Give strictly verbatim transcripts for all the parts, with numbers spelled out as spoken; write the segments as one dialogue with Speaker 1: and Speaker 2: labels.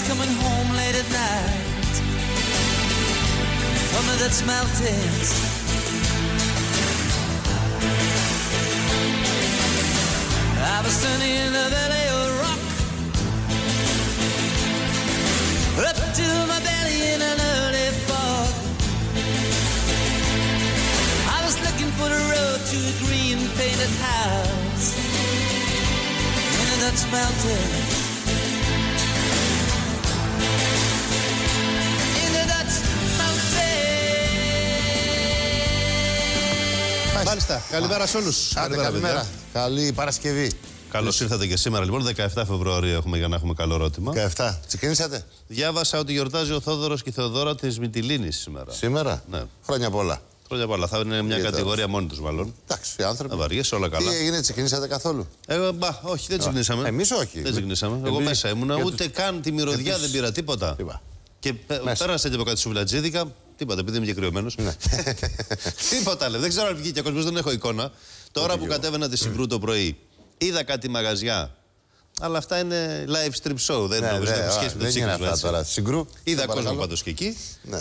Speaker 1: coming home late at night. Thunder that's melted. I was standing in the valley of rock, up to my belly in an early fog. I was looking for the road to a green painted house in a Dutch mountain. In a Dutch mountain.
Speaker 2: Μάλιστα. Καλημέρα σε όλους.
Speaker 3: Καλημέρα, καλημέρα. Καλή Παρασκευή.
Speaker 2: Καλώς ήρθατε και σήμερα λοιπόν, δεκαεφτά Φεβρουαρίου έχουμε για να έχουμε καλό ερώτημα.
Speaker 3: δεκαεφτά. Ξεκινήσατε.
Speaker 2: Διάβασα ότι γιορτάζει ο Θόδωρος και η Θεοδώρα της Μυτιλήνης σήμερα.
Speaker 3: Σήμερα.
Speaker 2: Ναι.
Speaker 3: Χρόνια πολλά.
Speaker 2: Χρόνια πολλά. Θα είναι μια
Speaker 3: Γιατί
Speaker 2: κατηγορία μόνη τους μάλλον.
Speaker 3: Εντάξει, οι άνθρωποι.
Speaker 2: Να βαριέσαι, όλα καλά.
Speaker 3: Τι έγινε, ξεκινήσατε καθόλου?
Speaker 2: Ε, μπα, όχι, δεν ξεκινήσαμε.
Speaker 3: Εμείς όχι.
Speaker 2: Δεν ξεκινήσαμε. Εγώ
Speaker 3: Εμείς...
Speaker 2: μέσα ήμουνα,
Speaker 3: Για
Speaker 2: ούτε
Speaker 3: τους...
Speaker 2: καν τη μυρωδιά
Speaker 3: τους...
Speaker 2: δεν πήρα τίποτα.
Speaker 3: Είπα.
Speaker 2: Και πέρασε και από κάτι σουβλατζίδικα, τίποτα, επειδή είμαι και κρυωμένος.
Speaker 3: Ναι.
Speaker 2: Τίποτα λέει. Δεν ξέρω αν βγήκε ο κόσμος, δεν έχω εικόνα. Τώρα που κατέβαινα τη Συγκρού το πρωί, είδα κάτι μαγαζιά. Αλλά αυτά είναι live strip show. Δεν νομίζω να έχουν σχέση με το τσίκλισμα.
Speaker 3: Συγκρού.
Speaker 2: Είδα κόσμο πάντως και εκεί.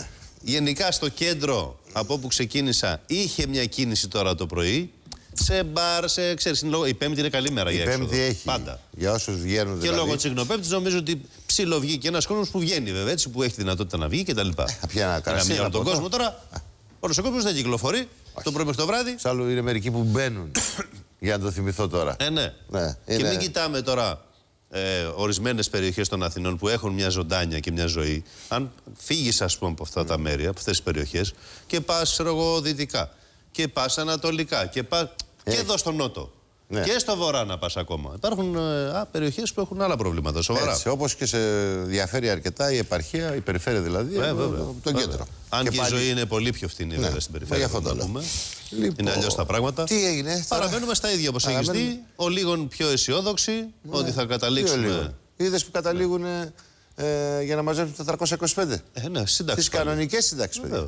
Speaker 2: Γενικά στο κέντρο από όπου ξεκίνησα είχε μια κίνηση τώρα το πρωί. Σε μπαρ, σε ξέρεις, η Πέμπτη είναι καλή μέρα για έξοδο.
Speaker 3: Η Πέμπτη έχει.
Speaker 2: Πάντα.
Speaker 3: Για όσους βγαίνουν δηλαδή.
Speaker 2: Και λόγω της Ιγνοπέμπτης νομίζω ότι ψιλοβγήκε ένας κόσμος που βγαίνει βέβαια έτσι, που έχει τη δυνατότητα να βγει κτλ.
Speaker 3: Ποια να κάνει.
Speaker 2: Μια ώρα τον κόσμο τώρα. Όλος ο κόσμος δεν κυκλοφορεί. Το πρωί μέχρι το βράδυ.
Speaker 3: Σ' άλλο είναι μερικοί που μπαίνουν. Για να το θυμηθώ τώρα.
Speaker 2: Ε, ναι.
Speaker 3: ναι
Speaker 2: και
Speaker 3: είναι...
Speaker 2: μην κοιτάμε τώρα ε, ορισμένες περιοχές των Αθηνών που έχουν μια ζωντάνια και μια ζωή. Αν φύγεις, ας πούμε, από αυτά τα μέρη, από αυτές τις περιοχές και πας, ξέρω εγώ, δυτικά και πας ανατολικά και πας. Και εδώ στο νότο. Ναι. Και στο βορρά να πας ακόμα. Υπάρχουν α, περιοχές που έχουν άλλα προβλήματα. Σοβαρά.
Speaker 3: Έτσι, όπως και σε διαφέρει αρκετά η επαρχία, η περιφέρεια δηλαδή,
Speaker 2: ε,
Speaker 3: από τον κέντρο.
Speaker 2: Αν και, και πάλι... η ζωή είναι πολύ πιο φθηνή, ναι, βέβαια, στην περιφέρεια.
Speaker 3: Για αυτό το
Speaker 2: πούμε.
Speaker 3: Λοιπόν,
Speaker 2: είναι αλλιώς τα πράγματα.
Speaker 3: Τι έγινε.
Speaker 2: Παραμένουμε στα ίδια όπως έχεις δει. Ο λίγων πιο αισιόδοξοι ναι. ότι θα καταλήξουμε.
Speaker 3: Είδες που καταλήγουν ε, ε, για να μαζέψουν τετρακόσια είκοσι πέντε.
Speaker 2: Ε, ναι, σύνταξη.
Speaker 3: Τις κανονικές συντάξεις, παιδιά.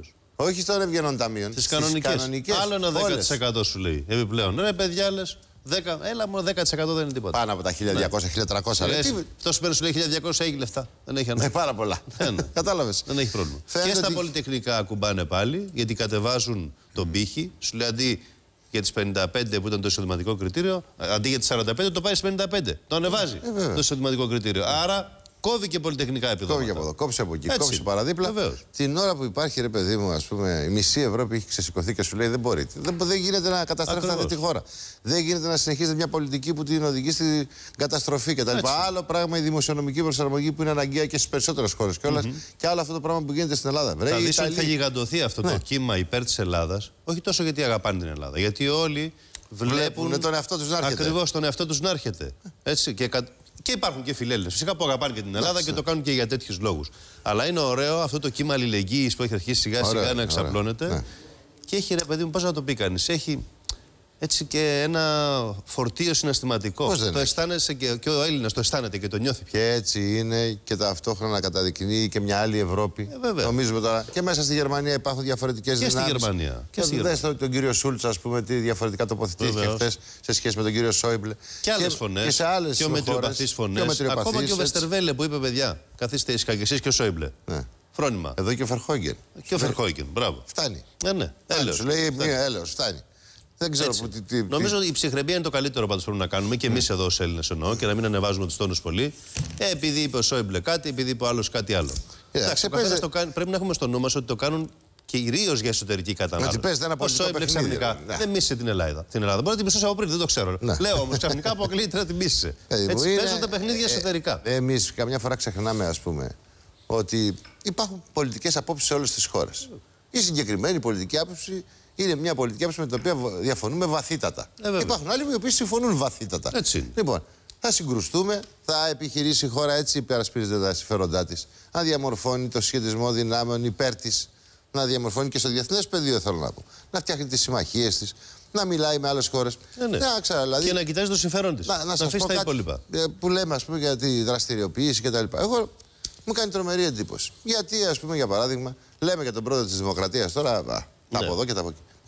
Speaker 3: Όχι των ευγενών ταμείων.
Speaker 2: Τις κανονικές. Άλλο ένα δέκα τοις εκατό σου λέει. Επιπλέον. Ναι, παιδιά, λες. δέκα, έλα μόνο δέκα τοις εκατό δεν είναι τίποτα.
Speaker 3: Πάνω από τα χίλια διακόσια με χίλια τριακόσια.
Speaker 2: Αυτό σου παίρνει σου λέει χίλια διακόσια έχει λεφτά. Δεν έχει ανάγκη.
Speaker 3: Ναι, πάρα πολλά. Κατάλαβες.
Speaker 2: Δεν έχει πρόβλημα. Και στα πολυτεχνικά ακουμπάνε πάλι γιατί κατεβάζουν τον πύχη. Σου λέει αντί για τις πενήντα πέντε που ήταν το εισοδηματικό κριτήριο, αντί για τις σαράντα πέντε το πάει στις πενήντα πέντε. Το ανεβάζει το εισοδηματικό κριτήριο. Άρα. Κόβει και πολυτεχνικά επιδόματα.
Speaker 3: Κόβει από εδώ, κόψε από εκεί,
Speaker 2: Έτσι.
Speaker 3: κόψε παραδίπλα.
Speaker 2: Βεβαίως.
Speaker 3: Την ώρα που υπάρχει, ρε παιδί μου, ας πούμε, η μισή Ευρώπη έχει ξεσηκωθεί και σου λέει δεν μπορεί. Δεν, δεν γίνεται να καταστρέφετε αυτή τη χώρα. Δεν γίνεται να συνεχίζετε μια πολιτική που την οδηγεί στην καταστροφή κτλ. Άλλο πράγμα η δημοσιονομική προσαρμογή που είναι αναγκαία και στις περισσότερες χώρες κιόλας. Mm-hmm. Και άλλο αυτό το πράγμα που γίνεται στην Ελλάδα.
Speaker 2: Βρέ, θα δεις Ιταλία... ότι θα γιγαντωθεί αυτό ναι. το κύμα υπέρ της Ελλάδας, όχι τόσο γιατί αγαπάνε την Ελλάδα. Γιατί όλοι βλέπουν
Speaker 3: τον εαυτό τους να έρχεται.
Speaker 2: Ακριβώς τον εαυτό τους να έρχεται. Έτσι, και κα... Και υπάρχουν και φιλέλληνες φυσικά που αγαπάνε και την Ελλάδα Άξι, και ναι. το κάνουν και για τέτοιους λόγους. Αλλά είναι ωραίο αυτό το κύμα αλληλεγγύης που έχει αρχίσει σιγά σιγά ωραία, να εξαπλώνεται. Ναι. Και έχει ρε παιδί μου, πώς να το πει κανείς, έχει έτσι και ένα φορτίο συναισθηματικό. Το αισθάνεσαι και, και ο Έλληνας το αισθάνεται και το νιώθει.
Speaker 3: Και έτσι είναι και ταυτόχρονα καταδεικνύει και μια άλλη Ευρώπη.
Speaker 2: Ε,
Speaker 3: Νομίζουμε τώρα και μέσα στη Γερμανία υπάρχουν διαφορετικές δυνάμεις.
Speaker 2: Και στη Γερμανία.
Speaker 3: Και στη Γερμανία. Δες τον κύριο Σούλτς, ας πούμε, τι διαφορετικά τοποθετήθηκε χθες σε σχέση με τον κύριο Σόιμπλε.
Speaker 2: Και άλλες φωνές. Και σε άλλες
Speaker 3: πιο
Speaker 2: μετριοπαθείς φωνές. Ακόμα και ο Βεστερβέλε που είπε παιδιά, καθίστε ήσυχα και εσείς και ο Σόιμπλε. Φρόνημα.
Speaker 3: Εδώ και ο Φερχόγγεν.
Speaker 2: Και ο Φερχόγγεν, μπράβο.
Speaker 3: Φτάνει.
Speaker 2: Ε, ναι, έλεος.
Speaker 3: Σου λέει μία έλεος, φτάνει. Δεν ξέρω που, τι, τι,
Speaker 2: Νομίζω ότι η ψυχραιμία είναι το καλύτερο πάντως που πρέπει να κάνουμε και εμείς εδώ ως Έλληνες εννοώ και να μην ανεβάζουμε τους τόνους πολύ. Ε, επειδή είπε ο Σόιμπλε κάτι, επειδή είπε ο άλλος κάτι άλλο. Yeah, Εντάξει, παίζει... το κάνει, πρέπει να έχουμε στο νου μας ότι το κάνουν κυρίως για εσωτερική κατανάλωση. Ο Σόιμπλε ξαφνικά ναι. δεν μίσησε την Ελλάδα. Την Ελλάδα. Μπορεί να την μισούσε από πριν, δεν το ξέρω. Ναι. Λέω όμως ξαφνικά αποκλείεται να την μίσησε. Έτσι παίζονται παιχνίδια εσωτερικά.
Speaker 3: Ε, Εμείς καμιά φορά ξεχνάμε, ας πούμε, ότι υπάρχουν πολιτικές απόψεις σε όλες τις χώρες. Η συγκεκριμένη πολιτική άποψη είναι μια πολιτική άποψη με την οποία διαφωνούμε βαθύτατα. Ε, Υπάρχουν άλλοι οι οποίοι συμφωνούν βαθύτατα.
Speaker 2: Έτσι.
Speaker 3: Λοιπόν, θα συγκρουστούμε, θα επιχειρήσει η χώρα έτσι, υπερασπίζεται τα συμφέροντά της, να διαμορφώνει το σχετισμό δυνάμεων υπέρ της, να διαμορφώνει και στο διεθνές πεδίο, θέλω να πω. Να φτιάχνει τις συμμαχίες της, να μιλάει με άλλες χώρες.
Speaker 2: Ε, ναι.
Speaker 3: να, ξέρω, δηλαδή,
Speaker 2: και να κοιτάζει το συμφέρον της.
Speaker 3: Να, να,
Speaker 2: να
Speaker 3: σας
Speaker 2: αφήσει
Speaker 3: πω
Speaker 2: τα
Speaker 3: κάτι
Speaker 2: υπόλοιπα.
Speaker 3: Που λέμε, ας πούμε, για τη δραστηριοποίηση κτλ. Εγώ μου κάνει τρομερή εντύπωση. Γιατί, ας πούμε, για παράδειγμα, λέμε για τον πρόεδρο της Δημοκρατίας τώρα, α, ναι. από εδώ και τα από εκεί.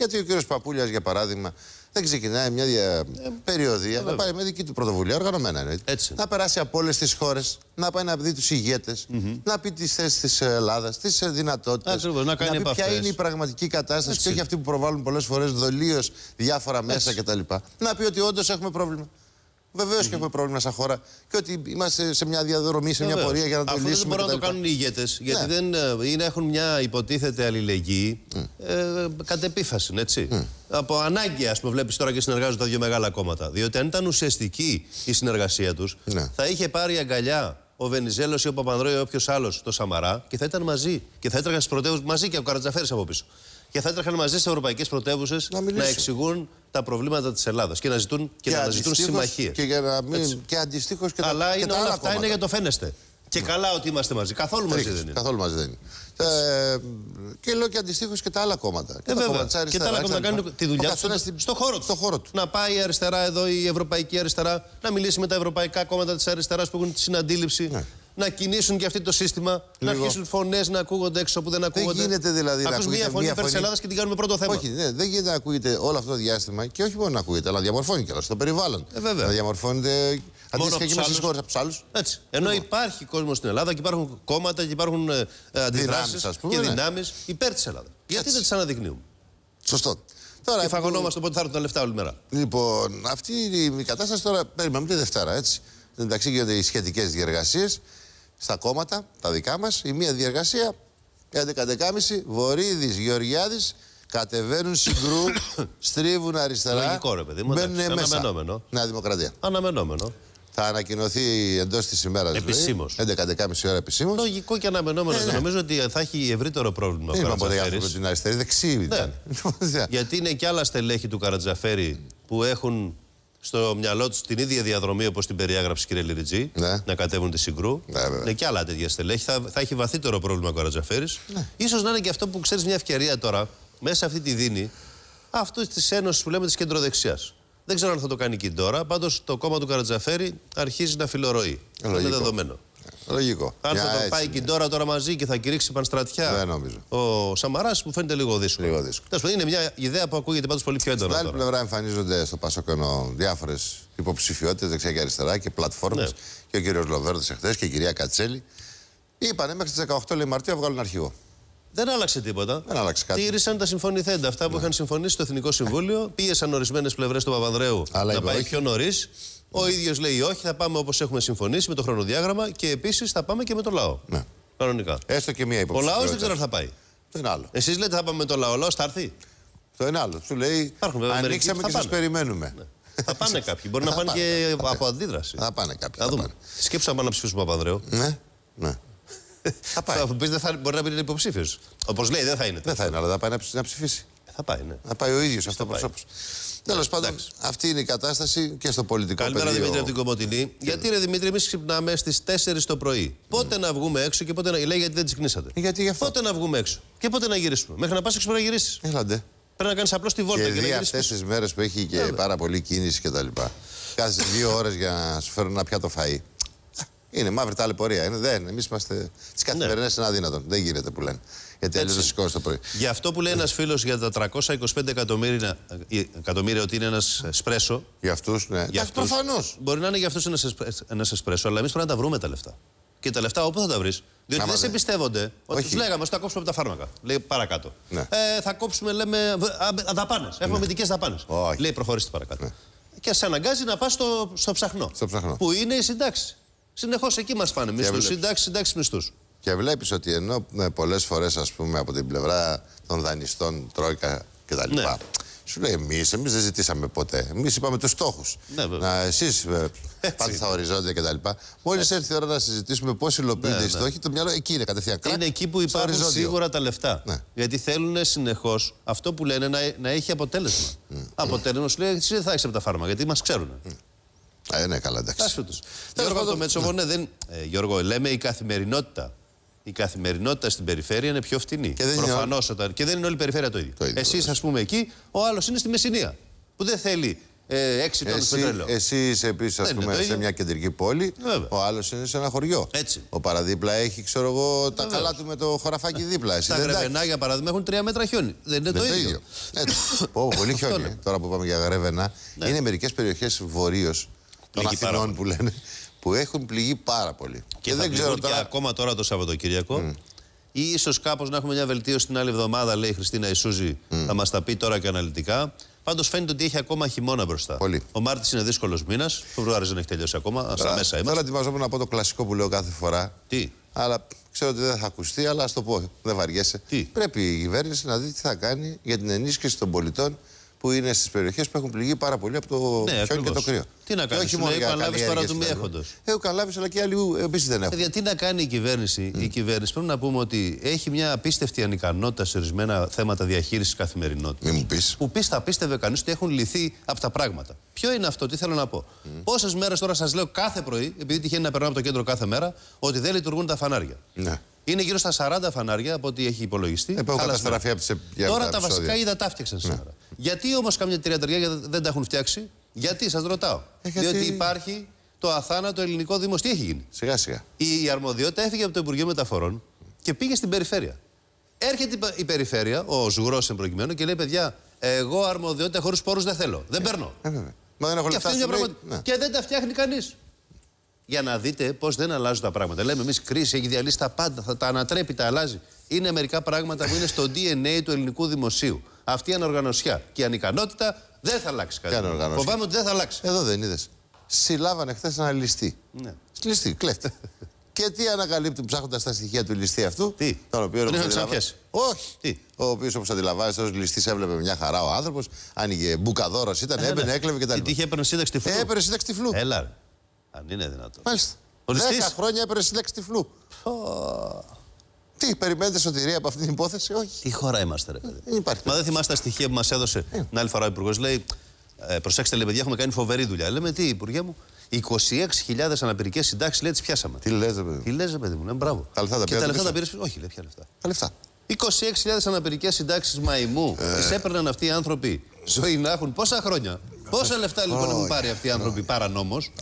Speaker 3: Γιατί ο κύριος Παπούλιας, για παράδειγμα, δεν ξεκινάει μια δια... ε, περιοδία, ε, να πάει με δική του πρωτοβουλία, οργανωμένα εννοείται. Να περάσει από όλες τις χώρες, να πάει να δει τους ηγέτες, mm-hmm. να πει τις θέσεις της Ελλάδας, τις δυνατότητες.
Speaker 2: Να, να, κάνει
Speaker 3: να πει ποια είναι η πραγματική κατάσταση Έτσι. και όχι αυτή που προβάλλουν πολλές φορές δολίως διάφορα μέσα κτλ. Να πει ότι όντως έχουμε πρόβλημα. Βεβαίως mm-hmm. και έχουμε πρόβλημα σαν χώρα και ότι είμαστε σε μια διαδρομή, σε μια Βεβαίως. πορεία για να το
Speaker 2: Αυτό
Speaker 3: λύσουμε.
Speaker 2: Αυτό δεν μπορούν να το κάνουν οι ηγέτες, γιατί ναι. δεν είναι, έχουν μια υποτίθεται αλληλεγγύη mm. ε, κατ' επίφαση, έτσι. Mm. Από ανάγκη, ας πούμε, βλέπεις τώρα και συνεργάζονται τα δύο μεγάλα κόμματα. Διότι αν ήταν ουσιαστική η συνεργασία τους, ναι. θα είχε πάρει αγκαλιά ο Βενιζέλος ή ο Παπανδρέου ή όποιος άλλος το Σαμαρά και θα ήταν μαζί. Και θα έτρεχαν στις πρωτεύουσες μαζί και ο Καρατζαφέρης από πίσω. Και θα έτρεχαν μαζί στις ευρωπαϊκές πρωτεύουσες να, να εξηγούν τα προβλήματα της Ελλάδας και να ζητούν, και και να ζητούν συμμαχίες.
Speaker 3: Και, για να μην... και αντιστοίχως και τα
Speaker 2: Αλλά είναι
Speaker 3: και τα
Speaker 2: όλα
Speaker 3: άλλα
Speaker 2: αυτά
Speaker 3: κόμματα.
Speaker 2: είναι για το φαίνεστε. Και ναι. καλά ότι είμαστε μαζί. Καθόλου μαζί
Speaker 3: Ρίξ,
Speaker 2: δεν είναι.
Speaker 3: Καθόλου μαζί δεν είναι. Ε, και λέω και αντιστοίχως και τα άλλα κόμματα.
Speaker 2: Και, ε, τα κόμματα της αριστεράς. Και τα άλλα κόμματα κάνουν τη δουλειά του στο, στο, χώρο του.
Speaker 3: στο χώρο του.
Speaker 2: Να πάει η αριστερά εδώ, η ευρωπαϊκή αριστερά, να μιλήσει με τα ευρωπαϊκά κόμματα της αριστεράς που έχουν τη συναντήληψη. Ναι. Να κινήσουν και αυτό το σύστημα, Λίγο. να αρχίσουν φωνές να ακούγονται έξω που δεν ακούγονται.
Speaker 3: Δεν γίνεται δηλαδή να
Speaker 2: ακούγεται μια φωνή υπέρ της Ελλάδας και την κάνουμε πρώτο θέμα.
Speaker 3: Όχι, ναι, δεν γίνεται να ακούγεται όλο αυτό το διάστημα και όχι μόνο να ακούγεται, αλλά να διαμορφώνει κιόλας το περιβάλλον.
Speaker 2: Ε, βέβαια.
Speaker 3: Να διαμορφώνεται αντίστοιχα και μέσα στις χώρες από τους άλλους.
Speaker 2: Έτσι. Ενώ λοιπόν. υπάρχει κόσμος στην Ελλάδα και υπάρχουν κόμματα και υπάρχουν ε, αντιδράσεις και
Speaker 3: ναι.
Speaker 2: δυνάμεις υπέρ της Ελλάδας. Γιατί Έτσι. δεν τις αναδεικνύουμε.
Speaker 3: Σωστό. Τώρα,
Speaker 2: και φαγωνόμαστε πότε θα έρθουν τα λεφτά όλη μέρα.
Speaker 3: Λοιπόν, αυτή η κατάσταση τώρα περιμένουμε τη Δευτέρα, έτσι. Εντάξει, γίνονται οι σχετικές διεργασίες στα κόμματα, τα δικά μας. Η μία διεργασία, έντεκα και τριάντα, Βορίδης, Γεωργιάδης, κατεβαίνουν συγκρού, στρίβουν αριστερά.
Speaker 2: Λογικό, ρε παιδί μου.
Speaker 3: Μπαίνουν μέσα. Νέα Δημοκρατία.
Speaker 2: Αναμενόμενο.
Speaker 3: Θα ανακοινωθεί εντός της ημέρας.
Speaker 2: Επισήμως.
Speaker 3: έντεκα και τριάντα ώρα επισήμως.
Speaker 2: Λογικό και αναμενόμενο. Ε, ναι. Νομίζω ότι θα έχει ευρύτερο πρόβλημα.
Speaker 3: Δεν είπαμε ποτέ για την αριστερή, δεξί.
Speaker 2: Ναι. Γιατί είναι και άλλα στελέχη του Καρατζαφέρη που έχουν στο μυαλό του την ίδια διαδρομή όπως την περιέγραψε, κύριε Λιριτζή, ναι. να κατέβουν τη Συγκρού. Ναι, είναι και άλλα τέτοια στελέχη. Θα, θα έχει βαθύτερο πρόβλημα ο Καρατζαφέρης. Ναι. Ίσως να είναι και αυτό που ξέρεις, μια ευκαιρία τώρα, μέσα σε αυτή τη δίνη, αυτού τη ένωση που λέμε τη κεντροδεξιάς. Δεν ξέρω αν θα το κάνει και τώρα. Πάντως το κόμμα του Καρατζαφέρη αρχίζει να φιλορροεί. Είναι δεδομένο.
Speaker 3: Λογικό.
Speaker 2: Αν θα το πάει και τώρα, τώρα μαζί και θα κηρύξει πανστρατιά.
Speaker 3: Δεν νομίζω.
Speaker 2: Ο Σαμαράς μου φαίνεται λίγο δύσκολο.
Speaker 3: Λίγο δύσκολο.
Speaker 2: Είναι μια ιδέα που ακούγεται πάντως πολύ πιο έντονα.
Speaker 3: Στην άλλη πλευρά εμφανίζονται στο Πασόκενο διάφορες υποψηφιότητες δεξιά και αριστερά και πλατφόρμες. Ναι. Και ο κύριος Λοβέρδος εχθές και η κυρία Κατσέλη. Είπανε μέχρι τις δεκαοκτώ Μαρτίου να βγάλουν αρχηγό.
Speaker 2: Δεν άλλαξε τίποτα.
Speaker 3: Δεν άλλαξε κάτι.
Speaker 2: Τήρησαν τα συμφωνηθέντα. Αυτά που ναι. είχαν συμφωνήσει στο Εθνικό Συμβούλιο. Πίεσαν ορισμένες πλευρές του Παπανδρέου Αλλά να πάει όχι. πιο νωρίς. Ο ίδιος λέει όχι, θα πάμε όπως έχουμε συμφωνήσει με το χρονοδιάγραμμα και επίσης θα πάμε και με το λαό. Ναι. Κανονικά.
Speaker 3: Έστω και μία υποψηφιότητα.
Speaker 2: Ο λαός δεν ξέρω αν θα πάει.
Speaker 3: Το είναι άλλο.
Speaker 2: Εσείς λέτε θα πάμε με το λαό, ο λαός θα έρθει.
Speaker 3: Το είναι άλλο. Σου λέει ανοίξαμε και σας περιμένουμε.
Speaker 2: Ναι. Θα πάνε κάποιοι. Μπορεί να πάνε και από αντίδραση.
Speaker 3: Θα πάνε κάποιοι.
Speaker 2: Θα δούμε. Σκέψου να πάνε να ψηφίσουν Παπανδρέου.
Speaker 3: Ναι. Ναι.
Speaker 2: Θα πάει. Θα πεις, δεν θα, μπορεί να μην είναι υποψήφιος. Όπως λέει, δεν θα είναι.
Speaker 3: Δεν θα είναι, αλλά θα πάει να ψηφίσει.
Speaker 2: Θα πάει, ναι.
Speaker 3: Θα πάει ο ίδιος αυτό προσώπως. Τέλος πάντων, αυτή είναι η κατάσταση και στο πολιτικό πεδίο.
Speaker 2: Καλημέρα, Δημήτρη, από την Κομοτηνή. Γιατί, ρε Δημήτρη, εμείς ξυπνάμε στις τέσσερις το πρωί. Πότε να βγούμε έξω και πότε να. Λέει γιατί δεν ξυπνήσατε.
Speaker 3: Γιατί γι' αυτό.
Speaker 2: Πότε να βγούμε έξω και πότε να γυρίσουμε. Μέχρι να πας έξω πρέπει να γυρίσεις.
Speaker 3: Έλαντε.
Speaker 2: Πρέπει να κάνεις απλώς τη βόλτα
Speaker 3: και, και δει αυτές τις μέρες που έχει και Έλα. πάρα πολύ κίνηση κτλ. Κάθεσαι δύο ώρες για να σου φέρουν ένα πιάτο φαΐ. Είναι μαύρη ταλαιπωρία. Είναι, δεν. Εμείς είμαστε. Τις καθημερινές είναι αδύνατον. Δεν γίνεται που λένε. Γιατί αλλιώς δεν σηκώνεις το πρωί.
Speaker 2: Γι' αυτό που λέει ένας φίλος για τα τριακόσια είκοσι πέντε εκατομμύρια, εκατομμύρια ότι είναι ένας εσπρέσο.
Speaker 3: Για αυτούς, ναι.
Speaker 2: Για αυτούς, προφανώς. Μπορεί να είναι για αυτούς ένας, ένας εσπρέσο, αλλά εμείς πρέπει να τα βρούμε τα λεφτά. Και τα λεφτά όπου θα τα βρεις. Διότι δεν σε εμπιστεύονται. Ότι τους λέγαμε, θα κόψουμε από τα φάρμακα. Λέει παρακάτω. Ναι. Ε, θα κόψουμε, λέμε, δαπάνες. Έχουμε
Speaker 3: ναι.
Speaker 2: μυντικές δαπάνες. Λέει προχωρήστε παρακάτω. Ναι. Και σε αναγκάζει να πας στο, στο, ψαχνό,
Speaker 3: στο ψαχνό.
Speaker 2: Που είναι οι συντάξεις. Συνεχώς εκεί μας πάνε μισθούς. Συντάξεις, συντάξεις, μισθούς.
Speaker 3: Και βλέπεις ότι ενώ πολλές φορές, ας πούμε, από την πλευρά των δανειστών, Τρόικα κτλ. Ναι. Σου λέει εμείς, εμείς δεν ζητήσαμε ποτέ. Εμείς είπαμε τους στόχους. Ναι, να, εσείς πάτε στα οριζόντια κτλ. Μόλις έρθει η ώρα να συζητήσουμε πώς υλοποιούνται ναι, οι στόχοι, ναι. το μυαλό εκεί είναι κατευθείαν. Κράκ,
Speaker 2: είναι εκεί που υπάρχουν
Speaker 3: οριζόντιο.
Speaker 2: Σίγουρα τα λεφτά.
Speaker 3: Ναι.
Speaker 2: Γιατί θέλουν συνεχώς αυτό που λένε να, να έχει αποτέλεσμα. Mm. Αποτέλεσμα σου λέει εσύ δεν θα έχεις από τα φάρμακα γιατί μας ξέρουν. Mm.
Speaker 3: Ε, ναι, καλά, εντάξει.
Speaker 2: Γιώργο, αυτό το Μέτσοβο, ναι, δεν, ε, Γιώργο, λέμε η καθημερινότητα. Η καθημερινότητα στην περιφέρεια είναι πιο φτηνή. Και δεν, Προφανώς, είναι... Όταν... και δεν είναι όλη η περιφέρεια το ίδιο. ίδιο Εσείς, ας πούμε, εκεί, ο άλλος είναι στη Μεσσηνία. Που δεν θέλει ε, έξι τόνους πετρέλαιο.
Speaker 3: Εσύ είσαι επίσης, ας πούμε, σε μια κεντρική πόλη. Βέβαια. Ο άλλος είναι σε ένα χωριό.
Speaker 2: Έτσι.
Speaker 3: Ο παραδίπλα έχει, ξέρω εγώ, τα καλά του με το χωραφάκι δίπλα. Εσύ
Speaker 2: τα Γρεβενά, για παράδειγμα, έχουν τρία μέτρα χιόνι. Δεν είναι δεν το ίδιο. ίδιο.
Speaker 3: Πω, πολύ χιόνι. Ε. Τώρα που πάμε για Γρεβενά, ναι. Είναι μερικές περιοχές βορείως των Αθηνών που λένε, που έχουν πληγεί πάρα πολύ.
Speaker 2: Και, και δεν ξέρω τώρα... Και ακόμα τώρα το Σαββατοκύριακο. Mm. Ή ίσως κάπως να έχουμε μια βελτίωση την άλλη εβδομάδα, λέει η Χριστίνα Ισούζη, mm. θα μας τα πει τώρα και αναλυτικά. Πάντως φαίνεται ότι έχει ακόμα χειμώνα μπροστά. Πολύ. Ο Μάρτης είναι δύσκολος μήνας. Φεβρουάρης δεν έχει τελειώσει ακόμα. Στα μέσα είμαστε.
Speaker 3: Τώρα ετοιμαζόμουν να πω το κλασικό που λέω κάθε φορά.
Speaker 2: Τι.
Speaker 3: Αλλά ξέρω ότι δεν θα ακουστεί, αλλά ας το πω. Δεν βαριέσαι.
Speaker 2: Τι.
Speaker 3: Πρέπει η κυβέρνηση να δει τι θα κάνει για την ενίσχυση των πολιτών που είναι στις περιοχές που έχουν πληγεί πάρα πολύ από το
Speaker 2: ναι,
Speaker 3: χιόνι και το κρύο.
Speaker 2: Τι να κάνει,
Speaker 3: όχι μόνο για
Speaker 2: καλάβεις τώρα του μη έχοντος.
Speaker 3: Έχω καλάβεις, αλλά και άλλοι επίσης δεν έχουν.
Speaker 2: Γιατί να κάνει η κυβέρνηση, mm. η κυβέρνηση πρέπει να πούμε ότι έχει μια απίστευτη ανικανότητα σε ορισμένα θέματα διαχείρισης καθημερινότητας.
Speaker 3: Μην μου πεις.
Speaker 2: Που πεις, θα πίστευε κανείς ότι έχουν λυθεί από τα πράγματα. Ποιο είναι αυτό, τι θέλω να πω. Mm. Πόσες μέρες τώρα σας λέω κάθε πρωί, επειδή τυχαίνει να περνάω από το κέντρο κάθε μέρα, ότι δεν λειτουργούν τα φανάρια. Ναι. Είναι γύρω στα σαράντα φανάρια από ό,τι έχει υπολογιστεί.
Speaker 3: Ε,
Speaker 2: τώρα τα βασικά είδα τα φτιάξαν σήμερα. Ναι. Γιατί όμως καμιά τριανταριά δεν τα έχουν φτιάξει, γιατί σας ρωτάω. Ε, γιατί... Διότι υπάρχει το αθάνατο ελληνικό δημόσιο. Τι έχει γίνει.
Speaker 3: Σιγά σιγά.
Speaker 2: Η, η αρμοδιότητα έφυγε από το Υπουργείο Μεταφορών και πήγε στην περιφέρεια. Έρχεται η περιφέρεια, ο Ζουγρός εν προκειμένου, και λέει: παιδιά, εγώ αρμοδιότητα χωρίς πόρους δεν θέλω. Δεν παίρνω.
Speaker 3: Ε, ε, Μα δεν έχω
Speaker 2: και,
Speaker 3: λεφτά
Speaker 2: πραγμα... ναι. και δεν τα φτιάχνει κανείς. Για να δείτε πώς δεν αλλάζουν τα πράγματα. Λέμε εμείς κρίση, έχει διαλύσει τα πάντα, θα τα ανατρέπει, τα αλλάζει. Είναι μερικά πράγματα που είναι στο ντι εν έι του ελληνικού δημοσίου. Αυτή η ανοργανωσιά και η ανικανότητα δεν θα αλλάξει κάτι. Φοβάμαι ότι δεν θα αλλάξει.
Speaker 3: Εδώ δεν είδες. Συλλάβανε χθες ένα ληστή. Ναι. Ληστή, κλέφτη. Και τι ανακαλύπτουν ψάχνοντας τα στοιχεία του ληστή αυτού.
Speaker 2: Τι.
Speaker 3: Τον οποίο
Speaker 2: δεν αντιλαβα...
Speaker 3: Όχι.
Speaker 2: Τι.
Speaker 3: Ο οποίος, όπως αντιλαμβάνεστε, ως ληστής έβλεπε μια χαρά ο άνθρωπος. Άνοιγε μπουκαδόρος, ήταν, ε, έμπαινε, ναι. έκλεβε κτλ.
Speaker 2: Τι είχε έπαιρνε σύνταξη τυφλού.
Speaker 3: Έπαιρνε σύνταξη τυφλού.
Speaker 2: Έλα. Αν είναι δυνατόν.
Speaker 3: Μάλιστα. Δέκα χρόνια έπαιρνε σύνταξη τυφλού. Oh. Τι, περιμένετε σωτηρία από αυτή την υπόθεση, όχι.
Speaker 2: Τι χώρα είμαστε, ρε παιδί.
Speaker 3: Δεν υπάρχει.
Speaker 2: Μα δεν θυμάστε τα στοιχεία που μας έδωσε ε. την άλλη φορά ο Υπουργός. Λέει: ε, προσέξτε, λέει, παιδιά, έχουμε κάνει φοβερή δουλειά. Λέμε: τι, Υπουργέ μου, είκοσι έξι χιλιάδες αναπηρικές συντάξεις, λέει, τις πιάσαμε.
Speaker 3: Τι λες, ρε παιδί.
Speaker 2: Τι λες, ρε παιδί μου, ναι, μπράβο.
Speaker 3: Τα λεφτά τα
Speaker 2: και τα λεφτά τα πήρες. Όχι, λέει, ποια λεφτά.
Speaker 3: Τα λεφτά.
Speaker 2: είκοσι έξι χιλιάδες αναπηρικές συντάξεις μαϊμού. Ε. Τις έπαιρναν αυτοί οι άνθρωποι. Ζωή να έχουν πόσα χρόνια. Πόσα λεφτά λοιπόν έχουν πάρει αυτοί οι άνθρωποι παρανόμως.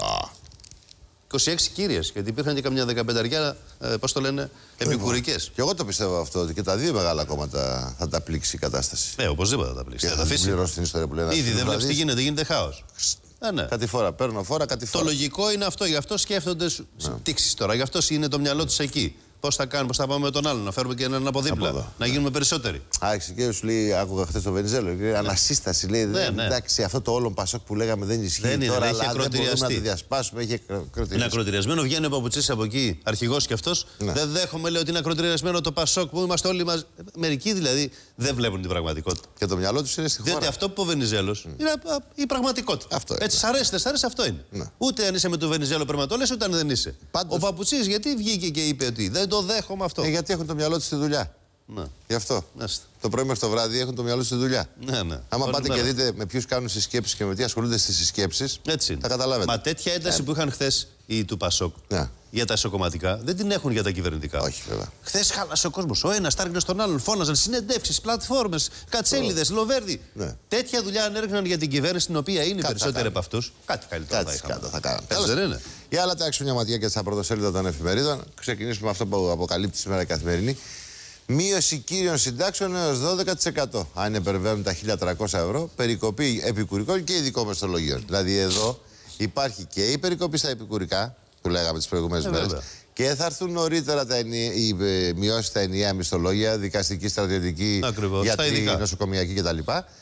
Speaker 2: είκοσι έξι κύριες, γιατί υπήρχαν και καμιά δεκαπενταριά, ε, πώς το λένε, επικουρικές.
Speaker 3: Και εγώ το πιστεύω αυτό, ότι και τα δύο μεγάλα κόμματα θα τα πλήξει η κατάσταση.
Speaker 2: Ναι, οπωσδήποτε θα τα πλήξει.
Speaker 3: Και θα τα πληρώσει την ιστορία που λένε.
Speaker 2: Ήδη δεν βλέπεις τι γίνεται, γίνεται χάος. Ε, ναι.
Speaker 3: Κάτι φορά, παίρνω φορά, κάτι φορά.
Speaker 2: Το λογικό είναι αυτό, γι' αυτό σκέφτονται τήξεις τώρα, γι' αυτό είναι το μυαλό τους εκεί. Πώς θα κάνουμε, πώς θα πάμε με τον άλλον, να φέρουμε και έναν από δίπλα. Από να γίνουμε περισσότεροι.
Speaker 3: Άξι, και σου λέει, άκουγα χθες το Βενιζέλο. Λέει, ανασύσταση. Λέει, ναι, ναι. Εντάξει, αυτό το όλο Πασόκ που λέγαμε δεν ισχύει. Δεν είναι, τώρα, αλλά δεν μπορούμε να το διασπάσουμε. Έχει
Speaker 2: είναι ακροτηριασμένο. Βγαίνει ο Παπουτσής από εκεί, αρχηγός κι αυτός. Ναι. Δεν δέχομαι, λέει, ότι είναι ακροτηριασμένο το Πασόκ που είμαστε όλοι μαζί. Μερικοί δηλαδή δεν βλέπουν την πραγματικότητα.
Speaker 3: Και το μυαλό του είναι στη χώρα.
Speaker 2: Διότι αυτό που ο Βενιζέλος mm. είναι η πραγματικότητα.
Speaker 3: Αυτό
Speaker 2: έτσι, σ' αρέσει, δεν σ' αρέσει, αυτό είναι. Ναι. Ούτε αν είσαι με τον Βενιζέλο πρέπει να το λες, ούτε αν δεν είσαι. Πάντως... Ο Παπουτσής γιατί βγήκε και είπε ότι δεν το δέχομαι αυτό.
Speaker 3: Ε, γιατί έχουν το μυαλό του στη δουλειά.
Speaker 2: Ναι.
Speaker 3: Γι' αυτό.
Speaker 2: Νάστε.
Speaker 3: Το πρωί μέχρι το βράδυ έχουν το μυαλό του στη δουλειά.
Speaker 2: Ναι, ναι.
Speaker 3: Άμα Όλη πάτε μέρα. Και δείτε με ποιους κάνουν συσκέψεις και με τι ασχολούνται στις συσκέψεις, θα καταλάβετε.
Speaker 2: Μα τέτοια ένταση ε. που είχαν χθες οι του Πασόκ ναι. για τα εσωκομματικά δεν την έχουν για τα κυβερνητικά.
Speaker 3: Όχι, βέβαια.
Speaker 2: Χθες χάλασε ο κόσμος. Ο ένας τάρκνε στον άλλον, φώναζαν συνεντεύξεις, πλατφόρμες, κατσέλιδες, λοβέρδι. Ναι. Τέτοια δουλειά αν έριχναν για την κυβέρνηση, την οποία είναι περισσότεροι από αυτούς. Κάτι καλύτερο θα είχαμε.
Speaker 3: Θα κάνουν. Για άλλα, τάξουμε μια ματιά και στα πρωτοσέλιδα των εφημερίδων. Ξεκινήσουμε με αυτό που αποκαλύπτει σήμερα η Καθημερινή. Μείωση κύριων συντάξεων έως δώδεκα τοις εκατό. Αν υπερβαίνουν τα χίλια τριακόσια ευρώ, περικοπή επικουρικών και ειδικών μισθολογίων. Δηλαδή εδώ υπάρχει και η περικοπή στα επικουρικά, που λέγαμε τις προηγούμενες ε, μέρες, και θα έρθουν νωρίτερα τα ενι... οι μειώσεις στα ενιαία μισθολόγια, δικαστική, στρατιωτική, γιατρική, νοσοκομιακή κτλ.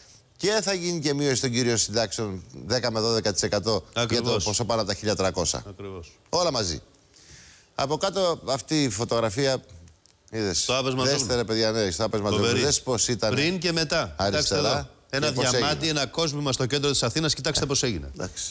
Speaker 3: Και θα γίνει και μείωση των κύριων συντάξεων δέκα με δώδεκα τοις εκατό για το ποσό πάνω από τα χίλια τριακόσια. Ακριβώς. Όλα μαζί. Από κάτω αυτή η φωτογραφία. Είδες.
Speaker 2: Το άπεσμα του.
Speaker 3: Δέστε ρε παιδιά, ναι, στο άπεσμα του. Δες πώς ήταν.
Speaker 2: Πριν και μετά.
Speaker 3: Αριστερά.
Speaker 2: Ένα διαμάντι, ένα κόσμο στο κέντρο της Αθήνας. Κοιτάξτε πώς έγινε.
Speaker 3: Εντάξει.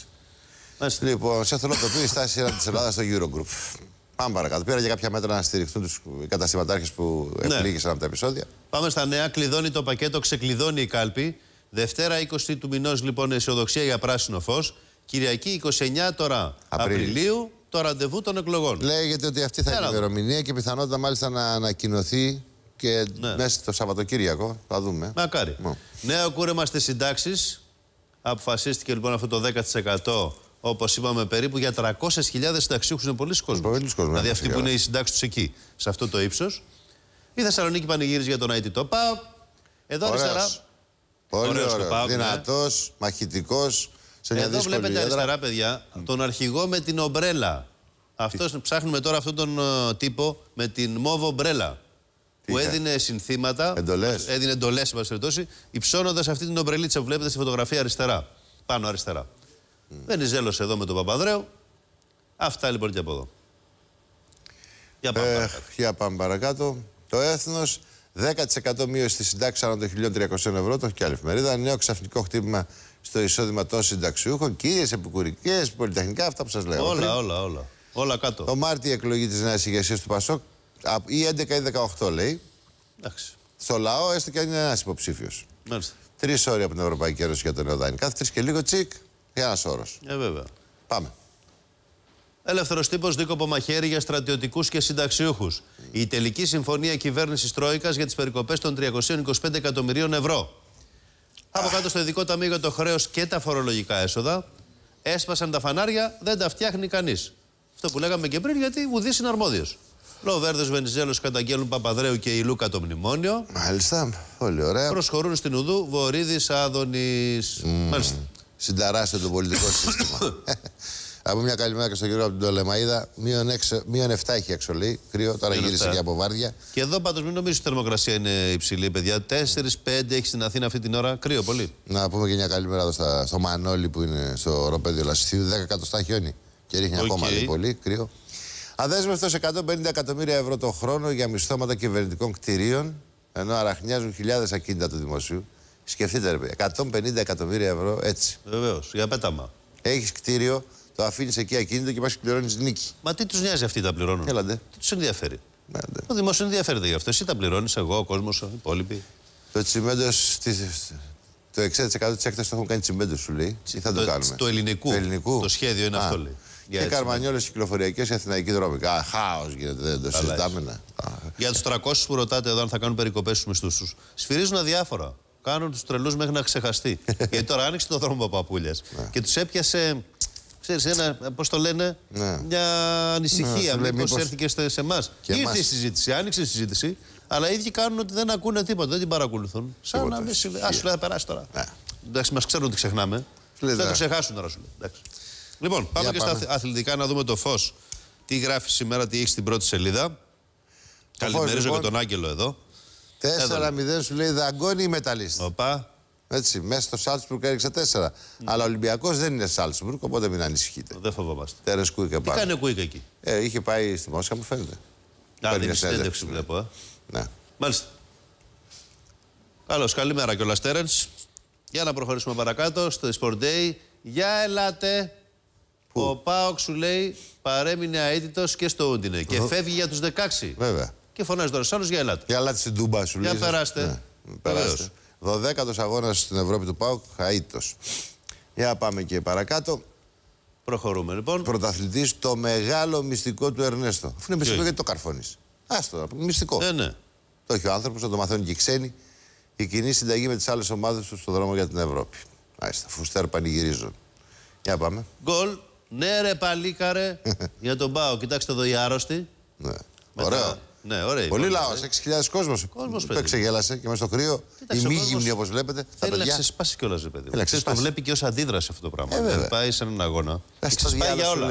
Speaker 3: Λοιπόν, σε αυτό το οποίο η στάση era της Ελλάδας στο Eurogroup. Πάμε παρακάτω. Πήρα για κάποια μέτρα να στηριχθούν τους καταστηματάρχες που επλήγησαν από τα επεισόδια.
Speaker 2: Πάμε στα νέα. Κλειδώνει το πακέτο, ξεκλειδώνει η κάλπη. Δευτέρα είκοσι του μηνός, λοιπόν, αισιοδοξία για πράσινο φως. Κυριακή είκοσι εννέα τώρα Απριλίου. Το ραντεβού των εκλογών.
Speaker 3: Λέγεται ότι αυτή θα είναι η ημερομηνία και πιθανότητα μάλιστα να ανακοινωθεί και ναι. μέσα στο Σαββατοκύριακο. Θα δούμε.
Speaker 2: Μακάρι. Mm. Νέο κούρεμα στις συντάξεις. αποφασίστηκε λοιπόν αυτό το δέκα τοις εκατό, όπως είπαμε, περίπου για τριακόσιες χιλιάδες συνταξιούχους. Είναι πολλοί κόσμος. Δηλαδή αυτοί που είναι οι συντάξεις τους εκεί, σε αυτό το ύψος. Η Θεσσαλονίκη πανηγύριζε για τον άι τι το ΠΑΟΚ. Εδώ αριστερά.
Speaker 3: Πολύ ωραίο. Δυνατός, ναι. Μαχητικός. Σε μια εδώ
Speaker 2: βλέπετε
Speaker 3: έδρα.
Speaker 2: Αριστερά, παιδιά, τον αρχηγό με την ομπρέλα. Αυτός, ψάχνουμε τώρα αυτόν τον uh, τύπο με την μόβο ομπρέλα. Που έδινε συνθήματα,
Speaker 3: εντολές.
Speaker 2: έδινε εντολές, εν πάση περιπτώσει, υψώνοντας αυτή την ομπρελίτσα που βλέπετε στη φωτογραφία αριστερά. Πάνω αριστερά. Mm. Βενιζέλος εδώ με τον Παπανδρέου. Αυτά λοιπόν και από εδώ. Για πάμε, ε, παρακάτω.
Speaker 3: Για πάμε παρακάτω. Το Έθνος, δέκα τοις εκατό μείωση στη συντάξη άνω των χίλια τριακόσια ευρώ, το έχει και άλλη εφημερίδα. Νέο ξαφνικό χτύπημα στο εισόδημα των συνταξιούχων. Κύριες επικουρικές, πολυτεχνικά, αυτά που σας λέω.
Speaker 2: Όλα, όλα, όλα. Όλα κάτω.
Speaker 3: Το Μάρτιο η εκλογή της νέας ηγεσίας του ΠΑΣΟΚ, ή έντεκα ή δεκαοκτώ λέει.
Speaker 2: Εντάξει.
Speaker 3: Στο λαό, έστω και αν είναι ένας υποψήφιος. Τρεις ώρες από την Ευρωπαϊκή Ένωση για τον Νεοδάνη. Κάθε τρεις και λίγο τσικ, για ένας όρος.
Speaker 2: Ε, βέβαια.
Speaker 3: Πάμε.
Speaker 2: Ελεύθερος τύπος, δίκοπο μαχαίρι για στρατιωτικούς και συνταξιούχους. Mm. Η τελική συμφωνία κυβέρνησης Τρόικας για τις περικοπές των τριακοσίων είκοσι πέντε εκατομμυρίων ευρώ. Από κάτω στο ειδικό ταμείο για το χρέος και τα φορολογικά έσοδα. Έσπασαν τα φανάρια, δεν τα φτιάχνει κανείς. Αυτό που λέγαμε και πριν, γιατί ουδής είναι αρμόδιος. Λοβέρδος, Βενιζέλος καταγγέλνουν Παπαδρέου και η Λούκα το μνημόνιο.
Speaker 3: Μάλιστα, πολύ ωραία.
Speaker 2: Προσχωρούν στην Ουδού Βορίδης Άδωνης. Mm. Μάλιστα.
Speaker 3: Συνταράσσεται το πολιτικό σύστημα. Από μια καλημέρα και στον κύριο από την Τολεμαΐδα. Μείον επτά έχει αξιολή. Κρύο, τώρα γύρισε και από βάρδια.
Speaker 2: Και εδώ πάντως μην νομίζεις ότι η θερμοκρασία είναι υψηλή, παιδιά. τέσσερα πέντε έχει στην Αθήνα αυτή την ώρα. Κρύο πολύ. Να πούμε και μια καλημέρα εδώ στα, στο Μανώλη που είναι στο ροπέδιο Λασιθίου. δέκα εκατοστά χιόνι. Και ρίχνει okay. ακόμα λέει, πολύ κρύο. Αδέσμευτος εκατόν πενήντα εκατομμύρια ευρώ το χρόνο για μισθώματα κυβερνητικών κτηρίων, ενώ αραχνιάζουν χιλιάδες ακίνητα του δημοσίου. Σκεφτείτε, ρε, εκατόν πενήντα εκατομμύρια ευρώ έτσι. Βεβαίως, για πέταμα.
Speaker 3: Έχεις κτίριο, το αφήνεις εκεί ακίνητο και πας και πληρώνεις νίκη.
Speaker 2: Μα τι τους νοιάζει αυτοί τα πληρώνουν.
Speaker 3: Έλαντε.
Speaker 2: Τι τους ενδιαφέρει.
Speaker 3: Έλαντε.
Speaker 2: Το δημόσιο ενδιαφέρεται γι' αυτό. Εσύ τα πληρώνεις, εγώ, ο κόσμος, οι υπόλοιποι.
Speaker 3: Το τσιμέντο, το εξήντα τοις εκατό της έκτασης το έχουν κάνει τσιμέντο, σου λέει. Τι θα το, το κάνουμε.
Speaker 2: Το ελληνικού.
Speaker 3: Το, ελληνικού.
Speaker 2: Το σχέδιο είναι
Speaker 3: Α.
Speaker 2: αυτό, λέει.
Speaker 3: Και καρμανιόλες κυκλοφοριακές, αθηναϊκοί δρόμοι. Χάος γίνεται, δεν το συζητάμε.
Speaker 2: Για τους τριακόσιους που ρωτάτε εδώ αν θα κάνουν περικοπές στους μισθούς τους, σφυρίζουν αδιάφορα. Κάνουν τους τρελούς μέχρι να ξεχαστεί. Γιατί τώρα άνοιξε το δρόμο από Παπούλιας και τους έπιασε, ξέρεις, ένα, πώς το λένε,
Speaker 3: ναι.
Speaker 2: μια ανησυχία.
Speaker 3: Ναι,
Speaker 2: μήπως έρθει και σε εμάς. Ήρθε η συζήτηση, άνοιξε η συζήτηση, αλλά οι ίδιοι κάνουν ότι δεν ακούνε τίποτα, δεν την παρακολουθούν. Σαν να μην συμβαίνει. Α, σου λέει, θα περάσει τώρα. Εντάξει, μας ξέρουν ότι ξεχνάμε. Δεν το ξεχάσουν τώρα, σου λέει. Λοιπόν, πάμε και πάμε. Στα αθλητικά να δούμε το Φως. Τι γράφει σήμερα, τι έχει στην πρώτη σελίδα. Καλημερίζω λοιπόν, και τον Άγγελο εδώ.
Speaker 3: τέσσερα μηδέν σου λέει δαγκώνει η Μεταλίστη.
Speaker 2: Οπα.
Speaker 3: Έτσι, μέσα στο Σάλτσμπουργκ έριξε τέσσερα. Mm. Αλλά ο Ολυμπιακός δεν είναι Σάλτσμπουργκ, οπότε μην ανησυχείτε.
Speaker 2: Δεν φοβόμαστε.
Speaker 3: Τέρες Κούικα
Speaker 2: πάνω. Τι κάνει ο Κούικα εκεί.
Speaker 3: Ε, είχε πάει στη Μόσχα, μου φαίνεται.
Speaker 2: Α, δεν συνέντευξη βλέπω, ε.
Speaker 3: Ναι.
Speaker 2: Μάλιστα. Καλώς, καλημέρα κιόλας, Τέρενς. Για να προχωρήσουμε παρακάτω στο Sport Day. Για ελάτε. Πού? Ο ΠΑΟΚ σου λέει παρέμεινε αίτητος και στο Ούντινε. Και φεύγει για τους δεκαέξι.
Speaker 3: Βέβαια.
Speaker 2: Και φωνάζει τώρα στους άλλους για ελάτε.
Speaker 3: Για ελάτε στην Τούμπα σου λέει.
Speaker 2: Για περάστε.
Speaker 3: Ναι. Περάστε. δωδέκατος αγώνας στην Ευρώπη του ΠΑΟΚ, αίτητος. Για πάμε και παρακάτω.
Speaker 2: Προχωρούμε λοιπόν.
Speaker 3: Πρωταθλητής, το μεγάλο μυστικό του Ερνέστο. Αφού είναι μυστικό, γιατί το καρφώνεις. Άστο, μυστικό.
Speaker 2: Ε, ναι.
Speaker 3: Το έχει ο άνθρωπος, θα το μαθαίνουν και οι ξένοι. Η κοινή συνταγή με τις άλλες ομάδες του στον δρόμο για την Ευρώπη. Μάλιστα, Φουστέρ πανηγυρίζουν. Για πάμε.
Speaker 2: Γκολ. Ναι, ρε παλίκαρε. Για τον ΠΑΟΚ. Κοιτάξτε εδώ οι άρρωστοι.
Speaker 3: Ναι. Ωραίο.
Speaker 2: Ναι, ωραία.
Speaker 3: Πολύ λαός, έξι χιλιάδες κόσμος.
Speaker 2: Κόσμος,
Speaker 3: παιδί. Το εξεγέλασε και μέσα στο κρύο. Οι μη γυμνοί, όπως βλέπετε.
Speaker 2: Θέλει να ξεσπάσει κιόλας, ρε παιδί. Ξέρεις, το βλέπει και ως αντίδραση αυτό το πράγμα. Δεν πάει σε έναν αγώνα. Ξεσπάει για όλα.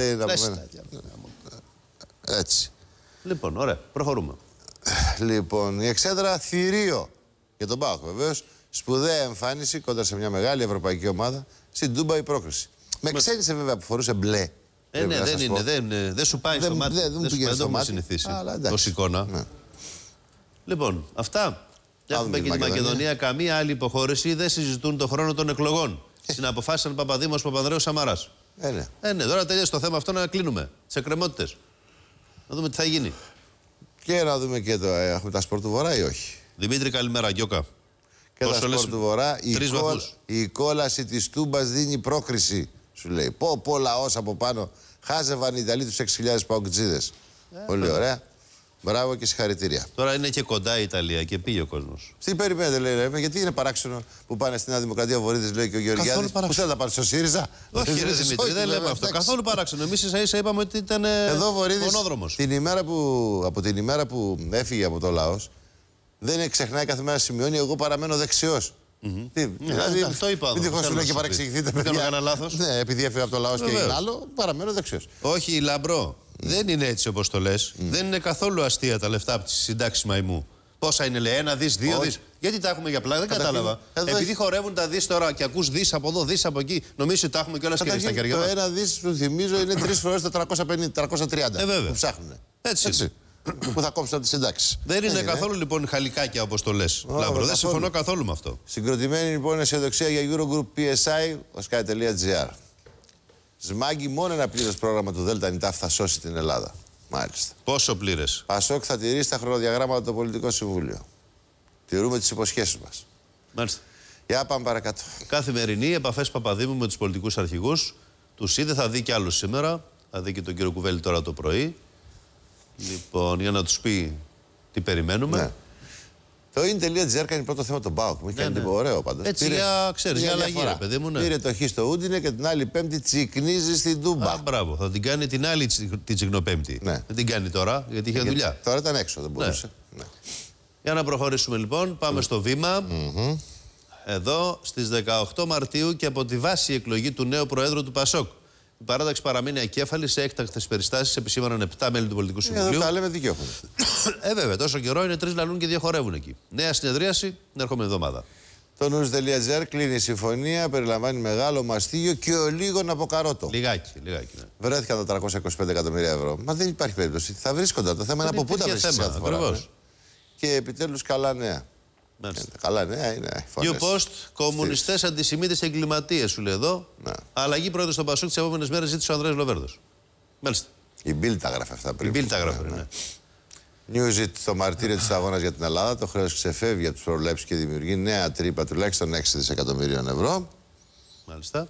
Speaker 3: Έτσι.
Speaker 2: Λοιπόν, ωραία. Προχωρούμε.
Speaker 3: Λοιπόν, η Εξέδρα θηρίο για τον ΠΑΟΚ βεβαίως. Σπουδαία εμφάνιση κοντά σε μια μεγάλη ευρωπαϊκή ομάδα στην Τούμπα η πρόκριση. Με ξένησε βέβαια που φορούσε μπλε.
Speaker 2: Ε, ναι, δεν είναι. Δεν, δεν σου πάει
Speaker 3: δεν,
Speaker 2: στο μάτι.
Speaker 3: Δεν, δεν, δεν, δεν
Speaker 2: το έχουμε
Speaker 3: μάτι.
Speaker 2: συνηθίσει. Ως εικόνα. Ναι. Λοιπόν, αυτά. Έχουμε και τη Μακεδονία. Μακεδονία. Καμία άλλη υποχώρηση. Δεν συζητούν τον χρόνο των εκλογών. Συναποφάσισαν Παπαδήμος Παπανδρέου Σαμαράς.
Speaker 3: Ε, ναι.
Speaker 2: Ε, ναι. Τώρα τελείωσε το θέμα αυτό να κλείνουμε. Σε εκκρεμότητες. Να δούμε τι θα γίνει.
Speaker 3: Και να δούμε και το. Ε, έχουμε τα σπορ του Βορρά ή όχι.
Speaker 2: Δημήτρη, καλημέρα. Γιώκα.
Speaker 3: Και τα σπορ του Βορρά. Η, κόλ, η κόλαση της Τούμπας δίνει πρόκριση. Σου λέει. Πω, πω λαός από πάνω. Χάζευαν οι Ιταλοί τους έξι χιλιάδες παοκτζίδες. Ε, Πολύ ωραία. Μπράβο και συγχαρητήρια.
Speaker 2: Τώρα είναι και κοντά η Ιταλία και πήγε ο κόσμος.
Speaker 3: Τι περιμένετε, λέει, ρε, γιατί είναι παράξενο που πάνε στη Νέα Δημοκρατία ο Βορύδης, λέει και ο Γεωργιάδης. Που θέλει να πάνε στο ΣΥΡΙΖΑ.
Speaker 2: Όχι, ρε Δημήτρη, δεν λέμε αυτό. Καθόλου παράξενο. Εμείς ίσα ίσα είπαμε ότι ήταν μονόδρομος.
Speaker 3: Την ημέρα που, από την ημέρα που έφυγε από το λαός, δεν ξεχνάει κάθε μέρα σημειώνει εγώ παραμένω δεξιός.
Speaker 2: Mm-hmm.
Speaker 3: Τι,
Speaker 2: ναι,
Speaker 3: δηλαδή,
Speaker 2: αυτό είπα.
Speaker 3: Μην τυχόν σου λέει και παρεξηγηθείτε.
Speaker 2: Δεν κάνω κανένα λάθος.
Speaker 3: Ναι, επειδή έφυγε από το λαός και έγινε άλλο, παραμένω δεξιός.
Speaker 2: Όχι, λαμπρό. Mm. Δεν είναι έτσι όπως το λες. Mm. Δεν είναι καθόλου αστεία τα λεφτά από τις συντάξεις μαϊμού. Πόσα είναι, λέει, ένα δις, δύο δις. Γιατί τα έχουμε για πλάκα, δεν κατάλαβα. Επειδή έχει... χορεύουν τα δις τώρα και ακούς δις από εδώ, δις από εκεί, νομίζω ότι τα έχουμε κιόλας και στα χέρια
Speaker 3: μας.
Speaker 2: Το
Speaker 3: ένα δις, σου θυμίζω, είναι τρεις φορές τετρακόσια πενήντα, τετρακόσια τριάντα
Speaker 2: ε,
Speaker 3: που ψάχνουν.
Speaker 2: Έτσι. έτσι.
Speaker 3: Που θα κόψουν από τις συντάξεις.
Speaker 2: Δεν είναι καθόλου λοιπόν χαλικάκια όπως το λες. Oh, Λάμπρο, δεν συμφωνώ καθόλου με αυτό.
Speaker 3: Συγκροτημένη λοιπόν αισιοδοξία για Eurogroup πι ες άι, ο sky τελεία τζι άρ. Σμάγκη, μόνο ένα πλήρες πρόγραμμα του Δέλτα Νιτάφ θα σώσει την Ελλάδα. Μάλιστα.
Speaker 2: Πόσο πλήρες?
Speaker 3: Πασόκ θα τηρήσει τα χρονοδιαγράμματα του Πολιτικό Συμβούλιο. Τηρούμε τις υποσχέσεις μας.
Speaker 2: Μάλιστα.
Speaker 3: Για πάμε παρακάτω.
Speaker 2: Καθημερινή επαφές Παπαδήμου με τους πολιτικούς αρχηγούς. Τους είδε, θα δει κι άλλους σήμερα. Θα δει και τον κύριο Κουβέλη τώρα το πρωί. Λοιπόν, για να τους πει τι περιμένουμε. Ναι.
Speaker 3: Το in.gr κάνει πρώτο θέμα τον ΠΑΟΚ. Μου έχει κάνει ναι. ωραίο πάντως.
Speaker 2: Έτσι, πήρε, για, ξέρεις, για αλλαγή, ρε παιδί μου. Ναι.
Speaker 3: Πήρε το χ στο Ούντινε και την άλλη Πέμπτη τσικνίζει στην Τούμπα.
Speaker 2: Α, μπράβο. Θα την κάνει την άλλη την τσικνοπέμπτη. Ναι. Δεν την κάνει τώρα, γιατί είχε δουλειά.
Speaker 3: Γιατί τώρα ήταν έξω, δεν μπορούσε. Ναι. Ναι.
Speaker 2: Για να προχωρήσουμε λοιπόν, πάμε mm. στο βήμα.
Speaker 3: Mm-hmm.
Speaker 2: Εδώ στις δεκαοκτώ Μαρτίου και από τη βάση εκλογή του νέου Προέδρου του ΠΑΣΟΚ. Η παράταξη παραμένει ακέφαλη σε έκτακτες περιστάσεις, επισήμαναν επτά μέλη του Πολιτικού Συμβουλίου.
Speaker 3: Εδώ τα λέμε δίκιο έχουν.
Speaker 2: Ε, βέβαια, τόσο καιρό είναι τρεις λαλούν και δύο χορεύουν εκεί. Νέα συνεδρίαση την ερχόμενη εβδομάδα.
Speaker 3: Το news.gr κλείνει η συμφωνία, περιλαμβάνει μεγάλο μαστίγιο και ο λίγον από καρότο.
Speaker 2: Λιγάκι, λιγάκι. Ναι.
Speaker 3: Βρέθηκαν τα τριακόσια είκοσι πέντε εκατομμύρια ευρώ. Μα δεν υπάρχει περίπτωση. Θα βρίσκονταν. Το θέμα είναι από πού τα βρίσκονταν.
Speaker 2: Ακριβώς.
Speaker 3: Και επιτέλους καλά νέα. Ε, καλά νέα είναι.
Speaker 2: New Post, κομμουνιστές, αντισημίτες και εγκληματίες, σου λέει εδώ.
Speaker 3: Ναι.
Speaker 2: Αλλαγή πρόεδρος στον Πασόκ τις επόμενες μέρες ζήτησε ο Ανδρέας Λοβέρδος. Μάλιστα.
Speaker 3: Η Bild τα γράφει αυτά πριν.
Speaker 2: Η Bild τα γράφει, ναι. ναι.
Speaker 3: Newsit, το μαρτύριο της αγώνας για την Ελλάδα. Το χρέος ξεφεύγει από τις προβλέψεις και δημιουργεί νέα τρύπα τουλάχιστον έξι δισεκατομμυρίων ευρώ.
Speaker 2: Μάλιστα.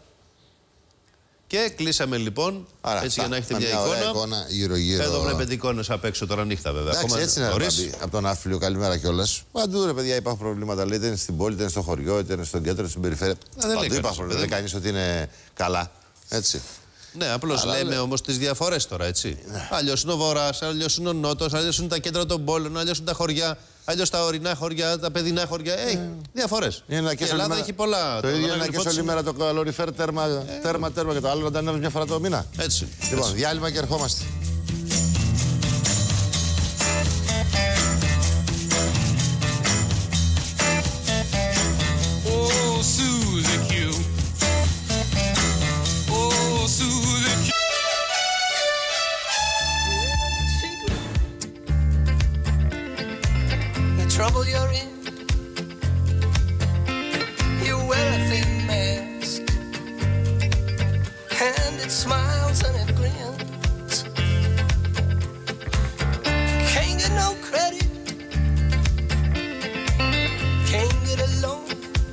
Speaker 2: Και κλείσαμε λοιπόν,
Speaker 3: άρα,
Speaker 2: έτσι για να έχετε μια,
Speaker 3: μια
Speaker 2: εικόνα.
Speaker 3: εικόνα γύρω, γύρω.
Speaker 2: Εδώ βλέπετε εικόνες απ' έξω τώρα νύχτα βέβαια.
Speaker 3: Εντάξει, ακόμα έτσι είναι χωρίς... από τον Άφλιο, καλημέρα κιόλας. Παντού ρε παιδιά υπάρχουν προβλήματα. Λέει, είτε είναι στην πόλη, είτε είναι στο χωριό, είτε είναι στον κέντρο, στην περιφέρεια.
Speaker 2: Δεν
Speaker 3: Παντού υπάρχουν προβλήματα. Δεν λέει κανείς ότι είναι καλά. Έτσι.
Speaker 2: Ναι, απλώς λέμε λέ... όμως τις διαφορές τώρα, έτσι. Ναι. Αλλιώς είναι ο Βορράς, αλλιώς είναι ο Νότος, αλλιώς είναι τα κέντρα των πόλεων, αλλιώς είναι τα χωριά, αλλιώς τα ορεινά χωριά, τα παιδινά χωριά. Έχει ε, διαφορές. Η Ελλάδα μέρα... έχει πολλά.
Speaker 3: Το ίδιο είναι και σε όλη μέρα το καλοριφέρ τέρμα, ε, τέρμα, τέρμα και το άλλο να τα ανέβει μια φορά το μήνα.
Speaker 2: Έτσι.
Speaker 3: Λοιπόν,
Speaker 2: έτσι.
Speaker 3: διάλειμμα και ερχόμαστε.
Speaker 1: Trouble you're in, you wear a thin mask, and it smiles and it grins. Can't get no credit, can't get a loan.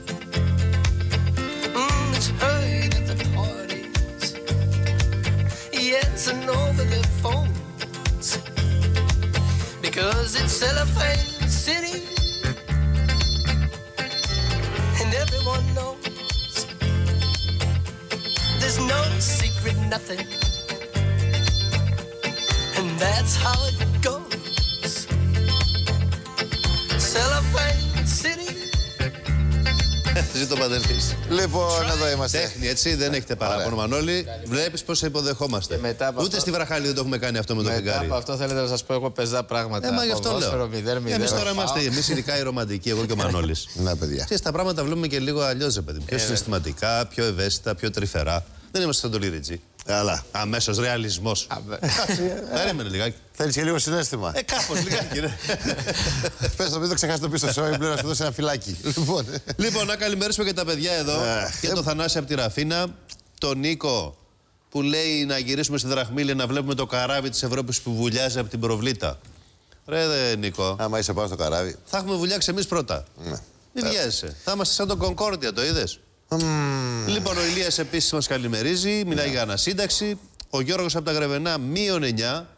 Speaker 1: Mm, it's heard at the parties, yes, and over the phones, because it's cellophane city, and everyone knows there's no secret, nothing, and that's how it goes. Cellophane city.
Speaker 2: Ζήτω Παντελής.
Speaker 3: Λοιπόν, εδώ είμαστε.
Speaker 2: Τέχνη, έτσι, δεν έχετε παράπονο, Μανώλη. Βλέπεις πώς σε υποδεχόμαστε. Ούτε
Speaker 4: αυτό...
Speaker 2: στη Βραχάλη δεν το έχουμε κάνει αυτό με το φεγγάρι.
Speaker 4: Μετά από αυτό θέλετε να σας πω εγώ πεζά πράγματα.
Speaker 2: Ε, μα γι' αυτό λέω. Εμείς τώρα είμαστε, εμείς ειδικά οι ρομαντικοί, εγώ και ο Μανώλης.
Speaker 3: Να, παιδιά.
Speaker 2: Ξέρεις, τα πράγματα βλέπουμε και λίγο αλλιώς, παιδί. Πιο συναισθηματικά, πιο ευαίσθητα, πιο τρυφερά. Δεν είμαστε σαν το Λιριτζή.
Speaker 3: Αλλά.
Speaker 2: Αμέσως ρεαλισμός. Περίμενε λιγάκι.
Speaker 3: Θέλεις και λίγο συναίσθημα.
Speaker 2: Ε, κάπως λιγάκι, ρε.
Speaker 3: Πες το, μην το ξεχάσει το πίσω σου, πλέον να σου δώσει ένα φυλάκι. Λοιπόν,
Speaker 2: λοιπόν, να καλημερίσουμε και τα παιδιά εδώ. Και το Θανάση από τη Ραφίνα. Τον Νίκο που λέει να γυρίσουμε στη Δραχμήλη να βλέπουμε το καράβι της Ευρώπης που βουλιάζει από την προβλήτα. Ρε δε, Νίκο.
Speaker 3: Άμα είσαι πάνω στο καράβι.
Speaker 2: Θα έχουμε βουλιάξει εμείς πρώτα.
Speaker 3: Ναι.
Speaker 2: Μην βιάζεσαι. Θα είμαστε σαν τον Κονκόρδια, το είδες.
Speaker 3: Mm.
Speaker 2: Λοιπόν, ο Ηλίας επίσης μας καλημερίζει, μιλάει yeah. για ανασύνταξη. Ο Γιώργος από τα Γρεβενά, μείον εννιά.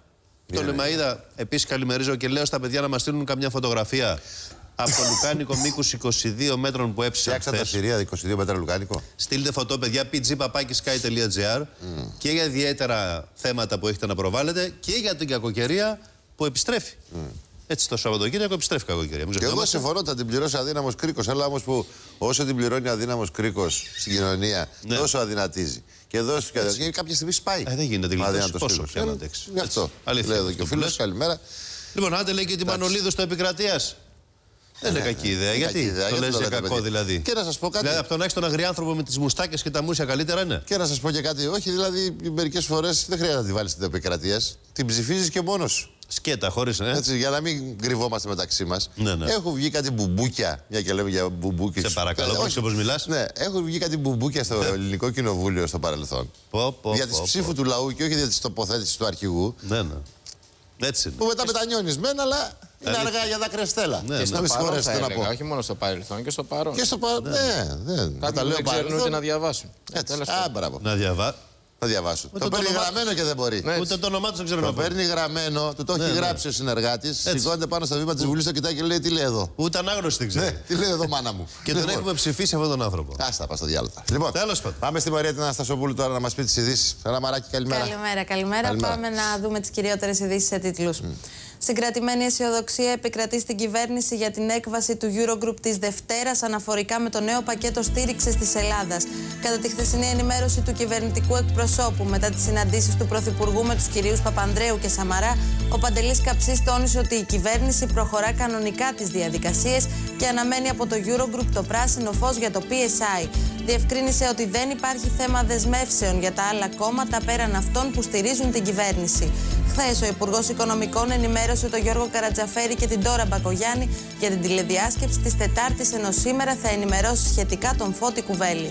Speaker 2: Το Λεμαΐδα επίσης καλημερίζω και λέω στα παιδιά να μας στείλουν καμιά φωτογραφία από το Λουκάνικο μήκους είκοσι δύο μέτρων που έψησαν χθες.
Speaker 3: Φτιάξατε τα θηρία είκοσι δύο μέτρα Λουκάνικο.
Speaker 2: Στείλτε φωτό, παιδιά, πι τζι παπάκι σκάι τελεία τζι άρ mm. και για ιδιαίτερα θέματα που έχετε να προβάλλετε και για την κακοκαιρία που επιστρέφει. Mm. Έτσι το Σαββατοκύριακο επιστρέφει κακοκαιρία.
Speaker 3: Και εγώ συμφωνώ ότι θα την πληρώσει αδύναμος κρίκος. Αλλά όμως που όσο την πληρώνει αδύναμος κρίκος στην κοινωνία, ναι. τόσο αδυνατίζει. Και εδώ και κάποια στιγμή σπάει.
Speaker 2: Ε, δεν γίνεται δηλαδή. Πόσο πια να αντέξει.
Speaker 3: Γι' αυτό. Λέει εδώ και ο φίλος, καλημέρα.
Speaker 2: Λοιπόν, άντε λέει και την Μανολίδου στο Επικρατείας. Δεν είναι κακή ιδέα. Γιατί το λες για κακό δηλαδή.
Speaker 3: Και να σας πω κάτι.
Speaker 2: Δηλαδή από το να έχεις τον αγριάνθρωπο με τις μουστάκες και τα μουσια καλύτερα είναι.
Speaker 3: Και να σας πω και κάτι. Όχι, δηλαδή μερικές φορές δεν χρειάζεται να τη βάλεις στην Επικρατεία. Την ψηφίζεις και μόνος.
Speaker 2: Σκέτα, χωρίς, ε.
Speaker 3: Έτσι, για να μην κρυβόμαστε μεταξύ μας.
Speaker 2: Ναι, ναι.
Speaker 3: Έχουν βγει κάτι μπουμπούκια. Μια και λέμε για μπουμπούκια.
Speaker 2: Σε παρακαλώ, ε, όχι όπως μιλάς.
Speaker 3: Ναι, έχουν βγει κάτι μπουμπούκια στο ναι. Ελληνικό Κοινοβούλιο στο παρελθόν.
Speaker 2: Πω, πω,
Speaker 3: για τη ψήφου του λαού και όχι για τη τοποθέτηση του αρχηγού.
Speaker 2: Ναι, ναι. Έτσι είναι.
Speaker 3: Που μετά μετανιώνεις μεν, αλλά είναι αργά για δάκρυα στέλα.
Speaker 4: Ναι, και στο ναι. παρόν θα έλεγα, όχι μόνο στο παρελθόν και στο παρόν.
Speaker 3: Και στο παρόν, ναι, ναι.
Speaker 4: Κάποιοι δεν ξέρουν ούτε να διαβάσουν.
Speaker 3: Έτσι, α, μπράβο.
Speaker 2: Να διαβάσουν.
Speaker 3: Θα διαβάσουν. Το, το παίρνει το γραμμένο και δεν μπορεί.
Speaker 2: Ναι. Ούτε το όνομά του δεν ξέρω.
Speaker 3: Το παίρνει γραμμένο, του το έχει ναι, γράψει ναι. ο συνεργάτης. Σηκώνεται πάνω στα βήματα τη Βουλή, το κοιτάει και λέει τι λέει εδώ.
Speaker 2: Ούτε ανάγνωση δεν ξέρει.
Speaker 3: Ναι, τι λέει εδώ, μάνα μου.
Speaker 2: Και τον έχουμε ψηφίσει αυτόν τον άνθρωπο.
Speaker 3: Άστα, πα στο διάλογο. Λοιπόν,
Speaker 2: τέλος πάντων.
Speaker 3: Πάμε στη Μαρία την Αναστασοπούλου τώρα να μα πει τι ειδήσεις. Ένα μαράκι, καλημέρα.
Speaker 5: Καλημέρα, καλημέρα. καλημέρα. Πάμε να δούμε τι κυριότερες ειδήσεις σε τίτλους. Mm. Συγκρατημένη αισιοδοξία επικρατεί στην κυβέρνηση για την έκβαση του Eurogroup της Δευτέρας αναφορικά με το νέο πακέτο στήριξης της Ελλάδας. Κατά τη χθεσινή ενημέρωση του κυβερνητικού εκπροσώπου μετά τις συναντήσεις του Πρωθυπουργού με τους κυρίους Παπανδρέου και Σαμαρά, ο Παντελής Καψής τόνισε ότι η κυβέρνηση προχωρά κανονικά τις διαδικασίες και αναμένει από το Eurogroup το πράσινο φως για το πι ες άι. Διευκρίνησε ότι δεν υπάρχει θέμα δεσμεύσεων για τα άλλα κόμματα πέραν αυτών που στηρίζουν την κυβέρνηση. Χθες ο Υπουργός Οικονομικών ενημέρωσε τον Γιώργο Καρατζαφέρη και την Ντόρα Μπακογιάννη για την τηλεδιάσκεψη της Τετάρτης, ενώ σήμερα θα ενημερώσει σχετικά τον Φώτη Κουβέλη.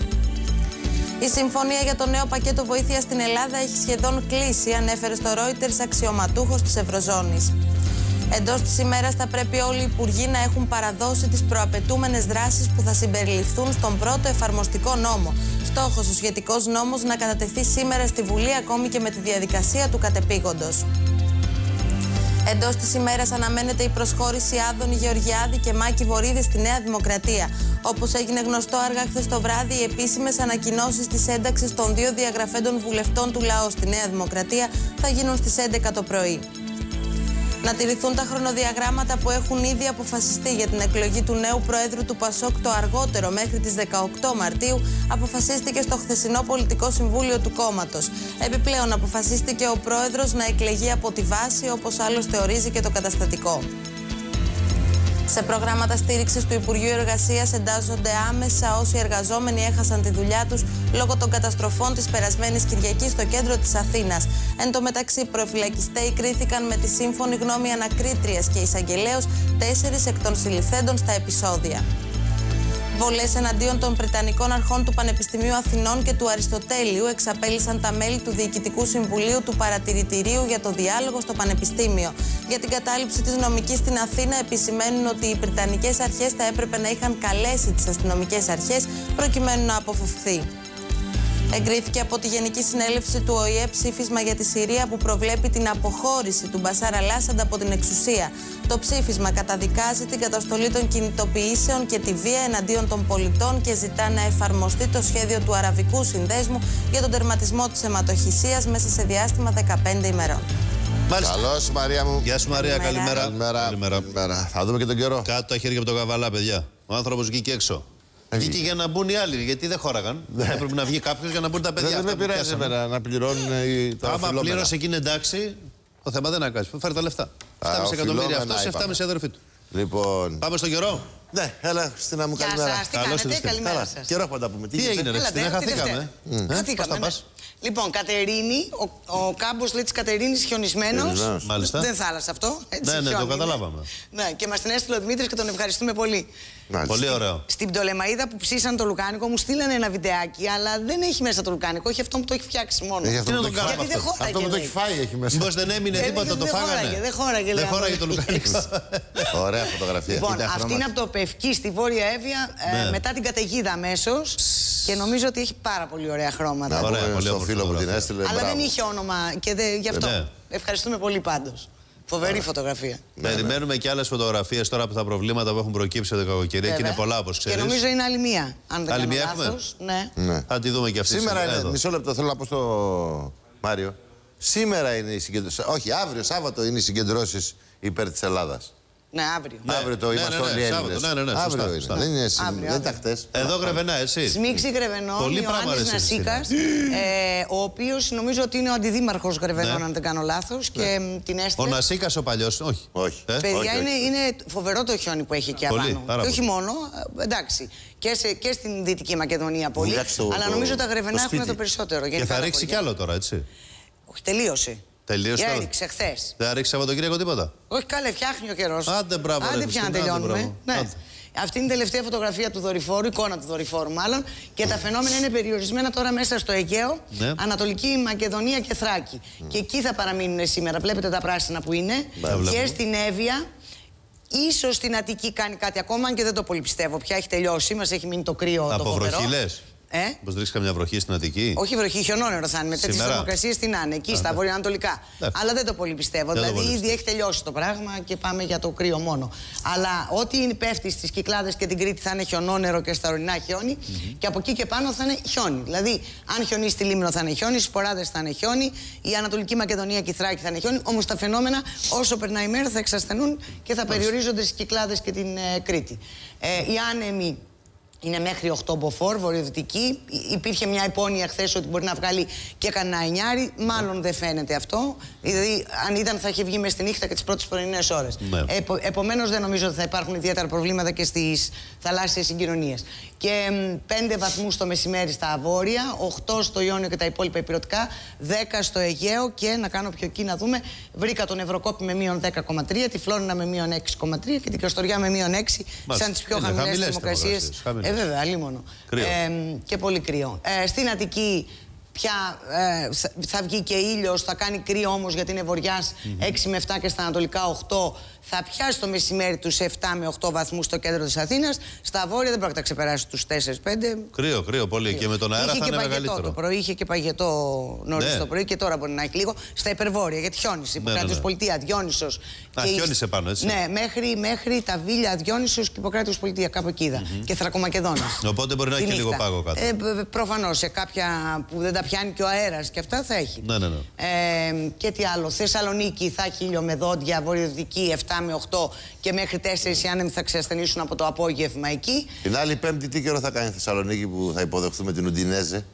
Speaker 5: Η συμφωνία για το νέο πακέτο βοήθειας στην Ελλάδα έχει σχεδόν κλείσει, ανέφερε στο Reuters αξιωματούχος της Ευρωζώνης. Εντός της ημέρας θα πρέπει όλοι οι υπουργοί να έχουν παραδώσει τις προαπαιτούμενες δράσεις που θα συμπεριληφθούν στον πρώτο εφαρμοστικό νόμο. Στόχος ο σχετικός νόμος να κατατεθεί σήμερα στη Βουλή ακόμη και με τη διαδικασία του κατεπήγοντος. Εντός της ημέρας αναμένεται η προσχώρηση Άδωνη Γεωργιάδη και Μάκη Βορίδη στη Νέα Δημοκρατία. Όπως έγινε γνωστό αργά χθες το βράδυ, οι επίσημες ανακοινώσεις της ένταξης των δύο διαγραφέντων βουλευτών του λαού στη Νέα Δημοκρατία θα γίνουν στις έντεκα το πρωί. Να τηρηθούν τα χρονοδιαγράμματα που έχουν ήδη αποφασιστεί για την εκλογή του νέου Προέδρου του ΠΑΣΟΚ το αργότερο μέχρι τις δεκαοκτώ Μαρτίου, αποφασίστηκε στο χθεσινό Πολιτικό Συμβούλιο του κόμματος. Επιπλέον, αποφασίστηκε ο Πρόεδρος να εκλεγεί από τη βάση, όπως άλλωστε ορίζει και το καταστατικό. Σε προγράμματα στήριξης του Υπουργείου Εργασίας εντάσσονται άμεσα όσοι εργαζόμενοι έχασαν τη δουλειά τους λόγω των καταστροφών της περασμένης Κυριακής στο κέντρο της Αθήνας. Εν τω μεταξύ, προφυλακιστέοι κρίθηκαν με τη σύμφωνη γνώμη ανακρίτριας και εισαγγελέως τέσσερις εκ των συλληφθέντων στα επεισόδια. Βολές εναντίον των Πριτανικών Αρχών του Πανεπιστημίου Αθηνών και του Αριστοτέλειου εξαπέλυσαν τα μέλη του Διοικητικού Συμβουλίου του Παρατηρητηρίου για το Διάλογο στο Πανεπιστήμιο. Για την κατάληψη της νομικής στην Αθήνα επισημαίνουν ότι οι Πριτανικές Αρχές θα έπρεπε να είχαν καλέσει τις αστυνομικές αρχές προκειμένου να αποφευχθεί. Εγκρίθηκε από τη Γενική Συνέλευση του Ο Η Ε ψήφισμα για τη Συρία που προβλέπει την αποχώρηση του Μπασάρ Αλ-Άσαντ από την εξουσία. Το ψήφισμα καταδικάζει την καταστολή των κινητοποιήσεων και τη βία εναντίον των πολιτών και ζητά να εφαρμοστεί το σχέδιο του Αραβικού Συνδέσμου για τον τερματισμό της αιματοχυσίας μέσα σε διάστημα δεκαπέντε ημερών.
Speaker 3: Καλώς, Μαρία μου.
Speaker 2: Γεια σου, Μαρία. Καλημέρα.
Speaker 3: Καλημέρα. Καλημέρα. Καλημέρα. Θα δούμε και τον καιρό.
Speaker 2: Κάτω τα χέρια από το καβαλά, παιδιά. Ο άνθρωπος βγήκε έξω. Βγήκε για να μπουν οι άλλοι, γιατί δεν χώραγαν. Ναι. Έπρεπε να βγει κάποιο για να μπουν τα παιδιά.
Speaker 3: Δεν με πειράζει εμένα να πληρώνουν οι τα
Speaker 2: άμα πλήρωσε εκεί είναι εντάξει, το θέμα δεν είναι να κάνει. Φέρει τα λεφτά. εφτά εκατομμύρια αυτό, εφτά κόμμα πέντε αδερφή του.
Speaker 3: Λοιπόν.
Speaker 2: Πάμε στον καιρό.
Speaker 3: Ναι, έλα, Χριστίνα μου, καλημέρα.
Speaker 5: Καλώς ήρθατε, καλημέρα σας.
Speaker 3: Καιρό πάντα πούμε.
Speaker 2: Τι έγινε, Χριστίνα, χαθήκαμε.
Speaker 6: Χαθήκαμε. Λοιπόν, Κατερίνη, ο, ο κάμπος λέει της Κατερίνης χιονισμένος.
Speaker 2: Μάλιστα.
Speaker 6: Δεν θάλασσα αυτό. Έτσι,
Speaker 2: ναι, ναι, το καταλάβαμε.
Speaker 6: Ναι, και μας την έστειλε ο Δημήτρης και τον ευχαριστούμε πολύ.
Speaker 2: Μάλιστα. Πολύ ωραίο.
Speaker 6: Στην Πτολεμαΐδα που ψήσαν το λουκάνικο μου στείλανε ένα βιντεάκι, αλλά δεν έχει μέσα το λουκάνικο, έχει αυτό που το έχει φτιάξει μόνο.
Speaker 3: Έχει αυτό
Speaker 2: τι
Speaker 3: που
Speaker 2: να το
Speaker 3: κάνουμε αυτό.
Speaker 6: Αυτό,
Speaker 3: αυτό που το έχει φάει έχει μέσα.
Speaker 2: Μήπως δεν έμεινε τίποτα, το φάγανε.
Speaker 6: Δεν χώραγε,
Speaker 2: δεν χώραγε το λουκάνικο.
Speaker 3: Ωραία φωτογραφία.
Speaker 6: Λοιπόν, αυτή είναι από το Λευκή στη Βόρεια Εύβοια
Speaker 2: Ναι.
Speaker 6: ε, μετά την καταιγίδα αμέσως. Και νομίζω ότι έχει πάρα πολύ ωραία χρώματα.
Speaker 3: Να
Speaker 2: Ωραία,
Speaker 3: πούμε
Speaker 2: πολύ
Speaker 3: στο
Speaker 2: όμορφη
Speaker 3: φίλο που την
Speaker 2: φωτογραφία.
Speaker 3: έστειλε.
Speaker 6: Αλλά
Speaker 3: μπράβο.
Speaker 6: δεν είχε όνομα και δε, γι' αυτό.
Speaker 2: Ναι.
Speaker 6: Ευχαριστούμε πολύ πάντως. Φοβερή φωτογραφία.
Speaker 2: Περιμένουμε και άλλες φωτογραφίες τώρα από τα προβλήματα που έχουν προκύψει από την κακοκαιρία και
Speaker 6: Βέβαια.
Speaker 2: είναι πολλά, όπως ξέρεις.
Speaker 6: Και νομίζω είναι άλλη μία. Αν δεν
Speaker 2: Άλλη
Speaker 6: κάνω
Speaker 2: μία έχουμε?
Speaker 6: λάθος. Ναι.
Speaker 3: Ναι.
Speaker 2: Θα τη δούμε και αυτή.
Speaker 3: Σήμερα
Speaker 2: σήμερα,
Speaker 3: είναι,
Speaker 2: εδώ.
Speaker 3: μισό λεπτό θέλω να πω στο Μάριο. Σήμερα είναι οι συγκεντρώσεις, όχι αύριο, Σάββατο είναι οι συγκεντρώσεις υπέρ της Ελλάδας.
Speaker 6: Ναι, αύριο.
Speaker 2: Ναι.
Speaker 3: Αύριο το
Speaker 2: ναι,
Speaker 3: είμαστε
Speaker 2: ναι, ναι,
Speaker 3: όλοι
Speaker 2: Σάββατο,
Speaker 3: Έλληνες.
Speaker 2: ναι, ναι, ναι,
Speaker 3: Αύριο
Speaker 2: σωστά,
Speaker 3: είναι.
Speaker 2: σωστά.
Speaker 3: Δεν είναι σήμερα,
Speaker 6: Αύριο,
Speaker 3: δεν ήταν
Speaker 6: αύριο.
Speaker 3: χτες.
Speaker 2: Εδώ Γρεβενά, εσύ.
Speaker 6: Σμίξη Γρεβενών,
Speaker 2: Πολύ πράγμα
Speaker 6: Ιωάννης
Speaker 2: αρέσει εσύ,
Speaker 6: Νασίκας, ε, ο οποίος νομίζω ότι είναι ο αντιδήμαρχος Γρεβενών,
Speaker 2: Ναι.
Speaker 6: αν δεν κάνω λάθος, και μ, την
Speaker 2: Ο
Speaker 6: έστειλε.
Speaker 2: Νασίκας ο παλιός, όχι.
Speaker 3: Όχι.
Speaker 2: Ε?
Speaker 6: Παιδιά,
Speaker 3: όχι,
Speaker 6: είναι,
Speaker 3: όχι.
Speaker 6: είναι φοβερό το χιόνι που έχει εκεί
Speaker 2: Πολύ,
Speaker 6: απάνω.
Speaker 2: πάρα
Speaker 6: Και όχι
Speaker 2: πολύ.
Speaker 6: μόνο, ε, εντάξει, και, σε, και στην Δυτική Μακεδονία πολύ.
Speaker 3: Βουλιάξει το-
Speaker 6: Αλλά
Speaker 3: το-
Speaker 6: νομίζω τα
Speaker 3: το
Speaker 6: Γρεβενά έχουν
Speaker 3: σπίτι.
Speaker 6: το περισσότερο.
Speaker 2: Και
Speaker 6: γενικά
Speaker 2: θα
Speaker 6: τα
Speaker 2: ρίξει
Speaker 6: χωριά.
Speaker 2: κι άλλο τώρα, έτσι.
Speaker 6: Όχι, τελείωσε.
Speaker 2: Τελείωσε.
Speaker 6: Και
Speaker 2: τώρα.
Speaker 6: έριξε χθες.
Speaker 2: Δεν θα ρίξει Σαββατοκύριακο τίποτα.
Speaker 6: Όχι, καλέ, φτιάχνει ο καιρός.
Speaker 2: Άντε, μπράβο, ρε,
Speaker 6: Άντε πια να
Speaker 2: Χριστίνα, άντε,
Speaker 6: τελειώνουμε.
Speaker 2: μπράβο.
Speaker 6: Ναι.
Speaker 2: Άντε.
Speaker 6: Αυτή είναι η τελευταία φωτογραφία του δορυφόρου, εικόνα του δορυφόρου μάλλον. Και τα φαινόμενα είναι περιορισμένα τώρα μέσα στο Αιγαίο,
Speaker 2: Ναι.
Speaker 6: Ανατολική Μακεδονία και Θράκη. Και εκεί θα παραμείνουν σήμερα. Βλέπετε τα πράσινα που είναι.
Speaker 2: Τα
Speaker 6: Και
Speaker 2: βλέπουμε.
Speaker 6: στην Εύβοια. Ίσως στην Αττική κάνει κάτι ακόμα, αν και δεν το πολύ πιστεύω. Πια έχει τελειώσει, μας έχει μείνει το κρύο το
Speaker 2: Από
Speaker 6: φοβερό.
Speaker 2: βροχή λες.
Speaker 6: Ε?
Speaker 2: Πως ρίξει καμιά βροχή στην Αττική.
Speaker 6: Όχι βροχή, χιονόνερο θα είναι με τέτοιε
Speaker 2: Σήμερα.
Speaker 6: θερμοκρασίε τι να είναι, εκεί στα βορειοανατολικά.
Speaker 2: Εντάξει.
Speaker 6: Αλλά δεν το πολύ πιστεύω.
Speaker 2: Δεν το
Speaker 6: δηλαδή
Speaker 2: πολύ
Speaker 6: ήδη έχει τελειώσει το πράγμα και πάμε για το κρύο μόνο. Αλλά ό,τι είναι πέφτει στι Κυκλάδες και την Κρήτη θα είναι χιονόνερο και στα ορεινά χιόνι. Mm-hmm. Και από εκεί και πάνω θα είναι χιόνι. Δηλαδή, αν χιονίσει στη Λίμνο θα είναι χιόνι, στι Ποράδες θα είναι χιόνι, η Ανατολική Μακεδονία και η Θράκη θα είναι χιόνι. Όμως τα φαινόμενα όσο περνάει η μέρα θα εξασθενούν και θα περιορίζονται στις Κυκλάδες και την ε, Κρήτη. Ε, οι άνεμοι είναι μέχρι οκτώ μποφόρ, βορειοδυτική. Υπήρχε μια υπόνοια χθες ότι μπορεί να βγάλει και κανένα εννιάρι. Μάλλον δεν φαίνεται αυτό. Δηλαδή, αν ήταν, θα είχε βγει μες στη νύχτα και τις πρώτες πρωινές ώρες.
Speaker 2: Ναι.
Speaker 6: Επο, επομένως, δεν νομίζω ότι θα υπάρχουν ιδιαίτερα προβλήματα και στις θαλάσσιες συγκοινωνίες. Και μ, πέντε βαθμούς το μεσημέρι στα βόρεια, οκτώ στο Ιόνιο και τα υπόλοιπα υπηρετικά, δέκα στο Αιγαίο και να κάνω πιο εκεί να δούμε. Βρήκα τον Ευρωκόπη με μείον δέκα κόμμα τρία, τη Φλόρινα με μείον έξι κόμμα τρία και την Καστοριά με μείον έξι, σαν τις πιο
Speaker 2: Είναι
Speaker 6: χαμηλές
Speaker 2: χαμηλές
Speaker 6: θερμοκρασίες.
Speaker 2: θερμοκρασίες,
Speaker 6: Ε, βέβαια, αλίμονο.
Speaker 2: Κρύο.
Speaker 6: Ε, και πολύ κρύο. Ε, στην Αττική πια ε, θα- θα βγει και ήλιος, θα κάνει κρύο όμως γιατί είναι βοριάς έξι με επτά και στα ανατολικά οκτώ. Θα πιάσει το μεσημέρι τους επτά με οκτώ βαθμούς στο κέντρο της Αθήνας. Στα βόρεια δεν πρόκειται να ξεπεράσει τους τέσσερα πέντε.
Speaker 2: Κρύο, κρύο πολύ. Και με τον αέρα
Speaker 6: Είχε
Speaker 2: θα
Speaker 6: και
Speaker 2: είναι
Speaker 6: παγετό
Speaker 2: μεγαλύτερο.
Speaker 6: το πρωί, είχε και παγετό νωρίς
Speaker 2: Ναι.
Speaker 6: το πρωί και τώρα μπορεί να έχει λίγο. Στα υπερβόρεια, γιατί χιόνισε. Υποκράτειος
Speaker 2: ναι, ναι.
Speaker 6: Πολιτεία, Διόνυσος.
Speaker 2: Α,
Speaker 6: και η-
Speaker 2: χιόνισε πάνω, έτσι.
Speaker 6: Ναι, μέχρι, μέχρι τα Βίλια, Διόνυσος και Υποκράτειος Πολιτεία, κάπου εκεί είδα. Και Θρακομακεδόνας.
Speaker 2: Οπότε μπορεί να
Speaker 6: Τη
Speaker 2: έχει και λίγο
Speaker 6: νύχτα.
Speaker 2: πάγο κάτω.
Speaker 6: Ε, προφανώς σε κάποια που δεν τα πιάνει και ο αέρας και αυτά θα έχει.
Speaker 2: Ναι, ναι, ναι.
Speaker 6: Ε, και τι άλλο. Θεσσαλονίκη θα έχει ήλιο με δόντια, βορειοδυτική επτά με οκτώ και μέχρι τέσσερα οι άνεμοι θα ξεσθενήσουν από το απόγευμα εκεί.
Speaker 3: Την άλλη Πέμπτη τι καιρό θα κάνει η Θεσσαλονίκη που θα υποδεχθούμε την Ουντινέζε.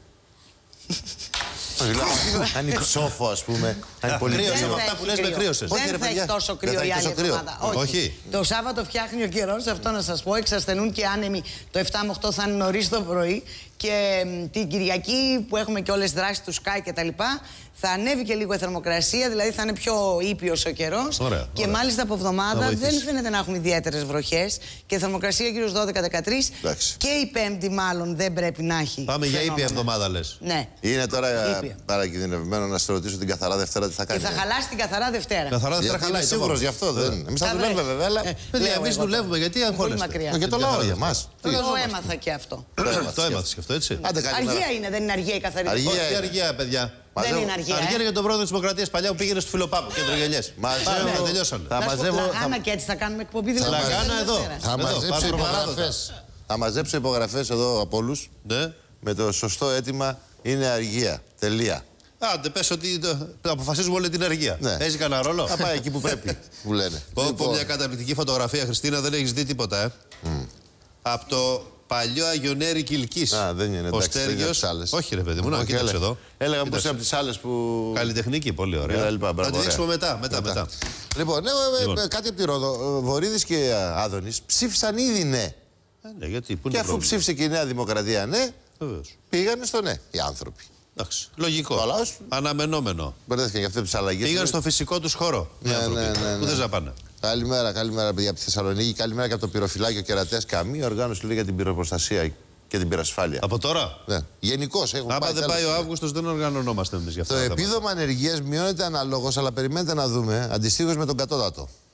Speaker 3: Αν είναι ψόφο, ας πούμε. Αν είναι πολύ
Speaker 2: κρύο.
Speaker 6: Δεν
Speaker 2: από
Speaker 6: θα
Speaker 2: αυτά
Speaker 6: έχει
Speaker 2: που λες με
Speaker 6: κρύο.
Speaker 2: κρύωσες.
Speaker 3: Όχι,
Speaker 6: Δεν
Speaker 3: ρε
Speaker 6: θα
Speaker 3: παιδιά.
Speaker 6: έχει τόσο
Speaker 3: Δεν
Speaker 6: κρύο
Speaker 3: θα
Speaker 6: η
Speaker 3: έχει
Speaker 6: άλλη
Speaker 3: τόσο κρύο.
Speaker 6: εβδομάδα.
Speaker 2: Όχι.
Speaker 6: Το Σάββατο φτιάχνει ο καιρός, αυτό να σας πω. Εξασθενούν και άνεμοι. Το επτά με οκτώ θα είναι νωρίς το πρωί. Και μ, την Κυριακή που έχουμε και όλες τις δράσεις του Sky και τα λοιπά, θα ανέβει και λίγο η θερμοκρασία, δηλαδή θα είναι πιο ήπιος ο καιρός.
Speaker 2: Ωραία,
Speaker 6: Και
Speaker 2: ωραία.
Speaker 6: μάλιστα από
Speaker 2: Να
Speaker 6: εβδομάδα
Speaker 2: βοηθήσει.
Speaker 6: δεν φαίνεται να έχουμε ιδιαίτερες βροχές. Και θερμοκρασία γύρω στους δώδεκα δεκατρία.
Speaker 3: Εντάξει.
Speaker 6: Και η Πέμπτη μάλλον δεν πρέπει να έχει.
Speaker 2: Πάμε για ήπια
Speaker 6: φαινόμενα.
Speaker 2: εβδομάδα, λες.
Speaker 6: Ναι.
Speaker 3: Είναι τώρα
Speaker 6: Ήπια.
Speaker 3: παρακινδυνευμένο να σε ρωτήσω την καθαρά Δευτέρα τι θα
Speaker 6: Και
Speaker 3: κάνει.
Speaker 6: θα χαλάσει την καθαρά Δευτέρα.
Speaker 2: Καθαρά δεν θα
Speaker 3: Γιατί είμαι
Speaker 2: χαλάει. το
Speaker 3: σίγουρος
Speaker 2: μόνο.
Speaker 3: γι' αυτό. Δεν. Εμείς θα
Speaker 6: Τα
Speaker 3: δουλεύουμε
Speaker 6: βρε.
Speaker 3: βέβαια, αλλά.
Speaker 6: Ε,
Speaker 2: Παιδιά,
Speaker 6: λέω
Speaker 2: εμείς
Speaker 6: εγώ
Speaker 2: δουλεύουμε,
Speaker 6: τώρα.
Speaker 2: γιατί
Speaker 6: Πολύ
Speaker 2: αγχώνεστε.
Speaker 6: μακριά.
Speaker 3: Για το λαό, για εμάς. Τι.
Speaker 6: Το έμαθα και αυτό.
Speaker 2: Το έμαθες και αυτό, έτσι.
Speaker 3: Άντε καλή μέρα.
Speaker 6: Αργία είναι, δεν είναι αργία η καθαρή
Speaker 3: Αργία.
Speaker 6: Δευτέρα.
Speaker 2: Τι αργία, παιδιά.
Speaker 6: Δεν
Speaker 3: Μαζεύω-
Speaker 6: είναι αργία.
Speaker 2: Αργία
Speaker 6: ε.
Speaker 2: είναι για τον πρόεδρο της Δημοκρατίας παλιά που πήγαινε στο Φιλοπάπου, κέντρο Γελιές.
Speaker 3: Μαζεύω-
Speaker 2: Πάμε,
Speaker 3: Ναι.
Speaker 2: τελειώσανε.
Speaker 3: Θα
Speaker 6: Να σου πω,
Speaker 3: μαζεύω.
Speaker 6: Λαγάνα
Speaker 3: θα-
Speaker 6: και έτσι θα κάνουμε εκπομπή. δηλαδή,
Speaker 2: Λαγάνα
Speaker 6: την
Speaker 2: εδώ.
Speaker 6: Δευτέρα.
Speaker 3: Θα
Speaker 2: Εδώ,
Speaker 3: μαζέψω
Speaker 2: πάμε προπαράδοτα.
Speaker 3: υπογραφές. Θα μαζέψω υπογραφές εδώ από όλους
Speaker 2: Ναι.
Speaker 3: με το σωστό αίτημα είναι αργία. Τελεία.
Speaker 2: Άντε, πες ότι το- αποφασίζουμε όλη την αργία.
Speaker 3: Ναι.
Speaker 2: Παίζει κανένα ρόλο.
Speaker 3: Θα πάει εκεί που πρέπει, που λένε.
Speaker 2: Πω, πω,
Speaker 3: Λοιπόν,
Speaker 2: μια καταπληκτική φωτογραφία, Χριστίνα, δεν έχεις δει τίποτα, ε. Από το παλιό Αγιονέρι Κιλκής.
Speaker 3: Α, δεν είναι,
Speaker 2: Ο
Speaker 3: εντάξει, δεν είναι
Speaker 2: Στέργιος.
Speaker 3: από τις άλλες.
Speaker 2: Όχι, ρε παιδί μου, να
Speaker 3: όχι,
Speaker 2: κοίταξε
Speaker 3: έλεγα.
Speaker 2: εδώ.
Speaker 3: Έλεγα πως
Speaker 2: Κοίταξε.
Speaker 3: είναι από τις άλλες που.
Speaker 2: Καλλιτεχνική, πολύ ωραία.
Speaker 3: Ε, λοιπόν, μπράβο,
Speaker 2: Θα τη
Speaker 3: ωραία.
Speaker 2: δείξουμε μετά, μετά, μετά.
Speaker 3: Λοιπόν, ναι, ε, ε,
Speaker 2: Λοιπόν.
Speaker 3: κάτι από τη Ρόδο. Ε, Βορύδης και Άδωνης ψήφισαν ήδη ναι.
Speaker 2: Ε, ναι, γιατί, πού είναι
Speaker 3: Και
Speaker 2: το
Speaker 3: αφού
Speaker 2: πρόβλημα.
Speaker 3: ψήφισε και η Νέα Δημοκρατία ναι,
Speaker 2: Βεβαίως.
Speaker 3: πήγανε στο ναι οι άνθρωποι.
Speaker 2: Εντάξει, λογικό.
Speaker 3: Ο λαός-
Speaker 2: Αναμενόμενο.
Speaker 3: Μπερδεύτηκαν για αυτές τις αλλαγές.
Speaker 2: Πήγαν στο φυσικό τους χώρο. οι
Speaker 3: Ναι,
Speaker 2: άνθρωποι.
Speaker 3: ναι, ναι,
Speaker 2: Πού
Speaker 3: ναι.
Speaker 2: θες να πάνε.
Speaker 3: Καλημέρα, καλημέρα παιδιά από τη Θεσσαλονίκη. Καλημέρα και από το πυροφυλάκιο Κερατέας. Καμία οργάνωση λέει για την πυροπροστασία και την πυρασφάλεια.
Speaker 2: Από τώρα.
Speaker 3: Ναι. Γενικώς έχουν
Speaker 2: Άμα
Speaker 3: πάει
Speaker 2: δεν
Speaker 3: τέλος.
Speaker 2: πάει ο Αύγουστος, δεν οργανωνόμαστε εμείς γι' αυτό.
Speaker 3: Το επίδομα ανεργίας μειώνεται αναλόγως, αλλά περιμένετε να δούμε αντιστοίχως με τον κατώτατο.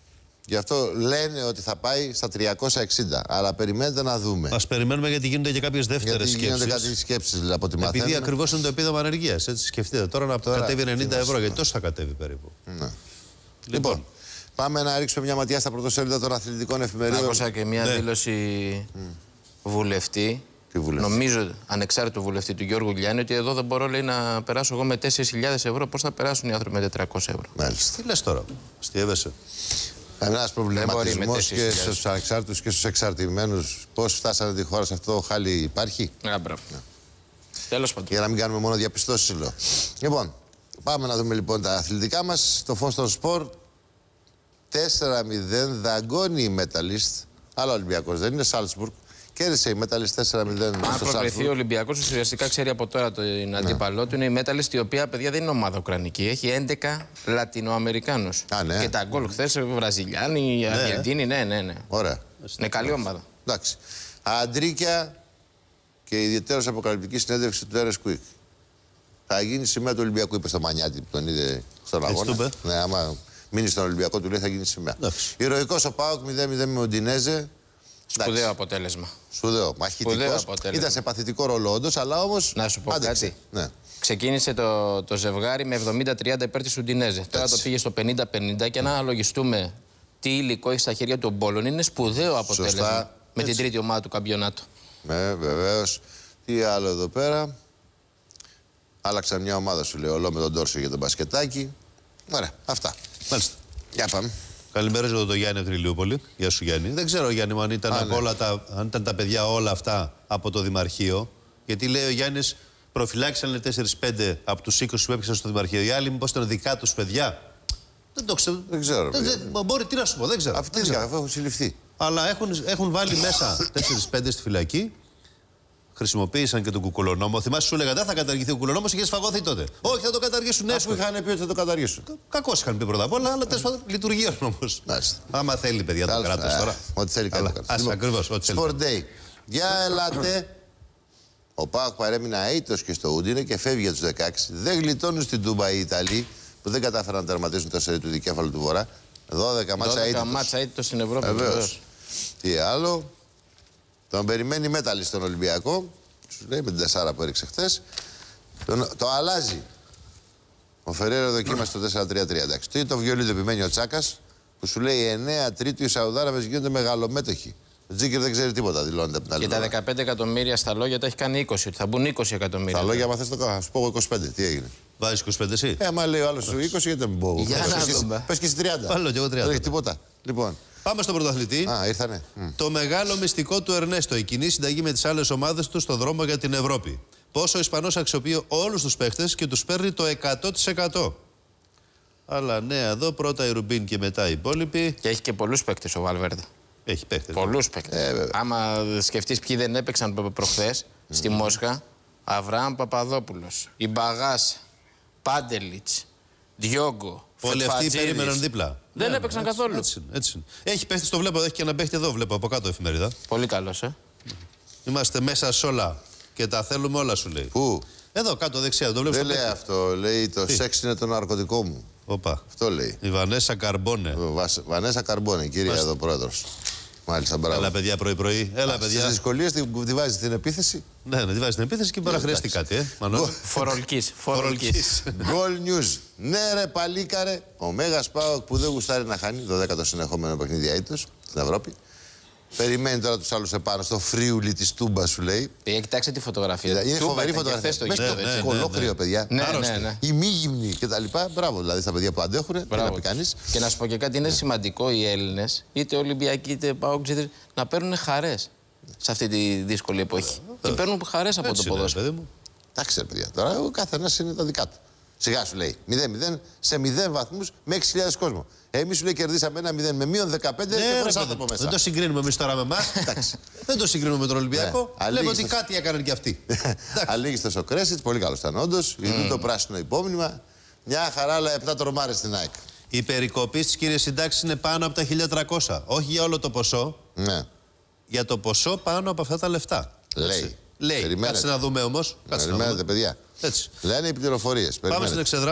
Speaker 3: Γι' αυτό λένε ότι θα πάει στα τριακόσια εξήντα. Αλλά περιμένετε να δούμε.
Speaker 2: Ας περιμένουμε γιατί γίνονται και κάποιες δεύτερες σκέψεις.
Speaker 3: Γιατί γίνονται κάτι σκέψεις από ό,τι μαθαίνουμε.
Speaker 2: Επειδή ακριβώς είναι το επίδομα ανεργίας. Έτσι σκεφτείτε τώρα να τώρα, κατέβει ενενήντα ευρώ. Γιατί τόσο θα κατέβει περίπου.
Speaker 3: Ναι. Λοιπόν, λοιπόν, πάμε να ρίξουμε μια ματιά στα πρωτοσέλιδα των αθλητικών εφημερίδων.
Speaker 4: Άκουσα και μια ναι. δήλωση mm. βουλευτή. Βουλευτή. Νομίζω ανεξάρτητο βουλευτή του Γιώργου Λιάννη ότι εδώ δεν μπορώ λέει, να περάσω εγώ με τέσσερις χιλιάδες ευρώ. Πώς θα περάσουν οι άνθρωποι με τετρακόσια ευρώ.
Speaker 3: Μάλιστα.
Speaker 2: Τι λες τώρα, αστιεύεσαι.
Speaker 3: Ένας προβληματισμός και στους ανεξάρτητους και στους εξαρτημένους. Πώς φτάσανε τη χώρα σε αυτό το χάλι υπάρχει.
Speaker 4: Α, μπράβο. Ναι. Τέλος πάντων.
Speaker 3: Για να μην κάνουμε μόνο διαπιστώσεις, λέω. Λοιπόν, πάμε να δούμε λοιπόν τα αθλητικά μας. Το φως των σπορ τέσσερα μηδέν δαγκώνει η Μεταλίστ. Αλλά ο Ολυμπιακός δεν είναι, Σάλτσμπουργκ. Κέρδισε η Μέταλιστ τέσσερα μηδέν.
Speaker 4: Αν προκριθεί ο Ολυμπιακός, ουσιαστικά ξέρει από τώρα την ναι. αντίπαλό του. Είναι η Μέταλιστ, η οποία παιδιά δεν είναι ομάδα ουκρανική. Έχει έντεκα Λατινοαμερικάνους.
Speaker 3: Ναι.
Speaker 4: Και τα γκολ χθες, Βραζιλιάνοι, ναι. Αργεντίνοι, ναι, ναι, ναι.
Speaker 3: Ωραία.
Speaker 4: Είναι καλή ομάδα.
Speaker 3: Εντάξει. Αντρίκια και ιδιαίτερος αποκαλυπτική συνέντευξη του Τέρες Κουίκ. Θα γίνει σημαία του Ολυμπιακού, είπε στο Μανιάτη που τον είδε στον αγώνα. Ναι, άμα μείνει στον Ολυμπιακό, του λέει θα γίνει σημαία. Ηρωικός ο ΠΑΟΚ μηδέν μηδέν με Οντινέζε.
Speaker 4: Σπουδαίο αποτέλεσμα.
Speaker 3: Σπουδαίο. Μαχητικός. Ήταν σε παθητικό ρόλο όντως, αλλά όμως.
Speaker 4: Να σου πω
Speaker 3: άντεξε.
Speaker 4: κάτι.
Speaker 3: Ναι.
Speaker 4: Ξεκίνησε το, το ζευγάρι με εβδομήντα τριάντα υπέρ της Ουντινέζε. Τώρα το πήγε στο πενήντα πενήντα και να αναλογιστούμε τι υλικό έχει στα χέρια του Μπόλων. Είναι σπουδαίο αποτέλεσμα. Σωστά. Με έτσι. Την τρίτη ομάδα του καμπιονάτου.
Speaker 3: Ναι, βεβαίως. Τι άλλο εδώ πέρα. Άλλαξαν μια ομάδα, σου λέει, ολό με τον Τόρσο για τον μπασκετάκι. Ωραία, αυτά.
Speaker 2: Μάλιστα.
Speaker 3: Για πάμε.
Speaker 2: Καλημέρα εδώ το Γιάννη από τη Ηλιούπολη. Γεια σου Γιάννη. Δεν ξέρω Γιάννη αν ήταν, Α, ναι. όλα τα, αν ήταν τα παιδιά όλα αυτά από το Δημαρχείο. Γιατί λέει ο Γιάννης προφυλάξαν τέσσερα πέντε από τους είκοσι που έπαιξαν στο Δημαρχείο. Οι άλλοι μήπως ήταν δικά τους παιδιά. Δεν το ξέρω.
Speaker 3: Δεν ξέρω.
Speaker 2: Δεν, δεν, μπορεί, τι να σου πω, δεν ξέρω.
Speaker 3: Αυτοί δεν έχουν συλληφθεί.
Speaker 2: Αλλά έχουν, έχουν βάλει μέσα τέσσερα πέντε στη φυλακή. Χρησιμοποίησαν και τον κουκουλονόμο. Θυμάσαι, σου έλεγα δεν θα καταργηθεί ο κουκουλονόμος και είχε σφαγωθεί τότε. Όχι, θα το καταργήσουν.
Speaker 3: Αφού είχαν πει ότι θα το καταργήσουν.
Speaker 2: Κακώς είχαν πει πρώτα απ' όλα, αλλά τέλος πάντων λειτουργεί ο νόμος. Άμα θέλει, παιδιά, το κράτος τώρα.
Speaker 3: Ό,τι θέλει κάνει.
Speaker 2: Ακριβώς.
Speaker 3: Sport Day. Για ελάτε. Ο ΠΑΟΚ παρέμεινε αήττος και στο Ούντινε και φεύγει για τους δεκαέξι. Δεν γλιτώνουν στην Τούμπα οι Ιταλοί που δεν κατάφεραν να τερματίσουν το σερί του δικέφαλου του Βορρά. δώδεκα μάτσα αήττος
Speaker 4: στην Ευρώπη.
Speaker 3: Βεβαίως. Τι άλλο. Τον περιμένει μέταλλη στον Ολυμπιακό. Σου λέει με την τεσσάρα που έριξε χθες. Το αλλάζει. Ο Φεραίρο δοκίμασε το τέσσερα τρία τρία. Εντάξει. Τι το βιολί το επιμένει ο Τσάκας που σου λέει εννέα τρίτου οι Σαουδάραβες γίνονται μεγαλομέτοχοι. Ο Τζίκερ δεν ξέρει τίποτα, δηλώνεται από την άλλη.
Speaker 4: Και τα δεκαπέντε εκατομμύρια στα λόγια τα έχει κάνει είκοσι. Θα μπουν είκοσι εκατομμύρια.
Speaker 3: Στα λόγια, άμα θες το κάνω, θα σου πω είκοσι πέντε. Τι έγινε.
Speaker 2: Βάζεις είκοσι πέντε εσύ.
Speaker 3: Ε, άμα λέει ο άλλος σου είκοσι, γιατί δεν μπορώ. Πες και εσύ τριάντα.
Speaker 2: Πάλι και εγώ τριάντα.
Speaker 3: Δεν έχει τίποτα. Λοιπόν.
Speaker 2: Πάμε στον πρωταθλητή.
Speaker 3: Α, ήρθανε.
Speaker 2: Το μεγάλο μυστικό του Ερνέστο. Η κοινή συνταγή με τις άλλες ομάδες του στο δρόμο για την Ευρώπη. Πόσο ο Ισπανός αξιοποιεί όλους τους παίχτες και τους παίρνει το εκατό τοις εκατό. Αλλά ναι, εδώ πρώτα η Ρουμπίν και μετά οι υπόλοιποι.
Speaker 4: Και έχει και πολλούς παίκτες ο Βαλβέρντε.
Speaker 2: Έχει παίκτες.
Speaker 4: Πολλούς παίκτες. Ε, Άμα σκεφτείς ποιοι δεν έπαιξαν προχθές mm. στη Μόσχα, Αβραάμ Παπαδόπουλος, Ιμπαγάς, Πάντελιτς, Διόγκο.
Speaker 2: Όλοι αυτοί περίμεναν δίπλα.
Speaker 4: Δεν ναι, έπαιξαν
Speaker 2: έτσι,
Speaker 4: καθόλου.
Speaker 2: Έτσι, έτσι. Έχει παίχτη, το βλέπω, έχει και ένα παίχτη εδώ, βλέπω από κάτω εφημερίδα.
Speaker 4: Πολύ καλός, ε.
Speaker 2: Είμαστε μέσα σε όλα και τα θέλουμε όλα, σου λέει.
Speaker 3: Πού?
Speaker 2: Εδώ κάτω δεξιά, το βλέπω.
Speaker 3: Δεν λέει αυτό, λέει το
Speaker 2: Τι?
Speaker 3: Σεξ είναι το ναρκωτικό μου.
Speaker 2: Οπα.
Speaker 3: Αυτό λέει.
Speaker 2: Η Βανέσα Καρμπόνε.
Speaker 3: Βασ... Βανέσα Καρμπόνε, κυρία Μάλιστα. Εδώ πρόεδρος. Μάλιστα, μπράβο.
Speaker 2: Έλα, παιδιά, πρωί-πρωί. Έλα, παιδιά.
Speaker 3: Στις δυσκολίες τη βάζει την επίθεση.
Speaker 2: Ναι, να τη βάζει την επίθεση και μπορεί να χρειαστεί κάτι, ε.
Speaker 4: Φορολκής. Φορολκής.
Speaker 3: Goal news. Ναι, ρε, παλίκαρε. Ο Μέγας ΠΑΟΚ που δεν γουστάρει να χάνει το δέκατο συνεχόμενο παιχνίδι αίτητος στην Ευρώπη. Περιμένει τώρα τους άλλους επάνω στο φρίουλι της Τούμπα, σου λέει.
Speaker 4: Πήγα, κοιτάξτε τη φωτογραφία.
Speaker 3: Είναι φοβερή φωτογραφία. Μέσα στο κολόκριο, παιδιά.
Speaker 4: Ναι, ναι, ναι.
Speaker 3: Οι μη γυμνοί κτλ. Μπράβο, δηλαδή στα παιδιά που αντέχουν. Να πει κανείς.
Speaker 4: Και να σου πω και κάτι, είναι σημαντικό οι Έλληνες, είτε Ολυμπιακοί είτε ΠΑΟΚ, να παίρνουν χαρές σε αυτή τη δύσκολη εποχή. Και παίρνουν χαρές από το ποδόσφαιρο.
Speaker 3: Εντάξει, παιδιά, τώρα ο καθένας είναι τα δικά του. Σιγά σου λέει μηδέν μηδέν σε μηδέν βαθμούς με έξι χιλιάδες κόσμο. Εμείς σου λέει κερδίσαμε ένα μηδέν με μείον δεκαπέντε
Speaker 2: ναι,
Speaker 3: και χωρίς άνθρωπο μέσα.
Speaker 2: Δεν το συγκρίνουμε εμείς τώρα με εμάς. Δεν το συγκρίνουμε με τον Ολυμπιακό. Ναι. Λέμε ότι κάτι έκαναν κι αυτοί.
Speaker 3: Αλήγιστος ο Κρέσιτς, πολύ καλός ήταν όντως. Mm. Το πράσινο υπόμνημα. Μια χαρά, αλλά επτά τρομάρες στην ΑΕΚ.
Speaker 2: Η περικοπή στις κύριες συντάξεις είναι πάνω από τα χίλια τριακόσια. Όχι για όλο το ποσό.
Speaker 3: Ναι.
Speaker 2: Για το ποσό πάνω από αυτά τα λεφτά.
Speaker 3: Λέει.
Speaker 2: Λέει. Κάτσε να δούμε όμως.
Speaker 3: Περιμένετε, παιδιά.
Speaker 2: Έτσι.
Speaker 3: Λένε οι πληροφορίες.
Speaker 2: Πάμε στην εξέδρα.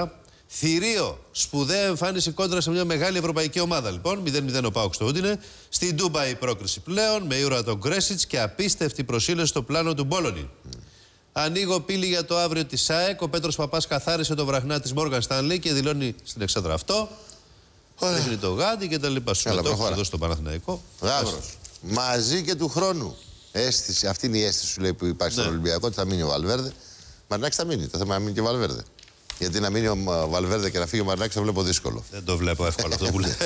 Speaker 2: Θηρίο, σπουδαία εμφάνιση κόντρα σε μια μεγάλη ευρωπαϊκή ομάδα. Λοιπόν, μηδέν μηδέν ο ΠΑΟΚ στο Ούντινε. Στην Ντούμπα η πρόκριση πλέον, με ήρωα τον Γκρέσιτς και απίστευτη προσήλωση στο πλάνο του Μπόλονι. Mm. Ανοίγω πύλη για το αύριο της ΑΕΚ. Ο Πέτρος Παπάς καθάρισε το βραχνά της Μόργαν Στάνλεϊ και δηλώνει στην εξέδρα αυτό. Ρίχνει το γάντι και τα λοιπά. Σου μετώχου εδώ στο Παναθηναϊκό.
Speaker 3: Γάβρος. Μαζί και του χρόνου. Αίσθηση, αυτή είναι η αίσθηση σου λέει που υπάρχει ναι. στον Ολυμπιακό ότι θα μείνει ο Βαλβέρδε. Μαρινάκης θα μείνει. Το θέμα είναι να μείνει και ο Βαλβέρδε. Γιατί να μείνει ο Βαλβέρδε και να φύγει ο Μαρινάκης το βλέπω δύσκολο.
Speaker 2: Δεν το βλέπω εύκολο αυτό που λες.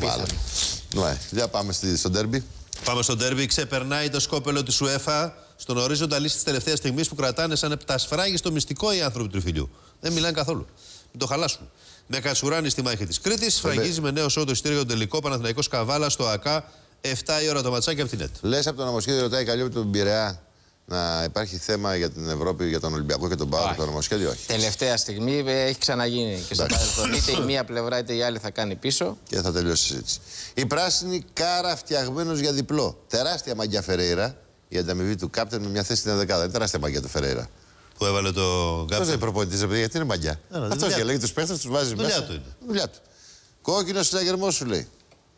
Speaker 3: Ναι, για πάμε στο ντέρμπι.
Speaker 2: Πάμε στο ντέρμπι. Ξεπερνάει το σκόπελο της UEFA στον ορίζοντα λύση της τελευταίας στιγμής που κρατάνε σαν επτασφράγιστο μυστικό οι άνθρωποι του Τριφυλιού. Δεν μιλάνε καθόλου. Μην το χαλάσουν. Με Κατσουράνη στη μάχη της Κρήτης, σφραγίζει με νέο σώμα το εισιτήριο τελικό Παναθηναϊκός Καβάλα στο ΑΚΑ. εφτά η ώρα το ματσάκι από την ΕΤ.
Speaker 3: Λες από το νομοσχέδιο, ρωτάει Καλλιόπη από τον Πειραιά, να υπάρχει θέμα για την Ευρώπη, για τον Ολυμπιακό και τον ΠΑΟΚ, το νομοσχέδιο, όχι.
Speaker 4: Τελευταία στιγμή έχει ξαναγίνει και στο παρελθόν. Είτε η μία πλευρά είτε η άλλη θα κάνει πίσω.
Speaker 3: Και θα τελειώσει η συζήτηση. Η πράσινη κάρα φτιαγμένος για διπλό. Τεράστια μαγκιά Φερέιρα, η ανταμοιβή του κάπτεν με μια θέση στην δεκάδα. Είναι τεράστια μαγκιά του Φερέιρα.
Speaker 2: Που έβαλε το κάπτεν.
Speaker 3: Αυτό δεν προπονητής, γιατί είναι μαγκιά. Αυτό και λέει τους παίχτες, τους βάζει μέσα.
Speaker 2: Του είναι.
Speaker 3: Δουλειά του. Κόκκινο συναγερμό σου λέει.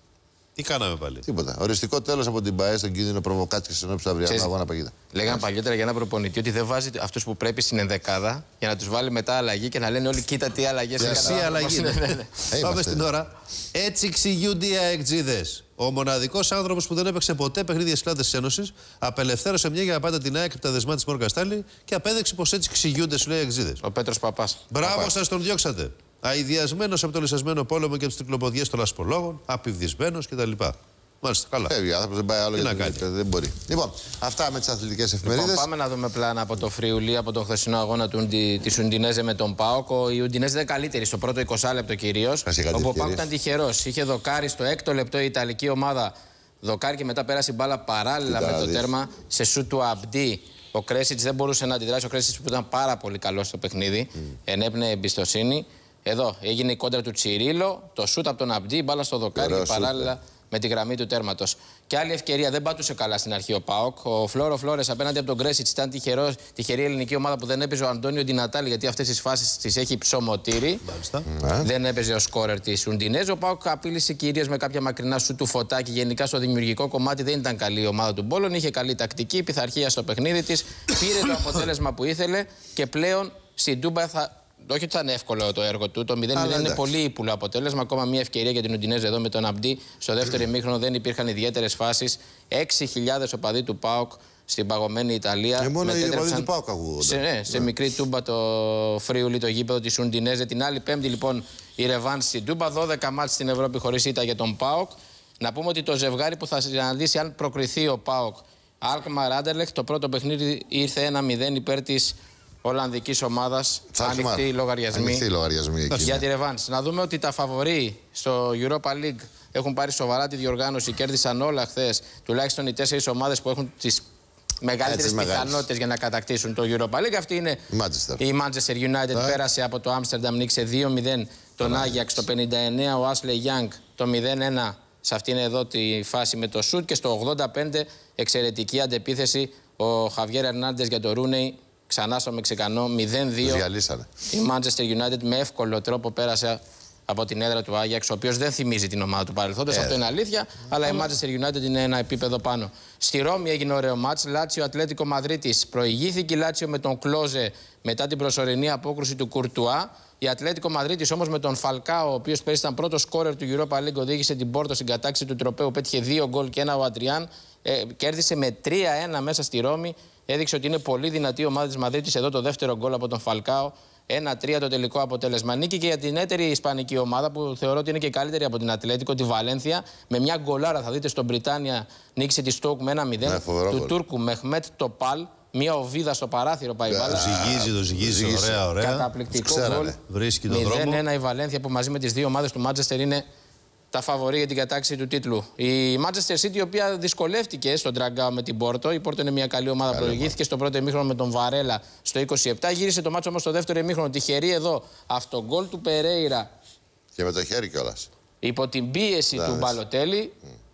Speaker 2: Τι κάναμε πάλι.
Speaker 3: Τίποτα. Οριστικό τέλος από την ΠΑΕ στον κίνδυνο προβοκάτσια στον όψο αυριανό αγώνα παγίδα.
Speaker 4: Λέγανε παλιότερα για ένα προπονητή ότι δεν βάζει αυτούς που πρέπει στην ενδεκάδα για να τους βάλει μετά αλλαγή και να λένε όλοι κοίτα τι αλλαγές
Speaker 2: έκανε. Τι αλλαγή. Πάμε στην ώρα. Έτσι εξηγούνται οι αεκτζίδες. Ο μοναδικός άνθρωπος που δεν έπαιξε ποτέ παιχνίδια στις πλάτες της Ένωσης απελευθέρωσε μια για πάντα την ΑΕΚ από τα δεσμά της Μόργαν Στάνλεϊ και απέδειξε πως έτσι εξηγούνται, σου λέει, οι αεκτζίδες.
Speaker 4: Ο Πέτρος Παπάς.
Speaker 2: Μπράβο σας, τον διώξατε. Αηδιασμένος από το λυσασμένο πόλεμο και από τις τρικλοποδιές των λασπολόγων, απειβδισμένος κτλ. Μάλιστα, καλά.
Speaker 3: Φεύγει ο άνθρωπος, δεν πάει άλλο γιατί δεν, δεν μπορεί. Λοιπόν, αυτά με τις αθλητικές εφημερίδες.
Speaker 4: Λοιπόν, πάμε να δούμε πλάνα από το Φριουλί, από τον χθεσινό αγώνα του, της Ουντινέζε με τον ΠΑΟΚ. Η Ουντινέζε ήταν καλύτερη στο πρώτο είκοσι λεπτό κυρίως. Ο ΠΑΟΚ ήταν τυχερός. Είχε δοκάρει στο έκτο λεπτό η Ιταλική ομάδα. Δοκάρει και μετά πέρασε η μπάλα παράλληλα με το τέρμα σε σούτ του Αμπντί. Ο Κρέσιτς δεν μπορούσε να αντιδράσει. Ο Κρέσιτς που ήταν πάρα πολύ καλό στο παιχνίδι. Mm. Ενέπνεε εμπιστοσύνη. Εδώ έγινε η κόντρα του Τσιρίλο, το σούτ από τον Αμπντί, μπάλα στο δοκάρι και παράλληλα με τη γραμμή του τέρματος. Και άλλη ευκαιρία, δεν πάτουσε καλά στην αρχή ο ΠΑΟΚ. Ο Φλόρο Φλόρες απέναντι από τον Γκρέσιτς ήταν τυχερός, τυχερή ελληνική ομάδα που δεν έπαιζε ο Αντώνιο Ντινατάλη, γιατί αυτές τις φάσεις τις έχει ψωμοτήρι. Mm. Δεν έπαιζε ο σκόρερ της Ουντινέζ. Ο ΠΑΟΚ απείλησε κυρίως με κάποια μακρινά σου του Φωτάκη. Γενικά στο δημιουργικό κομμάτι δεν ήταν καλή η ομάδα του Μπόλων. Είχε καλή τακτική, πειθαρχία στο παιχνίδι της. Πήρε το αποτέλεσμα που ήθελε και πλέον στην Ντούμπα θα. Όχι ότι θα είναι εύκολο το έργο του. Το μηδέν μηδέν είναι πολύ ύπουλο αποτέλεσμα. Ακόμα μια ευκαιρία για την Ουντινέζε εδώ με τον Αμπντί. Στο δεύτερο ημίχρονο δεν υπήρχαν ιδιαίτερες φάσεις. έξι χιλιάδες οπαδοί του ΠΑΟΚ στην παγωμένη Ιταλία.
Speaker 3: Και μόνο οι οπαδοί του ΠΑΟΚ ακούγονται.
Speaker 4: Σε, ναι, σε ναι. μικρή Τούμπα το Φρίουλι, το γήπεδο της Ουντινέζε. Την άλλη Πέμπτη λοιπόν η ρεβάνς στην Τούμπα. δώδεκα μάτς στην Ευρώπη χωρίς ήττα για τον ΠΑΟΚ. Να πούμε ότι το ζευγάρι που θα συναντήσει, αν προκριθεί ο ΠΑΟΚ, Αλκμαρ Άντερλεχτ, το πρώτο παιχνίδι ήρθε ένα μηδέν υπέρ της Ολλανδικής ομάδας. Ανοιχτοί λογαριασμοί για τη ρεβάνς. Να δούμε ότι τα φαβορί στο Europa League έχουν πάρει σοβαρά τη διοργάνωση. Κέρδισαν όλα χθες. Τουλάχιστον οι τέσσερις ομάδες που έχουν τις μεγαλύτερες πιθανότητες για να κατακτήσουν το Europa League. Αυτή είναι Manchester. Η Manchester United. Yeah. Πέρασε από το Άμστερνταμ, νίκησε δύο μηδέν τον Άγιαξ. Το πενήντα εννέα ο Άσλεϊ Γιάνγκ το μηδέν ένα. Σε αυτήν εδώ τη φάση με το σουτ. Και στο ογδόντα πέντε εξαιρετική αντεπίθεση ο Χαβιέρ Ερνάντες για το Ρούνεϊ. Ξανά στο Μεξικανό μηδέν δύο. Η Manchester United με εύκολο τρόπο πέρασε από την έδρα του Άγιαξ, ο οποίος δεν θυμίζει την ομάδα του παρελθόντος. Ε, αυτό είναι αλήθεια, αλλά η Manchester United είναι ένα επίπεδο πάνω. Στη Ρώμη έγινε ωραίο μάτς. Λάτσιο Ατλέτικο Μαδρίτης. Προηγήθηκε η Λάτσιο με τον Κλόζε μετά την προσωρινή απόκρουση του Κουρτουά. Η Ατλέτικο Μαδρίτης όμως με τον Φαλκάο, ο οποίος πέρυσι ήταν πρώτος σκόρερ του Europa League, οδήγησε την Πόρτο στην κατάξη του τροπαίου. Πέτυχε δύο γκολ και ένα ο Αντριάν. Ε, κέρδισε με τρία ένα μέσα στη Ρώμη. Έδειξε ότι είναι πολύ δυνατή η ομάδα της Μαδρίτης. Εδώ το δεύτερο γκολ από τον Φαλκάο. ένα τρία το τελικό αποτέλεσμα. Νίκη και για την έτερη ισπανική ομάδα που θεωρώ ότι είναι και καλύτερη από την Ατλέτικο, τη Βαλένθια. Με μια γκολάρα, θα δείτε στον Μπριτάνια, νίκησε τη Στόκ με ένα μηδέν. Ναι, του γκολ. Τούρκου Μεχμέτ Τοπάλ. Μια οβίδα στο παράθυρο πάει μπάλα.
Speaker 2: Το ζυγίζει, το ζυγίζει. Ωραία, ωραία.
Speaker 4: Καταπληκτικό γκολ.
Speaker 2: Βρίσκει τον δρόμο.
Speaker 4: μηδέν ένα η Βαλένθια που μαζί με τις δύο ομάδες του Μάντσεστερ είναι τα φαβορί για την κατάξη του τίτλου. Η Manchester City, η οποία δυσκολεύτηκε στον Τραγκάο με την Πόρτο. Η Πόρτο είναι μια καλή ομάδα. Καλή προηγήθηκε στο πρώτο ημίχρονο με τον Βαρέλα στο είκοσι επτά. Γύρισε το μάτσο όμως στο δεύτερο ημίχρονο. Τυχερή εδώ. Αυτογκόλ του Περέιρα.
Speaker 3: Και με το χέρι κιόλας.
Speaker 4: Υπό την πίεση
Speaker 3: Δάμε.
Speaker 4: του Μπαλοτέλη. Mm.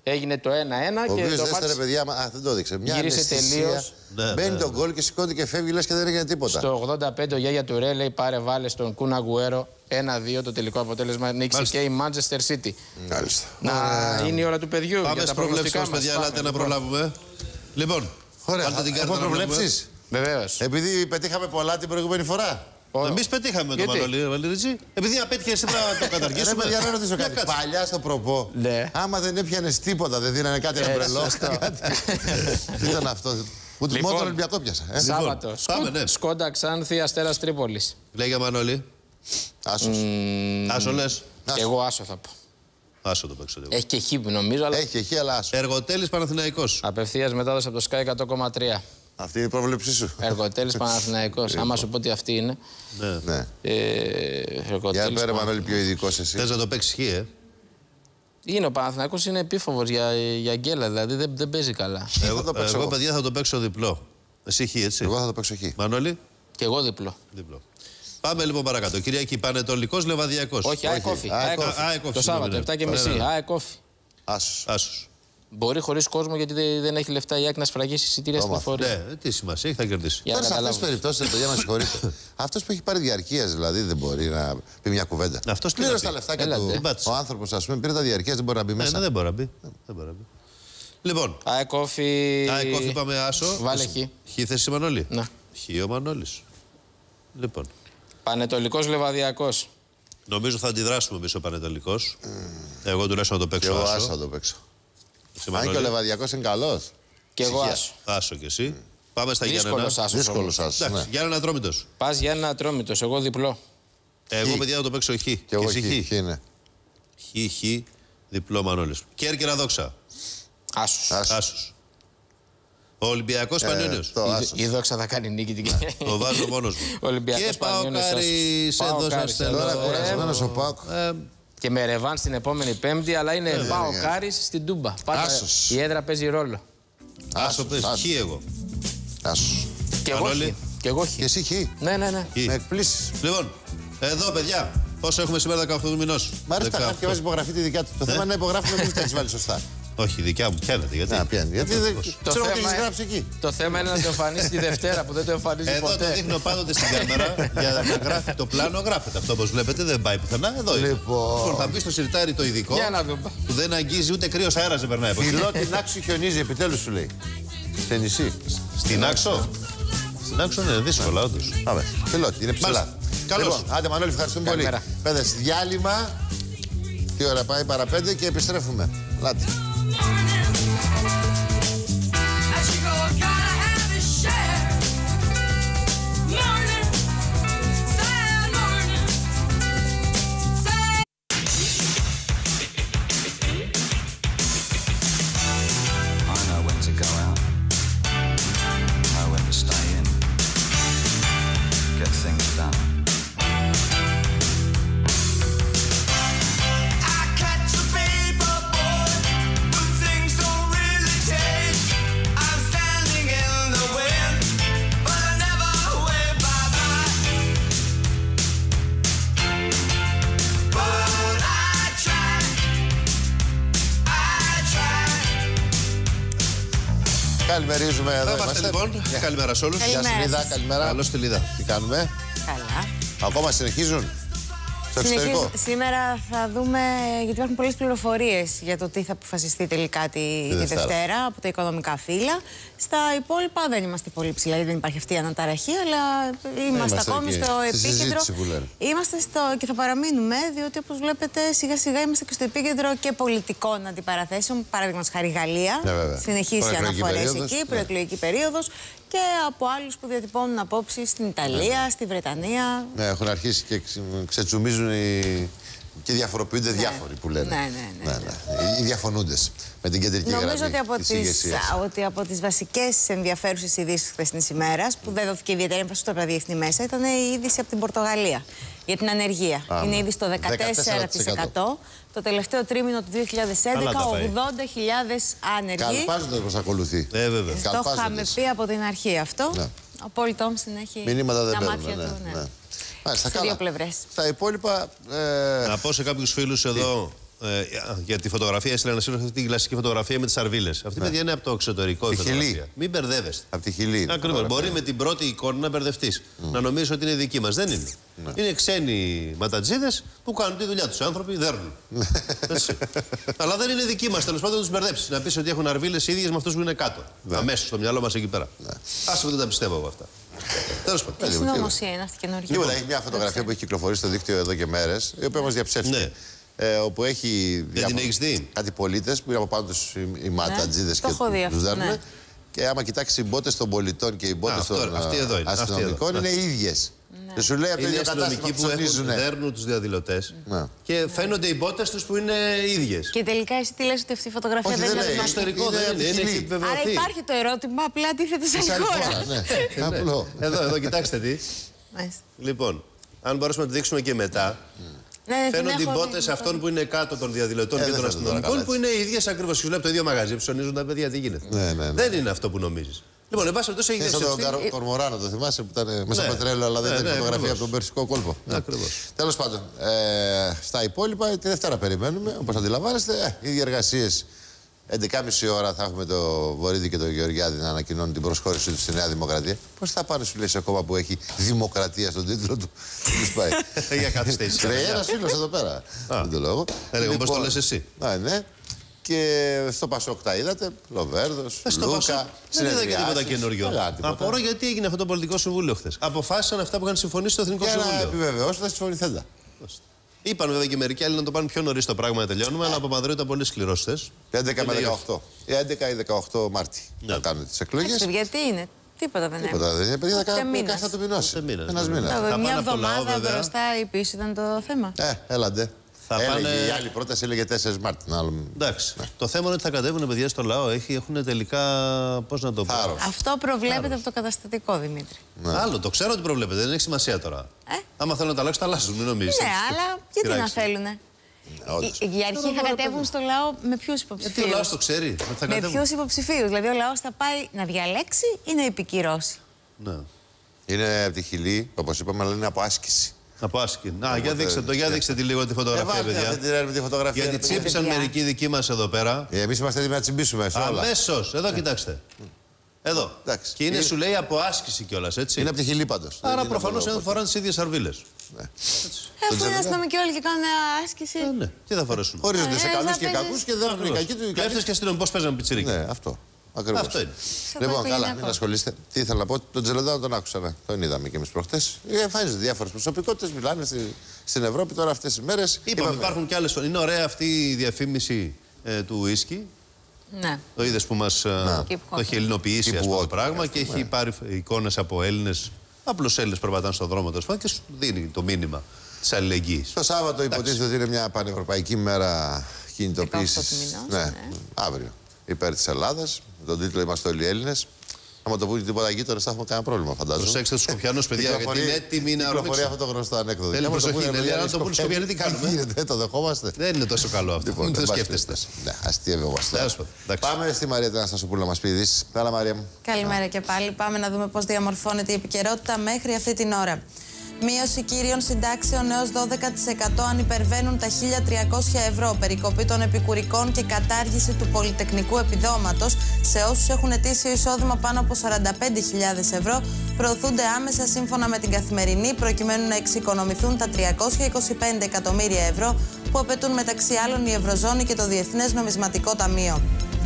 Speaker 4: Έγινε το ένα ένα
Speaker 3: Ο
Speaker 4: και
Speaker 3: οποίος
Speaker 4: το
Speaker 3: δέστε,
Speaker 4: μάτς
Speaker 3: ρε παιδιά, α, δεν το έδειξε. Μια
Speaker 4: γύρισε
Speaker 3: αναισθησία,
Speaker 4: τελείως.
Speaker 2: Ναι,
Speaker 3: μπαίνει
Speaker 2: ναι.
Speaker 3: τον γκολ και σηκώνει και φεύγει, λες και δεν έγινε τίποτα.
Speaker 4: Στο ογδόντα πέντε ο Γιάγια Τουρέ λέει πάρε βάλε στον Κουν Αγκουέρο ένα δύο το τελικό αποτέλεσμα. Νίκησε και η Manchester City.
Speaker 3: Μάλιστα.
Speaker 4: Να είναι η ώρα του παιδιού.
Speaker 2: Πάμε
Speaker 4: για τα
Speaker 2: στις προβλέψεις μας,
Speaker 4: προγνωστικά
Speaker 2: παιδιά,
Speaker 4: μας.
Speaker 2: ελάτε να
Speaker 4: Πάμε, λοιπόν.
Speaker 2: προλάβουμε. Λοιπόν,
Speaker 3: Ωραία,
Speaker 2: βάλτε την κάρτα
Speaker 3: έχουμε
Speaker 2: να βλέπουμε.
Speaker 3: προβλέψεις.
Speaker 4: Βεβαίως.
Speaker 3: Επειδή πετύχαμε πολλά την προηγούμενη φορά.
Speaker 2: Εμεί πετύχαμε με τον
Speaker 4: Γιατί?
Speaker 2: Μανώλη Βαλιριτζή. Επειδή απέτυχε σήμερα να το
Speaker 3: Ρε
Speaker 2: καταργήσουμε.
Speaker 3: παιδιά, να ρωτήσω
Speaker 2: Για
Speaker 3: κάτι.
Speaker 2: κάτσε.
Speaker 3: Παλιά στο προπό,
Speaker 4: Ναι.
Speaker 3: άμα δεν έπιανε τίποτα, δεν δίνανε κάτι ένα μπρελό. Τι ήταν αυτό. Ούτε
Speaker 4: Λοιπόν,
Speaker 3: μόνο τον Ολυμπιακό πιάσα. ε.
Speaker 4: Σάββατο.
Speaker 2: πάμε, ναι.
Speaker 4: Σκόντα Ξάνθη, Αστέρας Τρίπολης.
Speaker 2: Λέγε Μανώλη.
Speaker 3: Άσος.
Speaker 2: Άσο λε.
Speaker 3: Άσο.
Speaker 4: Εγώ άσο θα πω.
Speaker 2: Άσο το παίξω. εγώ.
Speaker 4: Έχει και χίπη νομίζω, αλλά
Speaker 3: Έχει, έχει, αλλά άσο.
Speaker 2: Εργοτέλης Παναθηναϊκός.
Speaker 4: απευθείας μετάδοση από το Sky εκατό κόμμα τρία.
Speaker 3: Αυτή είναι η πρόβλεψή σου.
Speaker 4: Εργοτέλης Παναθηναϊκός. Άμα σου πω ότι αυτή είναι.
Speaker 2: Ναι.
Speaker 3: Ναι.
Speaker 4: Ε,
Speaker 3: Για
Speaker 4: Εργοτέλης
Speaker 3: πέρα,
Speaker 4: Πανα-
Speaker 3: Μανώλη, πιο ειδικό εσύ.
Speaker 2: Θες να το παίξει χ, ε.
Speaker 4: Είναι ο Παναθηναϊκός, είναι επίφοβος για, για γκέλα, δηλαδή δεν, δεν παίζει καλά.
Speaker 3: θα
Speaker 2: Εγώ,
Speaker 3: το παίξω
Speaker 2: εγώ,
Speaker 3: εγώ.
Speaker 2: παιδιά, θα το παίξω διπλό. Εσύ χ, έτσι.
Speaker 3: Εγώ θα το παίξω χ.
Speaker 2: Μανώλη,
Speaker 4: Και εγώ διπλό.
Speaker 2: διπλό. Πάμε λοιπόν παρακάτω. Κυριακή, Πανετολικός Λεβαδιακός.
Speaker 4: Όχι, ΑΕΚ Όφι.
Speaker 3: ΑΕΚ
Speaker 4: ΑΕΚ
Speaker 3: Όφι.
Speaker 4: Όφι.
Speaker 2: ΑΕΚ Όφι,
Speaker 4: Το
Speaker 2: συγγνώμη,
Speaker 4: Σάββατο,
Speaker 2: ναι.
Speaker 4: επτά και
Speaker 2: Ναι,
Speaker 4: μισή.
Speaker 2: ναι, ναι.
Speaker 4: ΑΕΚ Όφι.
Speaker 3: Άσος.
Speaker 2: Άσος.
Speaker 4: Μπορεί χωρίς κόσμο γιατί δεν δεν έχει λεφτά η ΑΕΚ να σφραγίσει εισιτήρια στην
Speaker 3: μάθω.
Speaker 4: εφορία.
Speaker 2: Ναι, τι σημασία έχει, θα κερδίσει.
Speaker 4: Για
Speaker 3: Τώρα
Speaker 4: να
Speaker 3: σε αυτέ τι
Speaker 4: καταλάβω.
Speaker 3: περιπτώσει, παιδιά, με συγχωρείτε. Αυτό που έχει πάρει διαρκεία δηλαδή δεν μπορεί να πει μια κουβέντα.
Speaker 2: Αυτός τι να
Speaker 3: πλήρωσε
Speaker 2: πει.
Speaker 3: τα λεφτάκια
Speaker 4: Έλατε.
Speaker 3: του.
Speaker 2: Δεν πάτησε.
Speaker 3: Ο άνθρωπο, α πούμε, πήρε τα διαρκεία, δεν μπορεί να μπει
Speaker 2: Ναι,
Speaker 3: μέσα.
Speaker 2: ναι, δεν μπορεί να μπει. Δεν μπορεί να μπει. Λοιπόν,
Speaker 4: ΑΕΚ Όφι.
Speaker 2: ΑΕΚ Όφι πάμε άσο.
Speaker 4: Βάλε χ.
Speaker 2: Χ θέση Μανώλη.
Speaker 4: Ναι.
Speaker 2: Χ ο Μανώλης. Λοιπόν,
Speaker 4: Πανετολικός Λεβαδιακός.
Speaker 2: νομίζω θα αντιδράσουμε εμείς ο Πανετολικός. Εγώ τουλάχιστον να το
Speaker 3: Και
Speaker 2: παίξω
Speaker 3: εγώ
Speaker 2: άσο.
Speaker 3: άσο θα το παίξω.
Speaker 2: Εσύ,
Speaker 3: Αν και ο
Speaker 2: Μανώλη.
Speaker 3: Λεβαδιακό είναι καλό.
Speaker 4: Και εγώ
Speaker 3: Ψυχία.
Speaker 4: άσο.
Speaker 2: Άσο κι εσύ. Πάμε στα Γιάννενα.
Speaker 4: Δύσκολος άσος.
Speaker 3: Δύσκολο
Speaker 4: όμως.
Speaker 3: άσο.
Speaker 2: Εντάξει,
Speaker 3: Ναι.
Speaker 2: Γιάννενα Ατρόμητος.
Speaker 4: Πας για ένα Ατρόμητος, εγώ διπλό.
Speaker 2: Εγώ, παιδιά, θα το παίξω χ.
Speaker 3: Και εγώ
Speaker 2: εσύ
Speaker 3: χ. είναι.
Speaker 2: Χ, χ, διπλό Μανώλης. Κέρκυρα Δόξα.
Speaker 4: Άσος.
Speaker 3: Άσο.
Speaker 2: Άσος. Ο Ολυμπιακός
Speaker 3: Ε,
Speaker 2: Πανιόνιος.
Speaker 3: Το
Speaker 4: Η-
Speaker 3: άσο.
Speaker 4: Η Δόξα θα κάνει νίκη την Κυριακή.
Speaker 2: Το βάζω μόνος μου.
Speaker 4: Ολυμπιακός
Speaker 2: Και πάω
Speaker 4: Πανιόνιος,
Speaker 2: Κάρις
Speaker 4: άσος.
Speaker 2: εδώ
Speaker 4: Πάω
Speaker 2: σας
Speaker 4: Κάρις,
Speaker 2: θέλω.
Speaker 3: Τώρα
Speaker 4: εδώ.
Speaker 3: κουρασμένο ο Πάοκ.
Speaker 2: Ε,
Speaker 4: Και με ρεβάν στην επόμενη Πέμπτη, αλλά είναι πάω Κάρις στην Τούμπα. Πάντα
Speaker 3: Άσος.
Speaker 4: η έδρα παίζει ρόλο.
Speaker 2: Άσο πες.
Speaker 3: άσο.
Speaker 2: Χ εγώ.
Speaker 3: Άσο.
Speaker 4: Και εγώ
Speaker 2: Μανώλη.
Speaker 4: χ. Και εγώ χ.
Speaker 3: Και εσύ χ.
Speaker 4: Ναι, ναι, ναι.
Speaker 2: Χ.
Speaker 3: Με εκπλήσει.
Speaker 2: Λοιπόν, εδώ παιδιά, πόσο έχουμε σήμερα δεκαοκτώ του μηνός.
Speaker 3: Μ' αρέσει τα
Speaker 2: δεκαοκτώ.
Speaker 3: χάρτη και βάζει υπογραφή τη δικιά του. Το θέμα είναι να υπογράφουμε εμεί τα έχει βάλει σωστά.
Speaker 2: Όχι, δικιά μου, πιάνετε. Γιατί.
Speaker 3: Να πιάνει. Γιατί δεν
Speaker 4: Το
Speaker 3: ξέρω τι
Speaker 4: θέμα,
Speaker 3: έχει γράψει εκεί.
Speaker 4: το θέμα είναι να το εμφανίσει τη Δευτέρα που δεν το εμφανίζει
Speaker 2: Εδώ το
Speaker 4: ποτέ.
Speaker 2: δείχνω πάντοτε στην κάμερα για να γράφει το πλάνο, γράφεται. Αυτό όπως βλέπετε δεν πάει πουθενά. Εδώ είναι.
Speaker 3: Λοιπόν.
Speaker 2: Θα μπει στο σιρτάρι το ειδικό
Speaker 4: Για να δούμε.
Speaker 2: που δεν αγγίζει ούτε κρύος αέρας δεν περνάει από εκεί.
Speaker 3: Φιλό την άξου χιονίζει, επιτέλου σου λέει. Σε νησί.
Speaker 2: Στην Άξο. Στην Άξο είναι δύσκολα, όντως.
Speaker 3: Πάμε. Φιλό, είναι ψηλά.
Speaker 2: Μάλιστα. Καλώς.
Speaker 3: Λοιπόν, άντε Μανώλη, ευχαριστούμε πολύ.
Speaker 4: Καλημέρα.
Speaker 3: Παιδες, διάλειμμα. Τι ώρα πάει, παραπέντε και επιστρέφουμε. Λάτε.
Speaker 7: As you go, gotta have a share. Morning, sad morning, sad.
Speaker 8: I know when to go out, know when to stay in, get things done.
Speaker 7: I catch a paper boy, but things don't really change. I'm standing in the wind, but I never wave bye-bye. But I try, I try.
Speaker 3: Καλημερίζουμε εδώ.
Speaker 2: Θα είμαστε λοιπόν. Καλημέρα σε όλους.
Speaker 3: Γεια σου,
Speaker 5: Καλημέρα
Speaker 3: Λίδα,
Speaker 5: σας.
Speaker 3: καλημέρα.
Speaker 2: Καλώς τη Λίδα.
Speaker 3: Τι κάνουμε,
Speaker 5: Καλά.
Speaker 3: ακόμα συνεχίζουν. Στο εξωτερικό.
Speaker 5: Συνεχίζ- Σήμερα θα δούμε, γιατί υπάρχουν πολλές πληροφορίες για το τι θα αποφασιστεί τελικά τη, τη
Speaker 3: Δευτέρα.
Speaker 5: Δευτέρα από τα οικονομικά φύλλα. Στα υπόλοιπα δεν είμαστε πολύ ψηλά, γιατί δεν υπάρχει αυτή η αναταραχή, αλλά είμαστε,
Speaker 3: είμαστε
Speaker 5: ακόμη
Speaker 3: εκεί,
Speaker 5: στο
Speaker 3: στη
Speaker 5: επίκεντρο.
Speaker 3: συζήτηση που λένε.
Speaker 5: Είμαστε στο, και θα παραμείνουμε, διότι όπως βλέπετε σιγά σιγά είμαστε και στο επίκεντρο και πολιτικών αντιπαραθέσεων. Παραδείγματος χάρη Γαλλία,
Speaker 3: Ναι, βέβαια.
Speaker 5: συνεχίσει οι
Speaker 3: Προεκλογική
Speaker 5: αναφορές
Speaker 3: περίοδος,
Speaker 5: εκεί,
Speaker 3: ναι.
Speaker 5: προεκλογική περίοδος, και από άλλους που διατυπώνουν απόψεις στην Ιταλία, στη Βρετανία.
Speaker 3: Ναι, έχουν αρχίσει και ξε- ξετσουμίζουν οι... και διαφοροποιούνται διάφοροι που λένε.
Speaker 5: Ναι, ναι, ναι, ναι.
Speaker 3: Οι διαφωνούντες με την κεντρική
Speaker 5: Νομίζω
Speaker 3: γραμμή
Speaker 5: ότι από,
Speaker 3: της
Speaker 5: τις,
Speaker 3: ηγεσίας.
Speaker 5: α, ότι από τις βασικές ενδιαφέρουσες ειδήσεις χθεσινής ημέρας, που δεν δόθηκε ιδιαίτερη έμφαση στο διεθνή μέσα, ήταν η είδηση από την Πορτογαλία για την ανεργία.
Speaker 3: Α,
Speaker 5: Είναι
Speaker 3: ναι.
Speaker 5: ήδη στο δεκατέσσερα τοις εκατό. Το τελευταίο τρίμηνο του δύο χιλιάδες έντεκα,
Speaker 2: τα πάει.
Speaker 5: ογδόντα χιλιάδες άνεργοι.
Speaker 3: Καλπάζοντας πως ακολουθεί.
Speaker 2: Ε, βέβαια.
Speaker 5: Το είχαμε
Speaker 3: Καλπάζοντας.
Speaker 5: πει από την αρχή αυτό.
Speaker 3: Ναι.
Speaker 5: Ο Πολ Τόμσον έχει
Speaker 3: Μηνύματα δεν
Speaker 5: τα
Speaker 3: παίρνουν.
Speaker 5: μάτια
Speaker 3: Ναι,
Speaker 5: του. Ναι.
Speaker 3: ναι. Μάλιστα,
Speaker 5: Σε
Speaker 3: καλά.
Speaker 5: δύο πλευρές.
Speaker 3: Στα υπόλοιπα. Ε,
Speaker 2: Να πω σε κάποιους φίλους εδώ Ε, για τη φωτογραφία, έστειλε ένα σύλλογο αυτή την κλασική φωτογραφία με τις σαρβίλες. Αυτή η παιδιά είναι από το εξωτερικό η φωτογραφία. Μην μπερδεύεστε.
Speaker 3: Από τη Χιλή.
Speaker 2: Ακριβώς. Μπορεί με την πρώτη εικόνα να μπερδευτείς. Mm. Να νομίζεις ότι είναι δική μας. Δεν είναι. Mm. Είναι ξένοι ματατζίδες που κάνουν τη δουλειά τους. Οι άνθρωποι δέρνουν. Αλλά δεν είναι δική μας. Τέλος πάντων, να τους μπερδέψεις. Να πεις ότι έχουν αρβίλες ίδιες με αυτούς που είναι κάτω. Αμέσως στο μυαλό μας εκεί πέρα. Άσε που δεν τα πιστεύω εγώ αυτά. Τέλος πάντων.
Speaker 5: Τι συνωμοσία είναι αυτή καινούργια?
Speaker 3: Λοιπόν, έχει μια φωτογραφία που έχει κυκλοφορήσει στο δίκτυο εδώ και μέρες, η οποία μας διαψεύστηκε. Ε, όπου έχει κάτι πολίτες που είναι από πάνω τους οι, οι ματατζίδες
Speaker 5: ναι,
Speaker 3: και τους δέρνουν. Ναι. Και άμα κοιτάξει οι μπότες των πολιτών και οι μπότες των αστυνομικών είναι οι ίδιες. Ναι. Και σου λέει από το ίδιο κατάστημα που
Speaker 2: έχουν, δέρνουν τους διαδηλωτές ναι. και φαίνονται οι μπότες τους που είναι ίδιες.
Speaker 5: Και τελικά εσύ τι λες ότι αυτή η φωτογραφία
Speaker 3: όχι,
Speaker 5: δεν είναι
Speaker 3: από
Speaker 2: το ιστορικό, δεν είναι, είναι, έχει
Speaker 5: άρα υπάρχει το ερώτημα, απλά τίθεται σε άλλη χώρα.
Speaker 3: Ναι. Απλό.
Speaker 2: Εδώ, εδώ, κοιτάξτε τι. Λοιπόν, αν μπορέσουμε να το δείξουμε και μετά.
Speaker 5: Ναι,
Speaker 2: φαίνονται οι μπότες αυτών που είναι κάτω των διαδηλωτών ε, και των αστυνομικών που είναι οι ίδιες ακριβώς. Σου λέει από το ίδιο μαγαζί, ψωνίζουν τα παιδιά, τι γίνεται.
Speaker 3: Ναι, ναι, ναι.
Speaker 2: Δεν είναι αυτό που νομίζεις. Λοιπόν, εν πάση περιπτώσει έχει
Speaker 3: διαψευστεί. Σαν τον Κορμοράνο, το θυμάσαι που ήταν μέσα ναι, πετρέλαιο, αλλά δεν ναι, ήταν ναι, φωτογραφία ακριβώς. Από τον Περσικό κόλπο.
Speaker 2: Ναι. Ακριβώς.
Speaker 3: Τέλος πάντων, ε, στα υπόλοιπα τη Δευτέρα περιμένουμε, όπως αντιλαμβάνεστε, ε, οι διεργασίες. έντεκα και μισή ώρα θα έχουμε το Βορύδη και το Γεωργιάδη να ανακοινώνουν την προσχώρησή του στη Νέα Δημοκρατία. Πώς θα πάνε, σου λέει, σε κόμμα που έχει Δημοκρατία στον τίτλο του. Τους πάει.
Speaker 2: Για καθυστέρηση.
Speaker 3: Τρέχει ένας φίλος εδώ πέρα. Δεν το λόγο.
Speaker 2: Έλεγα, πώς το λες εσύ.
Speaker 3: Ναι. Και στο Πασόκ τα είδατε, Λοβέρδος, Λούκα.
Speaker 2: Δεν είδα και τίποτα καινούριο. Απορώ γιατί έγινε αυτό το πολιτικό συμβούλιο χθες. Αποφάσισαν αυτά που είχαν συμφωνήσει στο Εθνικό Συμβούλιο.
Speaker 3: Για να επιβεβαιώσουν τα συμφωνηθέντα.
Speaker 2: Είπαν βέβαια και μερικοί άλλοι να το πάνε πιο νωρίς το πράγμα να τελειώνουμε, αλλά από Παπανδρέου ήταν πολύ σκληρός χθες.
Speaker 3: έντεκα με δεκαοκτώ. έντεκα ή δεκαοκτώ Μάρτη θα κάνουν τις εκλογές.
Speaker 5: Γιατί είναι, τίποτα δεν είναι.
Speaker 3: Τίποτα δεν είναι, παιδιά, θα το μηνώσει. Ένας μήνας.
Speaker 5: Μια εβδομάδα μπροστά ή πίσω ήταν το θέμα.
Speaker 3: Ε, έλαντε. Θα έλεγε, πάνε... Η άλλη πρόταση έλεγε τέσσερις Μάρτη.
Speaker 2: Εντάξει. Ναι. Το θέμα είναι ότι θα κατέβουν παιδιά στο λαό. Έχουν τελικά. Πώς να το πω.
Speaker 5: Αυτό προβλέπεται Θάρρος. Από το καταστατικό, Δημήτρη.
Speaker 2: Ναι. Άλλο, το ξέρω ότι προβλέπεται. Δεν έχει σημασία τώρα. Ε? Άμα θέλουν να τα αλλάξουν, τα αλλάξουν. Μην νομίζετε.
Speaker 5: Ναι, αλλά γιατί να θέλουνε. Οι αρχαίοι θα κατέβουν στο λαό με ποιους υποψηφίους.
Speaker 2: Γιατί ο λαός το ξέρει.
Speaker 5: Με ποιους υποψηφίους. Δηλαδή ο λαός θα πάει να διαλέξει ή να επικυρώσει.
Speaker 2: Ναι.
Speaker 3: Είναι από τη Χιλή, όπως είπαμε, αλλά είναι από άσκηση.
Speaker 2: Από άσκηση. Να, για δείξτε το, για δείξτε τη λίγο τη φωτογραφία, παιδιά. Γιατί τσίπησαν μερικοί δικοί μας εδώ πέρα.
Speaker 3: Εμείς είμαστε έτοιμοι να τσιμπήσουμε.
Speaker 2: Αμέσως. Εδώ κοιτάξτε. Εδώ.
Speaker 3: Εντάξει.
Speaker 2: Και είναι, σου λέει, από άσκηση κιόλας, έτσι.
Speaker 3: Είναι από τη Χιλή πάντως.
Speaker 2: Άρα προφανώς δεν φοράνε τις ίδιες αρβίλες.
Speaker 5: Αφού είναι αστυνομικοί όλοι και κάνουν άσκηση.
Speaker 2: Ε, ναι. Τι θα φορέσουν.
Speaker 3: Χωρίζονται σε καλούς και κακούς και δεν έχουν κακοί του.
Speaker 2: Κλέφτες και αστυνομικοί πώς παίζαν πιτσιρίκι.
Speaker 3: Ναι, αυτό. Ακριβώς.
Speaker 2: Αυτό είναι.
Speaker 3: Λοιπόν, καλά, μην ασχολείστε. Τι ήθελα να πω, τον Τζελεντάνο τον άκουσα. Ναι. Τον είδαμε και εμείς προχτές. Εμφανίζονται διάφορες προσωπικότητες, μιλάνε στη, στην Ευρώπη τώρα αυτές τις μέρες.
Speaker 2: Είπαμε, υπάρχουν και άλλες. Είναι ωραία αυτή η διαφήμιση ε, του ουίσκι.
Speaker 5: Ναι.
Speaker 2: Το είδες που μας ε, το έχει ελληνοποιήσει αυτό το πράγμα και έχει πάρει εικόνες από Έλληνες. Απλούς Έλληνες περπατάνε στον δρόμο τέλος πάντων και σου δίνει το μήνυμα της αλληλεγγύης.
Speaker 3: Το Σάββατο υποτίθεται ότι είναι μια πανευρωπαϊκή μέρα κινητοποίησης. Ναι, ναι, αύριο. Υπέρ της Ελλάδας. Με τον τίτλο Είμαστε όλοι Έλληνες. Άμα το πούνε τίποτα γείτονες θα έχουμε κανένα πρόβλημα, φαντάζομαι.
Speaker 2: Προσέξτε τους Σκοπιανούς, παιδιά, γιατί είναι έτοιμοι να ορμήξουν.
Speaker 3: Κυκλοφορεί αυτό το γνωστό ανέκδοτο.
Speaker 2: Θέλει προσοχή, αν το πούνε Σκοπιανοί, τι κάνουμε.
Speaker 3: Δεν το δεχόμαστε.
Speaker 2: Δεν είναι τόσο καλό αυτό. Μην το σκέφτεστε.
Speaker 3: Ναι, αστείευόμαστε. Πάμε στη Μαρία Ταναστασοπούλου να μας πει ειδήσεις. Καλά, Μαρία μου.
Speaker 5: Καλημέρα και πάλι. Πάμε να δούμε πώς διαμορφώνεται η επικαιρότητα μέχρι αυτή την ώρα. Μείωση κύριων συντάξεων έως δώδεκα τοις εκατό αν υπερβαίνουν τα χίλια τριακόσια ευρώ. Περικοπή των επικουρικών και κατάργηση του πολυτεχνικού επιδόματος σε όσους έχουν ετήσιο εισόδημα πάνω από σαράντα πέντε χιλιάδες ευρώ. Προωθούνται άμεσα σύμφωνα με την Καθημερινή προκειμένου να εξοικονομηθούν τα τριακόσια είκοσι πέντε εκατομμύρια ευρώ που απαιτούν μεταξύ άλλων η Ευρωζώνη και το Διεθνές Νομισματικό Ταμείο.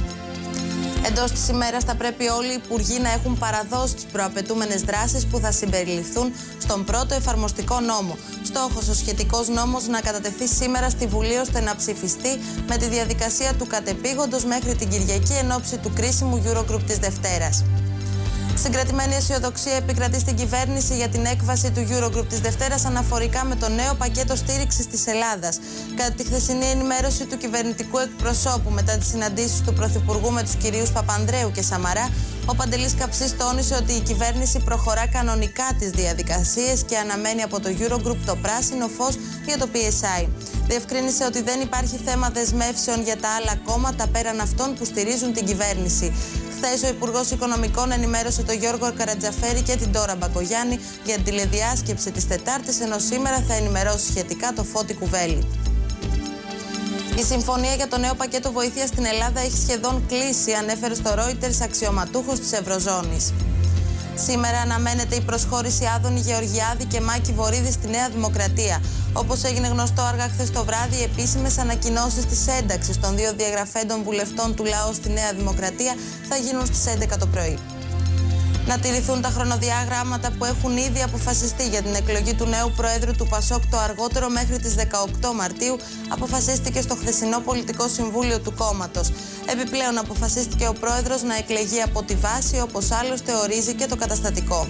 Speaker 5: Εντός της ημέρας θα πρέπει όλοι οι υπουργοί να έχουν παραδώσει τις προαπαιτούμενες δράσεις που θα συμπεριληφθούν στον πρώτο εφαρμοστικό νόμο. Στόχος ο σχετικός νόμος να κατατεθεί σήμερα στη Βουλή ώστε να ψηφιστεί με τη διαδικασία του κατεπήγοντος μέχρι την Κυριακή εν ώψη του κρίσιμου Eurogroup της Δευτέρας. Συγκρατημένη αισιοδοξία επικρατεί στην κυβέρνηση για την έκβαση του Eurogroup της Δευτέρας αναφορικά με το νέο πακέτο στήριξης της Ελλάδας. Κατά τη χθεσινή ενημέρωση του κυβερνητικού εκπροσώπου μετά τις συναντήσεις του Πρωθυπουργού με τους κυρίους Παπανδρέου και Σαμαρά, ο Παντελής Καψής τόνισε ότι η κυβέρνηση προχωρά κανονικά τις διαδικασίες και αναμένει από το Eurogroup το πράσινο φως για το πι ες άι. Διευκρίνησε ότι δεν υπάρχει θέμα δεσμεύσεων για τα άλλα κόμματα πέραν αυτών που στηρίζουν την κυβέρνηση. Χθες ο Υπουργός Οικονομικών ενημέρωσε τον Γιώργο Καρατζαφέρη και την Ντόρα Μπακογιάννη για την τηλεδιάσκεψη της Τετάρτης, ενώ σήμερα θα ενημερώσει σχετικά το Φώτη Κουβέλη. Η συμφωνία για το νέο πακέτο βοήθειας στην Ελλάδα έχει σχεδόν κλείσει, ανέφερε στο Reuters αξιωματούχος της Ευρωζώνης. Σήμερα αναμένεται η προσχώρηση Άδωνη Γεωργιάδη και Μάκη Βορίδη στη Νέα Δημοκρατία. Όπως έγινε γνωστό αργά χθες το βράδυ, οι επίσημες ανακοινώσεις της ένταξης των δύο διαγραφέντων βουλευτών του λαού στη Νέα Δημοκρατία θα γίνουν στις έντεκα το πρωί. Να τηρηθούν τα χρονοδιάγραμματα που έχουν ήδη αποφασιστεί για την εκλογή του νέου Προέδρου του Πασόκ το αργότερο μέχρι τις δεκαοκτώ Μαρτίου, αποφασίστηκε στο χθεσινό Πολιτικό Συμβούλιο του κόμματος. Επιπλέον, αποφασίστηκε ο Πρόεδρος να εκλεγεί από τη βάση, όπως άλλωστε ορίζει και το καταστατικό.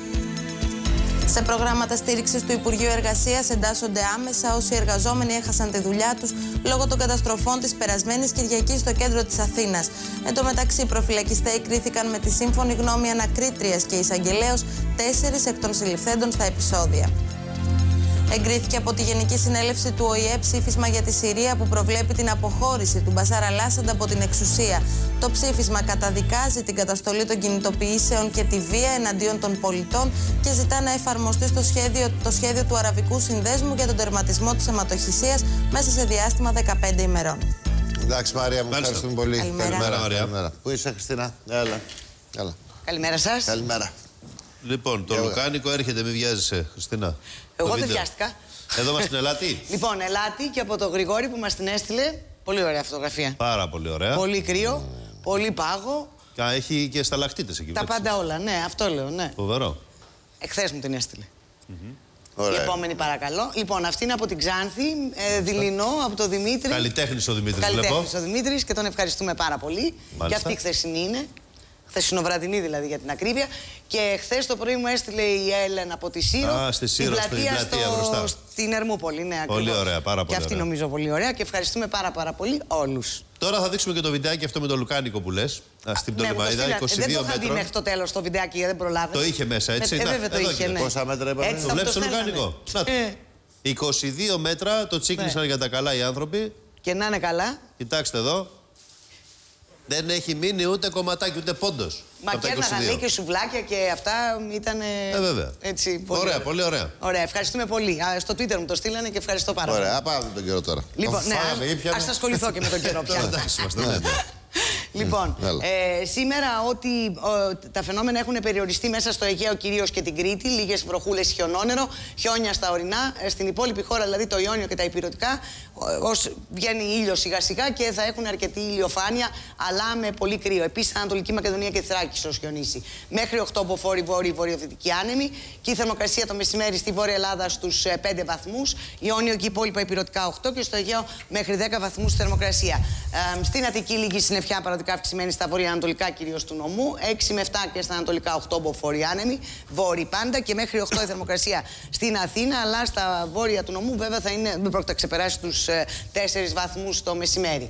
Speaker 5: Σε προγράμματα στήριξης του Υπουργείου Εργασίας εντάσσονται άμεσα όσοι εργαζόμενοι έχασαν τη δουλειά τους λόγω των καταστροφών της περασμένης Κυριακής στο κέντρο της Αθήνας. Εν τω μεταξύ, οι προφυλακιστέοι κρίθηκαν με τη σύμφωνη γνώμη ανακρίτριας και εισαγγελέως τέσσερις εκ των συλληφθέντων στα επεισόδια. Εγκρίθηκε από τη Γενική Συνέλευση του Ο Η Ε ψήφισμα για τη Συρία που προβλέπει την αποχώρηση του Μπασάρ Αλ-Άσαντ από την εξουσία. Το ψήφισμα καταδικάζει την καταστολή των κινητοποιήσεων και τη βία εναντίον των πολιτών και ζητά να εφαρμοστεί στο σχέδιο, το σχέδιο του Αραβικού Συνδέσμου για τον τερματισμό της αιματοχυσίας μέσα σε διάστημα δεκαπέντε ημερών.
Speaker 3: Εντάξει, Μαρία, μου ευχαριστούμε πολύ.
Speaker 5: Καλημέρα.
Speaker 2: Καλημέρα, Μαρία.
Speaker 3: Καλημέρα. Πού είσαι, Χριστίνα? Έλα. Έλα.
Speaker 6: Καλημέρα σας.
Speaker 3: Καλημέρα.
Speaker 2: Λοιπόν, το
Speaker 3: Εγώ.
Speaker 2: λουκάνικο έρχεται, μην βιάζεσαι, Χριστίνα.
Speaker 6: Εγώ
Speaker 2: Το
Speaker 6: δεν
Speaker 2: βίντεο.
Speaker 6: βιάστηκα.
Speaker 2: Εδώ μας την Ελάτη.
Speaker 6: Λοιπόν, Ελάτη και από τον Γρηγόρη που μας την έστειλε. Πολύ ωραία φωτογραφία.
Speaker 2: Πάρα πολύ ωραία.
Speaker 6: Πολύ κρύο, πολύ πάγο.
Speaker 2: Και έχει και σταλακτίτες εκεί.
Speaker 6: Τα
Speaker 2: έτσι.
Speaker 6: πάντα όλα. Ναι, αυτό λέω, ναι.
Speaker 2: Φοβερό.
Speaker 6: Εχθές μου την έστειλε. Η
Speaker 3: Ωραία.
Speaker 6: επόμενη παρακαλώ. Λοιπόν, αυτή είναι από την Ξάνθη, ε, δειλινό, από τον Δημήτρη.
Speaker 2: Καλλιτέχνης ο Δημήτρης, βλέπω.
Speaker 6: Καλλιτέχνης ο Δημήτρης και τον ευχαριστούμε πάρα πολύ.
Speaker 2: Μάλιστα.
Speaker 6: Και αυτή η χθεσινή είναι. Χθεσινοβραδινή δηλαδή για την ακρίβεια. Και χθες το πρωί μου έστειλε η Έλενα από τη Σύρο.
Speaker 2: Α, στη Σύρο,
Speaker 6: στην
Speaker 2: στην
Speaker 6: πλατεία,
Speaker 2: πλατεία μπροστά.
Speaker 6: στην Ερμούπολη. Ναι,
Speaker 2: Πολύ
Speaker 6: ακριβώς.
Speaker 2: ωραία, πάρα πολύ
Speaker 6: Και αυτή
Speaker 2: ωραία.
Speaker 6: νομίζω πολύ ωραία και ευχαριστούμε πάρα πάρα πολύ όλους.
Speaker 2: Τώρα θα δείξουμε και το βιντεάκι αυτό με το λουκάνικο που λες. Α, στην
Speaker 6: Ναι, μου το
Speaker 2: Πτολεμαΐδα,
Speaker 6: στείλατε.
Speaker 2: είκοσι
Speaker 6: Δεν
Speaker 2: δύο
Speaker 6: το είχα δει
Speaker 2: μέτρων.
Speaker 6: μέχρι το τέλος το βιντεάκι, δεν προλάβαινα.
Speaker 2: Το είχε μέσα, έτσι.
Speaker 6: Ε,
Speaker 2: Να,
Speaker 6: βέβαια το
Speaker 2: εδώ
Speaker 6: είχε,
Speaker 2: είναι.
Speaker 6: ναι.
Speaker 3: Πόσα μέτρα είπαμε?
Speaker 6: Έτσι
Speaker 2: Το
Speaker 6: θα
Speaker 2: βλέπεις το
Speaker 6: στέλνανε.
Speaker 2: λουκάνικο. Να το.
Speaker 6: Ε,
Speaker 2: είκοσι δύο μέτρα, το τσίκλισαν
Speaker 6: Ναι.
Speaker 2: για τα καλά οι άνθρωποι.
Speaker 6: Και να είναι καλά.
Speaker 2: Κοιτάξτε εδώ. Δεν έχει μείνει ούτε κομματάκι, ούτε πόντος.
Speaker 6: Μα
Speaker 2: από τα
Speaker 6: κέρναγαν
Speaker 2: είκοσι δύο.
Speaker 6: λέει και σουβλάκια και αυτά ήταν.
Speaker 2: Ε, βέβαια.
Speaker 6: Έτσι, πολύ
Speaker 2: Ωραία, πολύ ωραία.
Speaker 6: Ωραία, ευχαριστούμε πολύ. Α, στο Twitter μου το στείλανε και ευχαριστώ πάρα πολύ.
Speaker 3: Ωραία, πάμε με τον καιρό τώρα.
Speaker 6: Λοιπόν, ναι,
Speaker 3: Φάμε, ήπιαμε.
Speaker 6: ας ασχοληθώ και με τον καιρό πια.
Speaker 2: Εντάξει, είμαστε. ναι, ναι.
Speaker 6: Λοιπόν,
Speaker 3: Έλα.
Speaker 6: ε, σήμερα ότι ο, τα φαινόμενα έχουν περιοριστεί μέσα στο Αιγαίο κυρίως και την Κρήτη, λίγες βροχούλες, χιονόνερο, χιόνια στα ορεινά. Ε, στην υπόλοιπη χώρα, δηλαδή το Ιόνιο και τα Ηπειρωτικά, ως βγαίνει ήλιος σιγά σιγά και θα έχουν αρκετή ηλιοφάνεια, αλλά με πολύ κρύο. Επίσης, Ανατολική Μακεδονία και Θράκη ως χιονίσει. Μέχρι οκτώ μποφόρ βόρειοι βορειοδυτικοί άνεμοι και η θερμοκρασία το μεσημέρι στη Βόρεια Ελλάδα στους ε, πέντε βαθμούς, Ιόνιο και υπόλοιπα Ηπειρωτικά οκτώ και στο Αιγαίο μέχρι δέκα βαθμούς θερμοκρασία. Ε, στην Αττική λίγη συννεφιά παραδείγματος αυξημένη στα βορειοανατολικά κυρίως του νομού, έξι με επτά και στα ανατολικά οκτώ μποφόρ άνεμοι, βόρειοι πάντα και μέχρι οκτώ η θερμοκρασία στην Αθήνα, αλλά στα βόρεια του νομού βέβαια θα είναι, δεν πρόκειται να ξεπεράσει τους ε, τέσσερις βαθμούς το μεσημέρι.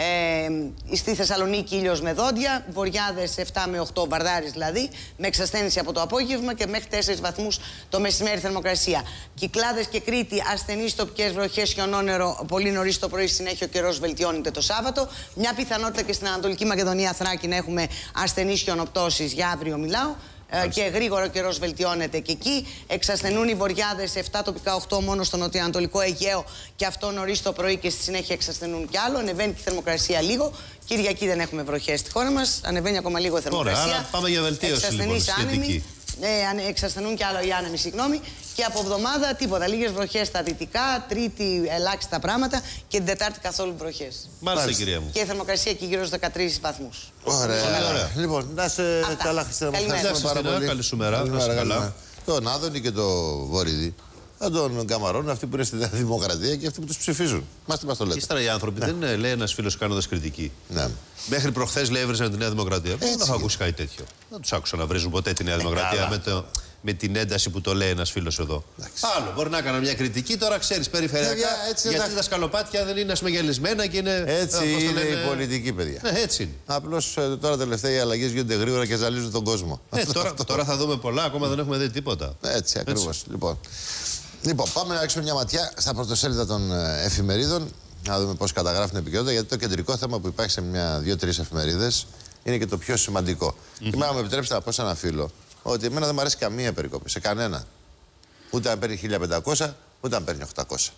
Speaker 6: Ε, στη Θεσσαλονίκη ήλιος με δόντια, βοριάδες επτά με οκτώ, βαρδάρης δηλαδή, με εξασθένηση από το απόγευμα και μέχρι τέσσερις βαθμούς το μεσημέρι θερμοκρασία. Κυκλάδες και Κρήτη, ασθενείς τοπικές βροχές, χιονόνερο, πολύ νωρίς το πρωί, συνέχεια ο καιρός βελτιώνεται το Σάββατο. Μια πιθανότητα και στην Ανατολική Μακεδονία, Θράκη, να έχουμε ασθενείς χιονοπτώσεις, για αύριο μιλάω. Ε, και γρήγορο καιρός βελτιώνεται και εκεί. Εξασθενούν οι βοριάδες, επτά τοπικά οκτώ μόνο στο νοτιοανατολικό Αιγαίο και αυτό νωρίς το πρωί και στη συνέχεια εξασθενούν κι άλλο. Ανεβαίνει και η θερμοκρασία λίγο. Κυριακή δεν έχουμε βροχές στη χώρα μας. Ανεβαίνει ακόμα λίγο η θερμοκρασία.
Speaker 2: Ωραία, άρα πάμε για βελτίωση λοιπόν, σχετική.
Speaker 6: Ε, εξασθενούν κι άλλο οι άνεμοι, συγγνώμη. Και από εβδομάδα τίποτα. Λίγες βροχές στα δυτικά, Τρίτη ελάχιστα πράγματα και την Τετάρτη καθόλου βροχές.
Speaker 2: Μάλιστα, κυρία μου.
Speaker 6: Και η θερμοκρασία εκεί γύρω στους δεκατρείς βαθμούς.
Speaker 3: Ωραία.
Speaker 2: Ωραία.
Speaker 3: Λοιπόν, να είσαι
Speaker 6: Αυτά.
Speaker 3: καλά, Χριστίνα. μου.
Speaker 6: Καλημέρα.
Speaker 3: Ευχαριστούμε πάρα
Speaker 2: Χριστίνα,
Speaker 3: πολύ.
Speaker 2: καλή σου μέρα.
Speaker 3: Καλημέρα,
Speaker 2: Να είσαι καλά.
Speaker 3: καλημέρα. Τον Άδωνη και τον Βορύδη. Δεν τον καμαρώνουν αυτοί που είναι στη Δημοκρατία και αυτοί που τους ψηφίζουν. Μας τι μας το λέτε.
Speaker 2: Ύστερα οι άνθρωποι δεν ε, λέει ένας φίλος κάνοντας κριτική.
Speaker 3: Ναι.
Speaker 2: Μέχρι προχθές λέει έβριζαν τη Νέα Δημοκρατία. Δεν έχω
Speaker 3: είναι.
Speaker 2: ακούσει κάτι τέτοιο. Δεν τους άκουσα να βρίζουν ποτέ τη Νέα Δημοκρατία
Speaker 3: καλά.
Speaker 2: με, το, με την ένταση που το λέει ένας φίλος εδώ.
Speaker 3: Εντάξει.
Speaker 2: Άλλο, μπορεί να έκανα μια κριτική, τώρα ξέρεις περιφερειακά.
Speaker 3: Παιδιά, έτσι
Speaker 2: γιατί
Speaker 3: εντάξει.
Speaker 2: τα σκαλοπάτια δεν είναι ασμεγελισμένα και είναι.
Speaker 3: Έτσι
Speaker 2: ε, πώς το
Speaker 3: είναι
Speaker 2: λένε,
Speaker 3: η πολιτική, παιδιά.
Speaker 2: Ναι, έτσι είναι.
Speaker 3: Απλώς ε, τώρα τελευταία οι αλλαγές γίνονται γρήγορα και ζαλίζουν τον κόσμο.
Speaker 2: Ε, τώρα, τώρα θα δούμε πολλά, ακόμα δεν έχουμε δει τίποτα.
Speaker 3: Έτσι, ακριβώς. Λοιπόν. λοιπόν, πάμε να ρίξουμε μια ματιά στα πρωτοσέλιδα των ε, εφημερίδων, να δούμε πώς καταγράφουν την επικαιρότητα, γιατί το κεντρικό θέμα που υπάρχει σε μια, δύο-τρεις εφημερίδες είναι και το πιο σημαντικό. Mm-hmm. Και μένα μου επιτρέψτε να πω σε ένα φίλο ότι εμένα δεν μου αρέσει καμία περικόπη, σε κανένα. Ούτε αν παίρνει χίλια πεντακόσια, ούτε αν παίρνει οκτακόσια.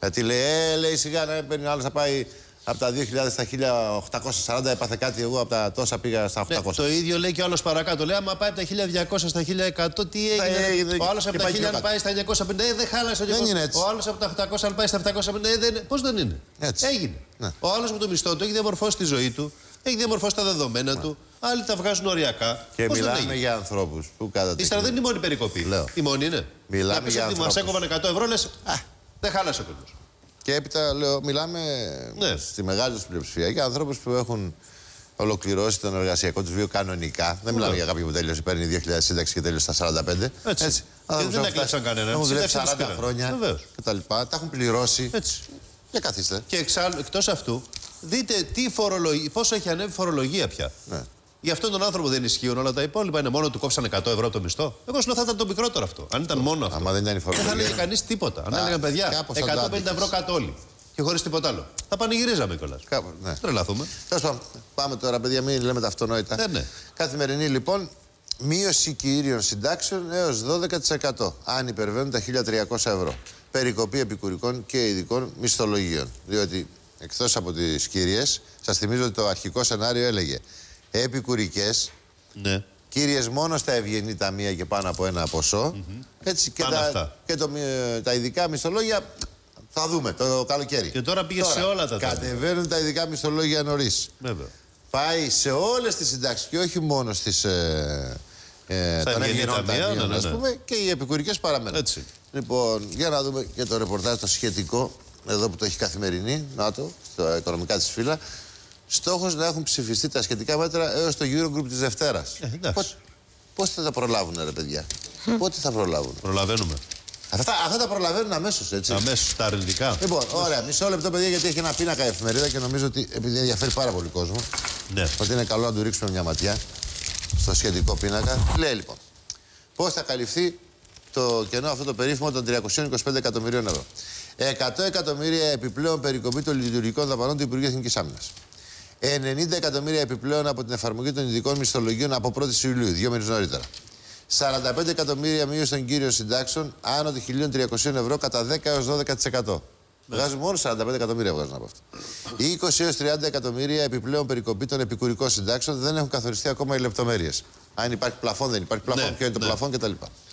Speaker 3: Γιατί λέει, ε, λέει σιγά να παίρνει ο άλλος να πάει από τα δύο χιλιάδες στα χίλια οκτακόσια σαράντα, έπαθε κάτι. Εγώ από τα τόσα πήγα στα οκτακόσια.
Speaker 2: Ναι, το ίδιο λέει και ο άλλος παρακάτω. Λέει, άμα πάει από τα χίλια διακόσια στα χίλια εκατό, τι έγινε. έγινε ο άλλος από τα χίλια αν πάει στα εννιακόσια πενήντα, ε, δεν χάλασε.
Speaker 3: Δεν είναι έτσι.
Speaker 2: Ο άλλος από τα οκτακόσια αν πάει στα επτακόσια πενήντα, ε, δεν... πώς δεν είναι.
Speaker 3: Έτσι.
Speaker 2: Έγινε. Ναι. Ο άλλος με το μισθό του έχει διαμορφώσει τη ζωή του, έχει διαμορφώσει τα δεδομένα ναι. του. Άλλοι τα βγάζουν οριακά.
Speaker 3: Και
Speaker 2: πώς
Speaker 3: μιλάμε για ανθρώπους που κατά τη
Speaker 2: Ύστερα δεν είναι η μόνη περικοπή. Λέω. Η μόνη είναι.
Speaker 3: Μιλάμε για ανθρώπους.
Speaker 2: Μας έκοβαν εκατό ευρώ, λες, δεν χάλασε ο κόσμος.
Speaker 3: Και έπειτα λέω, μιλάμε ναι. στη μεγάλη τους πλειοψηφία για ανθρώπους που έχουν ολοκληρώσει τον εργασιακό τους βίο κανονικά. Δεν μιλάμε για κάποιον που τέλειωσε, παίρνει δύο χιλιάδες σύνταξη και τέλειωσε στα σαράντα πέντε. Έτσι. Έτσι.
Speaker 2: Και δεν έκλεψαν κανέναν.
Speaker 3: Έχουν δουλέψει σαράντα χρόνια κτλ. Τα έχουν πληρώσει.
Speaker 2: Έτσι.
Speaker 3: Για καθίστε.
Speaker 2: Και εξάλλου, εκτός αυτού, δείτε τι φορολογία, πόσο έχει ανέβει η φορολογία πια. Ναι. Για αυτόν τον άνθρωπο δεν ισχύουν όλα τα υπόλοιπα. Είναι μόνο του κόψαν εκατό ευρώ από το μισθό. Εγώ σου λέω θα ήταν το μικρότερο αυτό. Αν ήταν μόνο αυτό.
Speaker 3: Άμα δεν ήταν η φορολογία.
Speaker 2: Δεν θα έλεγε κανείς τίποτα. Αν έλεγαν παιδιά εκατόν πενήντα ευρώ κάτω όλοι. Και χωρίς τίποτα άλλο. Θα πανηγυρίζαμε κιόλας.
Speaker 3: Ναι.
Speaker 2: Τρελαθούμε.
Speaker 3: Τέλος πάντων, πάμε τώρα, παιδιά, μην λέμε τα αυτονόητα.
Speaker 2: Ναι, ναι.
Speaker 3: Καθημερινή λοιπόν, μείωση κυρίων συντάξεων έως δώδεκα τοις εκατό. Αν υπερβαίνουν τα χίλια τριακόσια ευρώ. Περικοπή επικουρικών και ειδικών μισθολογίων. Διότι εκτός από τις κύριες, σας θυμίζω ότι το αρχικό σενάριο έλεγε επικουρικές.
Speaker 2: Ναι.
Speaker 3: Κύριες μόνο στα ευγενή ταμεία και πάνω από ένα ποσό. Mm-hmm. Έτσι και, τα, και το, τα ειδικά μισθολόγια θα δούμε το καλοκαίρι.
Speaker 2: Και τώρα πήγε τώρα, σε όλα τα ταμεία.
Speaker 3: Κατεβαίνουν τα ειδικά μισθολόγια νωρίς.
Speaker 2: Βέβαια.
Speaker 3: Πάει σε όλες τις συντάξεις και όχι μόνο στις ε, ε, των ευγενών ταμείων, ναι, ναι, ναι. πούμε, και οι επικουρικές παραμένουν.
Speaker 2: Έτσι.
Speaker 3: Λοιπόν, για να δούμε και το ρεπορτάζ το σχετικό, εδώ που το έχει Καθημερινή, να το, στο οικονομικά της φύλλα. Στόχος να έχουν ψηφιστεί τα σχετικά μέτρα έως το Eurogroup της Δευτέρας.
Speaker 2: Ε,
Speaker 3: Πώς, πώς θα τα προλάβουν, ρε παιδιά. Πότε θα προλάβουν.
Speaker 2: Προλαβαίνουμε.
Speaker 3: Αυτά, αυτά τα προλαβαίνουν αμέσως, έτσι.
Speaker 2: Αμέσως, τα αρνητικά.
Speaker 3: Λοιπόν, ωραία, μισό λεπτό, παιδιά, γιατί έχει ένα πίνακα η εφημερίδα και νομίζω ότι επειδή ενδιαφέρει πάρα πολύ κόσμο,
Speaker 2: ναι.
Speaker 3: ότι είναι καλό να του ρίξουμε μια ματιά στο σχετικό πίνακα. Λέει λοιπόν, πώς θα καλυφθεί το κενό αυτό το περίφημο των τριακόσια είκοσι πέντε εκατομμυρίων ευρώ. εκατό εκατομμύρια επιπλέον περικοπή των λειτουργικών δαπανών του Υπουργείου Εθνικής Άμυνας. ενενήντα εκατομμύρια επιπλέον από την εφαρμογή των ειδικών μισθολογίων από πρώτη Ιουλίου, δύο μήνες νωρίτερα. σαράντα πέντε εκατομμύρια μείωση των κύριων συντάξεων άνω των χίλια τριακόσια ευρώ κατά δέκα έως δώδεκα τοις εκατό. Ναι. Βγάζουν μόνο σαράντα πέντε εκατομμύρια βγάζουν από αυτό. είκοσι έως τριάντα εκατομμύρια επιπλέον περικοπή των επικουρικών συντάξεων, δεν έχουν καθοριστεί ακόμα οι λεπτομέρειες. Αν υπάρχει πλαφόν, δεν υπάρχει πλαφόν, ναι, ποιο είναι το ναι. πλαφόν κτλ.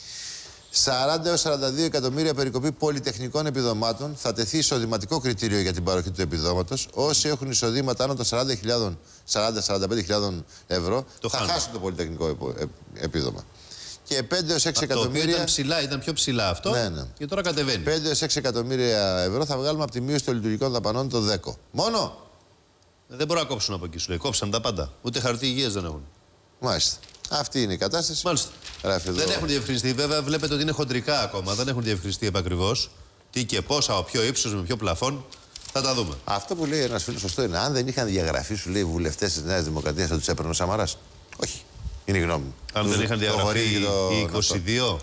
Speaker 3: σαράντα έως σαράντα δύο εκατομμύρια περικοπή πολυτεχνικών επιδομάτων, θα τεθεί εισοδηματικό κριτήριο για την παροχή του επιδόματος. Όσοι έχουν εισοδήματα άνω των σαράντα με σαράντα πέντε χιλιάδες ευρώ το θα χάνουν. χάσουν το πολυτεχνικό επίδομα. Και πέντε έως έξι εκατομμύρια.
Speaker 2: Ήταν ψηλά, ήταν πιο ψηλά αυτό.
Speaker 3: Ναι, ναι.
Speaker 2: Και τώρα κατεβαίνει.
Speaker 3: πέντε έως έξι εκατομμύρια ευρώ θα βγάλουμε από τη μείωση των λειτουργικών δαπανών το ΔΕΚΟ. Μόνο.
Speaker 2: Δεν μπορούν να κόψουν από εκεί, σου λέει. Κόψαν τα πάντα. Ούτε χαρτί υγείας δεν έχουν.
Speaker 3: Μάλιστα. Αυτή είναι η κατάσταση.
Speaker 2: Μάλιστα. Δεν έχουν διευκρινιστεί. Βέβαια, βλέπετε ότι είναι χοντρικά ακόμα. Δεν έχουν διευκρινιστεί επακριβώς τι και πόσα, από ποιο ύψος, με ποιο πλαφόν. Θα τα δούμε.
Speaker 3: Αυτό που λέει ένας φίλος σωστό είναι. Αν δεν είχαν διαγραφεί, σου λέει, οι βουλευτές της Νέας Δημοκρατίας, θα τους έπαιρνε ο Σαμαράς. Όχι. Είναι η γνώμη μου.
Speaker 2: Αν δεν είχαν διαγραφεί
Speaker 3: το...
Speaker 2: οι είκοσι δύο.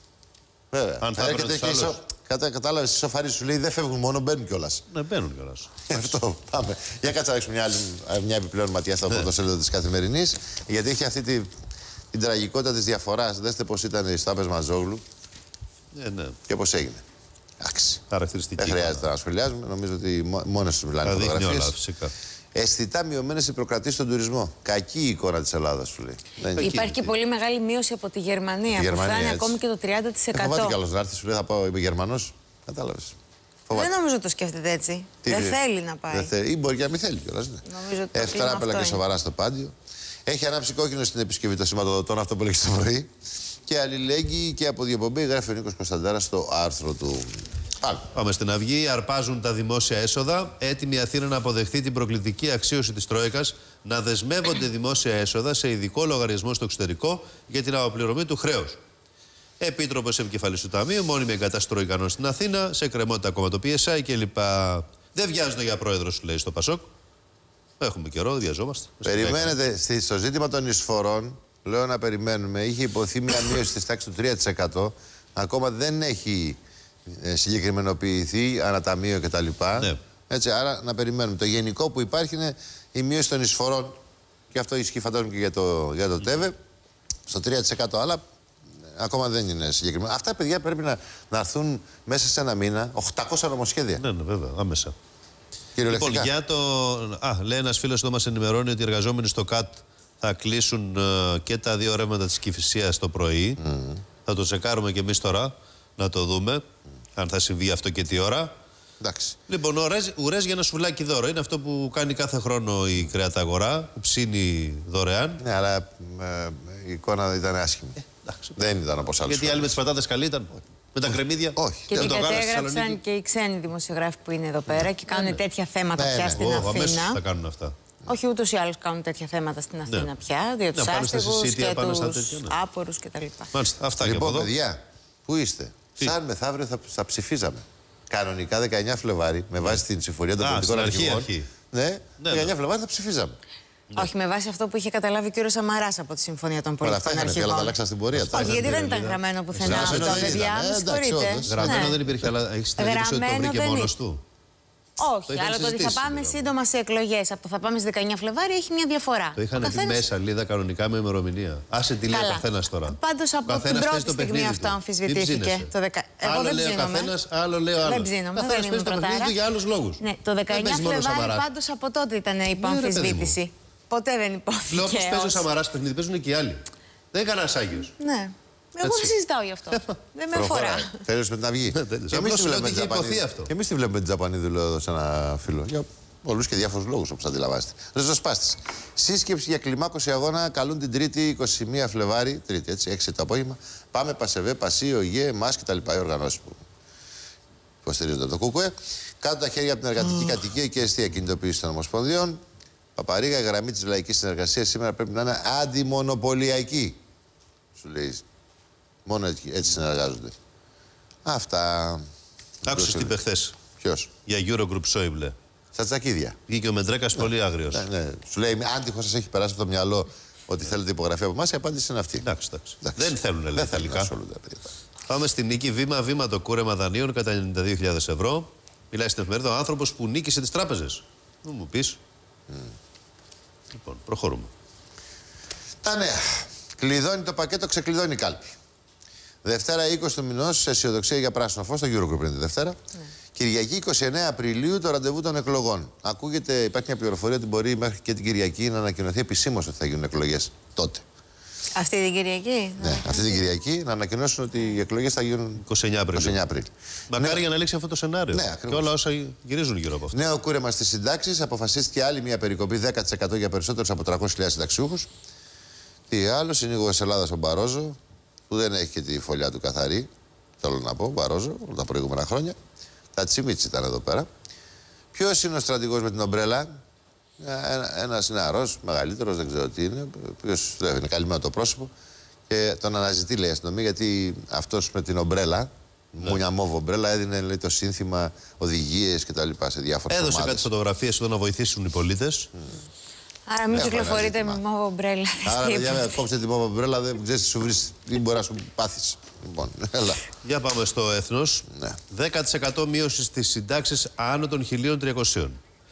Speaker 3: Βέβαια.
Speaker 2: Αν θα
Speaker 3: έρχεται και ισο... Κατα... Κατάλαβες, οι σοφαροί σου λέει δεν φεύγουν μόνο, μπαίνουν κιόλας.
Speaker 2: Ναι, μπαίνουν κιόλας.
Speaker 3: Αυτό. Πάμε. Για κάτσε να ρίξουμε μια, άλλη... μια επιπλέον ματιά στο πρωτοσέλιδο της Καθημερινής. Γιατί έχει αυτή τη... την τραγικότητα της διαφοράς. Δέστε πώς ήταν στο Άπες Μαζόγλου.
Speaker 2: Ναι, ναι.
Speaker 3: Και πώς έγινε. Εντάξει.
Speaker 2: Χαρακτηριστική.
Speaker 3: Δεν χρειάζεται να σχολιάζουμε. Νομίζω ότι μόνες τους μιλάνε φωτογραφίες. Αισθητά μειωμένες οι προκρατήσεις στον τουρισμό. Κακή η εικόνα της Ελλάδας, σου λέει.
Speaker 5: Υπάρχει και πολύ μεγάλη μείωση από τη Γερμανία. Που φτάνει ακόμη και το τριάντα τοις εκατό.
Speaker 3: Δεν φοβάται καλώς να έρθει, σου λέει θα πάω, είμαι Γερμανός. Κατάλαβες.
Speaker 5: Δεν νομίζω το σκέφτεται έτσι. Τι δεν λέει. Θέλει να πάει.
Speaker 3: Δεν θέλει. Ή μπορεί και να μην θέλει κιόλας. Ναι. Έφτανα άπελα και σοβαρά στο Πάντιο. Έχει ανάψει κόκκινο στην επισκευή των σηματοδοτών, αυτό που λέγει το πρωί. Και αλληλέγγυη και από διαπομπή, γράφει ο Νίκος Κωνσταντάρας στο άρθρο του. Άλλο.
Speaker 2: Πάμε στην Αυγή. Αρπάζουν τα δημόσια έσοδα. Έτοιμη η Αθήνα να αποδεχθεί την προκλητική αξίωση της Τρόικας να δεσμεύονται δημόσια έσοδα σε ειδικό λογαριασμό στο εξωτερικό για την αποπληρωμή του χρέους. Επίτροπος επικεφαλής του Ταμείου, μόνιμη εγκατάσταση Τροϊκανών στην Αθήνα, σε εκκρεμότητα ακόμα το πι ες άι κλπ. Δεν βιάζονται για πρόεδρο, σου λέει στο Πασόκ. Έχουμε καιρό, δεν βιαζόμαστε.
Speaker 3: Περιμένετε στο ζήτημα των εισφορών, λέω να περιμένουμε. Είχε υποθεί μια μείωση της τάξης του τρία τοις εκατό. Ακόμα δεν έχει συγκεκριμενοποιηθεί αναταμείο κτλ. Ναι. Έτσι, άρα να περιμένουμε. Το γενικό που υπάρχει είναι η μείωση των εισφορών. Και αυτό ισχύει φαντάζομαι και για το, για το ΤΕΒΕ. Στο τρία τοις εκατό. Αλλά ακόμα δεν είναι συγκεκριμένα. Αυτά παιδιά πρέπει να, να έρθουν μέσα σε ένα μήνα. οκτακόσια νομοσχέδια.
Speaker 2: Ναι, ναι, βέβαια, άμεσα.
Speaker 3: Κυριολεκτικά.
Speaker 2: Λοιπόν, για το. Α, λέει ένας φίλος εδώ μας ενημερώνει ότι οι εργαζόμενοι στο ΚΑΤ θα κλείσουν uh, και τα δύο ρεύματα της Κηφισίας το πρωί. Mm. Θα το τσεκάρουμε και εμείς τώρα, να το δούμε, mm. αν θα συμβεί αυτό και τι ώρα.
Speaker 3: Εντάξει.
Speaker 2: Λοιπόν, ουρές, ουρές για ένα σουβλάκι δώρο. Είναι αυτό που κάνει κάθε χρόνο η κρεαταγορά, που ψήνει δωρεάν.
Speaker 3: Ναι, αλλά ε, η εικόνα ήταν άσχημη. Ε, δεν ήταν όπως άλλες.
Speaker 2: Γιατί οι άλλοι με τις πατάτες καλοί ήταν. Με τα κρεμμύδια.
Speaker 3: Όχι.
Speaker 9: Και την κατέγραψαν και οι ξένοι δημοσιογράφοι που είναι εδώ πέρα και κάνουν ναι, ναι. τέτοια θέματα ναι, πια ναι. στην oh, Αθήνα.
Speaker 2: Θα κάνουν αυτά.
Speaker 9: Όχι, ούτως ή άλλως κάνουν τέτοια θέματα στην Αθήνα ναι. πια. Για τους άστεγους και τους άπορους κτλ.
Speaker 2: Μάλιστα, αυτά
Speaker 3: λοιπόν,
Speaker 2: και από εδώ.
Speaker 3: παιδιά, πού είστε. Τι? Σαν μεθαύριο θα, θα ψηφίζαμε. Κανονικά δεκαεννιά Φλεβάρι, με βάση την συμφωνία των πολιτικών αρχηγών. Ναι, δεκαεννιά Φλεβάρι θα ψηφίζαμε.
Speaker 9: Ναι. Όχι, με βάση αυτό που είχε καταλάβει ο κύριος Σαμαράς από τη Συμφωνία των Πολιτικών Αρχηγών.
Speaker 3: Αλλά τα αλλάξαν στην πορεία.
Speaker 9: Όχι, γιατί δεν ήταν γραμμένο πουθενά αυτό, παιδιά. Με συγχωρείτε.
Speaker 2: Γραμμένο δεν υπήρχε, αλλά έχει την εντύπωση ότι το βρήκε μόνος του.
Speaker 9: Όχι, αλλά το ότι θα πάμε σύντομα σε εκλογές από το θα πάμε στις δεκαεννιά Φλεβάρι έχει μια διαφορά.
Speaker 2: Το είχαν δει μέσα σελίδα κανονικά με ημερομηνία. Άσε τι λέει ο καθένας τώρα.
Speaker 9: Πάντως από την πρώτη στιγμή αυτό αμφισβητήθηκε. Εγώ δεν ψήνομαι.
Speaker 2: Άλλο λέει ο άλλος.
Speaker 9: Δεν ψήνομαι, δεν είμαι πρωτάρα.
Speaker 2: Για άλλους λόγους.
Speaker 9: Το δεκαεννιά Φλεβάρι πάντως από τότε ήταν υπό αμφισβήτηση. Ποτέ δεν υπόθηκε.
Speaker 2: Λέω όπως παίζει ο Σαμαράς παιχνίδι, παίζουν και οι άλλοι. Δεν είναι κανένας Άγιος.
Speaker 9: Ναι. Εγώ δεν συζητάω γι' αυτό. Δεν με αφορά.
Speaker 3: Τέλος με την Αυγή.
Speaker 2: Και εμείς
Speaker 3: τη βλέπουμε την Τζαπανίδη, λέω εδώ σε ένα φίλο. Για πολλούς και διάφορους λόγους, όπως αντιλαμβάνεστε. Ριζοσπάστης. Σύσκεψη για κλιμάκωση αγώνα καλούν την Τρίτη είκοσι μία Φλεβάρι, Τρίτη έτσι, έξι το απόγευμα. Πάμε Πασεβέ, Πασί, ΟΓΕ, ΜΑΣ κτλ. Οι οργανώσεις που υποστηρίζονται από το ΚΚΕ. Κάτω τα χέρια από την εργατική κατοικία και αιστεία κινητοποίηση των Ομοσπονδιών. Παπαρίγα, η γραμμή της λαϊκής συνεργασίας σήμερα πρέπει να είναι αντιμονοπολιακή. Σου λέει. Μόνο έτσι, έτσι συνεργάζονται. Αυτά.
Speaker 2: Άκουσες τι είπε χθες.
Speaker 3: Ποιος?
Speaker 2: Για Eurogroup Σόιμπλε.
Speaker 3: Στα τσακίδια.
Speaker 2: Βγήκε ο Μεντρέκας
Speaker 3: ναι.
Speaker 2: πολύ άγριος.
Speaker 3: Ναι, ναι. Σου λέει, αν τυχώς σας έχει περάσει από το μυαλό ότι θέλετε υπογραφή από εμάς, η απάντηση είναι αυτή.
Speaker 2: Εντάξει, εντάξει. Δεν θέλουν, λέει,
Speaker 3: δεν
Speaker 2: τελικά. Πάμε στη νίκη. Βήμα-βήμα το κούρεμα δανείων κατά ενενήντα δύο χιλιάδες ευρώ. Μιλάει στην εφημερίδα ο άνθρωπος που νίκησε τις τράπεζες. Μου μου πεις. Mm. Λοιπόν, προχωρούμε.
Speaker 3: Τα νέα. Κλειδώνει το πακέτο, ξεκλειδώνει η κάλπη. Δευτέρα είκοσι του μηνός, αισιοδοξία για πράσινο φως στο Eurogroup είναι τη Δευτέρα. Ναι. Κυριακή είκοσι εννέα Απριλίου το ραντεβού των εκλογών. Ακούγεται, υπάρχει μια πληροφορία ότι μπορεί μέχρι και την Κυριακή να ανακοινωθεί επισήμως ότι θα γίνουν εκλογές τότε.
Speaker 9: Αυτή την Κυριακή.
Speaker 3: Ναι, ναι, αυτή την Κυριακή να ανακοινώσουν ότι οι εκλογές θα γίνουν
Speaker 2: είκοσι εννέα Απριλίου.
Speaker 3: Μακάρι
Speaker 2: ναι. για να λήξει αυτό το σενάριο.
Speaker 3: Ναι,
Speaker 2: και όλα όσα γυρίζουν γύρω από αυτό.
Speaker 3: Νέο κούρεμα στις συντάξεις. Αποφασίστηκε άλλη μια περικοπή δέκα τοις εκατό για περισσότερους από τριακόσιες χιλιάδες συνταξιούχους. Τι άλλο, συνήγορος Ελλάδας ο Μπαρόζο, που δεν έχει και τη φωλιά του καθαρή. Θέλω να πω, Μπαρόζο, όλα τα προηγούμενα χρόνια. Τα Τσιμίτσι ήταν εδώ πέρα. Ποιος είναι ο στρατηγός με την ομπρέλα? Ένα, ένας νεαρός, μεγαλύτερος, δεν ξέρω τι είναι, ο οποίος είναι καλυμμένο το πρόσωπο και τον αναζητεί, λέει, η αστυνομία, γιατί αυτός με την ομπρέλα, ναι. μουνια μόβο ομπρέλα, έδινε, λέει, το σύνθημα, οδηγίες κτλ. Σε διάφορες
Speaker 2: Έδωσε
Speaker 3: ομάδες.
Speaker 2: κάτι φωτογραφίες εδώ να βοηθήσουν οι πολίτες. Mm.
Speaker 9: Άρα μην κυκλοφορείτε με μόβο ομπρέλα.
Speaker 3: Άρα, παιδιά, κόψτε την μόβο ομπρέλα, δεν ξέρεις τι σου βρει, τι μπορεί να σου πάθεις. Λοιπόν, έλα.
Speaker 2: Για πάμε στο έθνος.
Speaker 3: Ναι.
Speaker 2: δέκα τοις εκατό μείωση στις συντάξεις άνω των χίλια τριακόσια.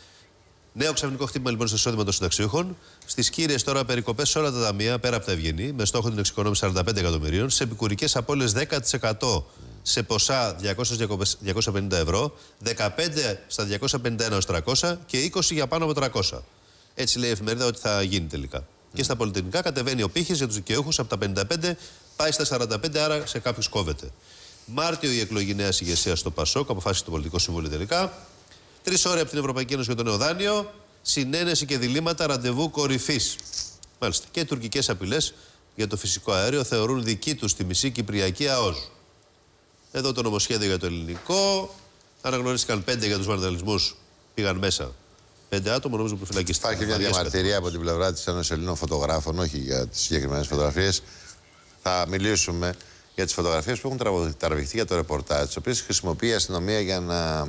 Speaker 2: Νέο ξαφνικό χτύπημα λοιπόν στο εισόδημα των συνταξιούχων. Στις κύριες τώρα περικοπές σε όλα τα ταμεία, πέρα από τα ευγενή, με στόχο την εξοικονόμηση σαράντα πέντε εκατομμυρίων, σε επικουρικές απώλειες δέκα τοις εκατό σε ποσά διακόσια με διακόσια πενήντα ευρώ, δεκαπέντε στα διακόσια πενήντα ένα έως τριακόσια και είκοσι για πάνω από τριακόσια. Έτσι λέει η εφημερίδα ότι θα γίνει τελικά. Mm. Και στα πολυτεχνικά κατεβαίνει ο πύχης για τους δικαιούχους από τα πενήντα πέντε πάει στα σαράντα πέντε, άρα σε κάποιους κόβεται. Μάρτιο η εκλογή νέας ηγεσίας στο ΠΑΣΟΚ, αποφάσισε το Πολιτικό Συμβούλιο τελικά. Τρεις ώρες από την Ευρωπαϊκή Ένωση για το νέο δάνειο. Συνένεση και διλήμματα ραντεβού κορυφής. Μάλιστα. Και τουρκικές απειλές για το φυσικό αέριο θεωρούν δική τους τη μισή Κυπριακή ΑΟΣ. Εδώ το νομοσχέδιο για το ελληνικό. Αναγνωρίστηκαν πέντε για τους βανδαλισμούς. Πήγαν μέσα. Πέντε άτομα, νομίζω που φυλακίστηκαν.
Speaker 3: Υπάρχει μια διαμαρτυρία από την πλευρά της Ένωσης Ελλήνων Φωτογράφων, όχι για τις συγκεκριμένες φωτογραφίες. Θα μιλήσουμε για τις φωτογραφίες που έχουν τραβηχτεί για το ρεπορτάζ, τις οποίες χρησιμοποιεί η αστυνομία για να.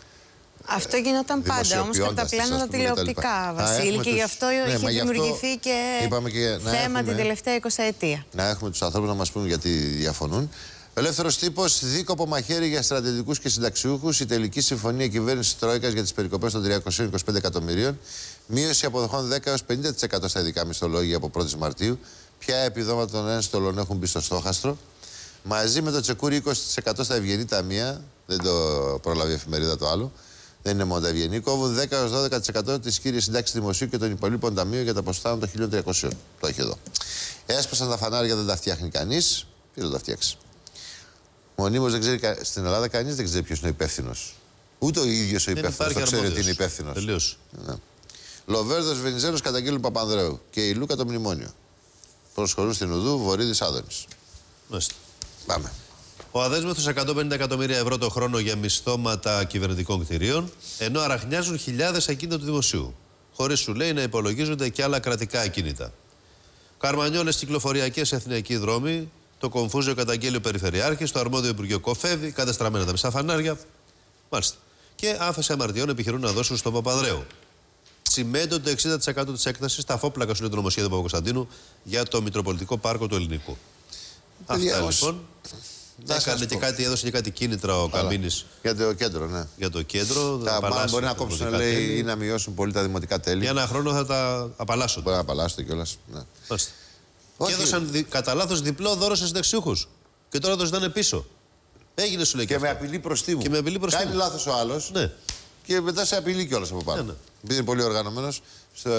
Speaker 9: Αυτό γινόταν πάντα όμως κατά πλάνα τα τηλεοπτικά, Βασίλη, και τους... γι' αυτό ναι, έχει δημιουργηθεί αυτό... και, και θέμα έχουμε... την τελευταία εικοσαετία.
Speaker 3: Να έχουμε τους ανθρώπους να μας πούν γιατί διαφωνούν. Ελεύθερος τύπος, δίκοπο μαχαίρι για στρατιωτικούς και συνταξιούχους. Η τελική συμφωνία κυβέρνησης Τρόικας για τις περικοπές των τριακόσια είκοσι πέντε εκατομμυρίων. Μείωση αποδοχών δέκα έως πενήντα τοις εκατό στα ειδικά μισθολόγια από πρώτη Μαρτίου. Ποια επιδόματα των ένστολων έχουν μπει στο στόχαστρο. Μαζί με το τσεκούρι είκοσι τοις εκατό στα ευγενή ταμεία, δεν το πρόλαβε η εφημερίδα το άλλο, δεν είναι μόνο τα ευγενή, κόβουν δέκα έως δώδεκα τοις εκατό της κύριας συντάξης δημοσίου και των υπολείπων ταμείων για τα ποσοστά των χίλια τριακόσια. Το έχει εδώ. Έσπασαν τα φανάρια, δεν τα φτιάχνει κανείς. Ποιος δεν τα φτιάξει. Μονίμως δεν ξέρει, στην Ελλάδα κανείς δεν ξέρει ποιος είναι ο υπεύθυνος. Ούτε ο ίδιος ο υπεύθυνος δεν ξέρει ότι είναι υπεύθυνος.
Speaker 2: Τελείως.
Speaker 3: Ναι. Λοβέρδος Βενιζέλος καταγγέλνουν Παπανδρέου και η Λούκα το μνημόνιο. Προσχωρούν στην Ουδού Βορύδης Άδωνης.
Speaker 2: Μάλιστα.
Speaker 3: Πάμε.
Speaker 2: Ο αδέσμευτος εκατόν πενήντα εκατομμύρια ευρώ το χρόνο για μισθώματα κυβερνητικών κτηρίων, ενώ αραχνιάζουν χιλιάδες ακίνητα του δημοσίου. Χωρίς, σου λέει, να υπολογίζονται και άλλα κρατικά ακίνητα. Καρμανιόλες κυκλοφοριακές εθνικοί δρόμοι, το κομφούζιο καταγγέλει ο Περιφερειάρχης, το αρμόδιο Υπουργείο κοφεύει, κατεστραμμένα τα μισά φανάρια. Μάλιστα. Και άφεση αμαρτιών επιχειρούν να δώσουν στον Παπανδρέου. Τσιμέντο το εξήντα τοις εκατό της έκτασης στα φόπλακα, σου λέει το νομοσχέδιο Παπακοσταντίνου για το Μητροπολιτικό Πάρκο του Ελληνικού.
Speaker 3: Παιδιά,
Speaker 2: Αυτά
Speaker 3: ως...
Speaker 2: λοιπόν. Έκανε και κάτι, έδωσε και κάτι κίνητρα ο Καμίνης.
Speaker 3: Για το κέντρο, ναι.
Speaker 2: Για το κέντρο.
Speaker 3: Τα μάλλον μπορεί να κόψουν, λέει, ή να μειώσουν πολύ τα δημοτικά τέλη.
Speaker 2: Για ένα χρόνο θα τα απαλλάσσουν.
Speaker 3: Μπορεί να απαλλάσσονται κιόλας. Ναι.
Speaker 2: Και έδωσαν δι... κατά λάθος διπλό δώρο σε συνταξιούχους. Και τώρα το ζητάνε πίσω. Έγινε, σου λέει.
Speaker 3: Και,
Speaker 2: και
Speaker 3: με απειλή προστίμου.
Speaker 2: Και με απειλή προστίμου.
Speaker 3: Κάνει λάθος ο άλλος.
Speaker 2: Ναι.
Speaker 3: Και μετά σε απειλεί κιόλας από πάνω. Ναι, ναι. Επειδή είναι πολύ οργανωμένος. Στο...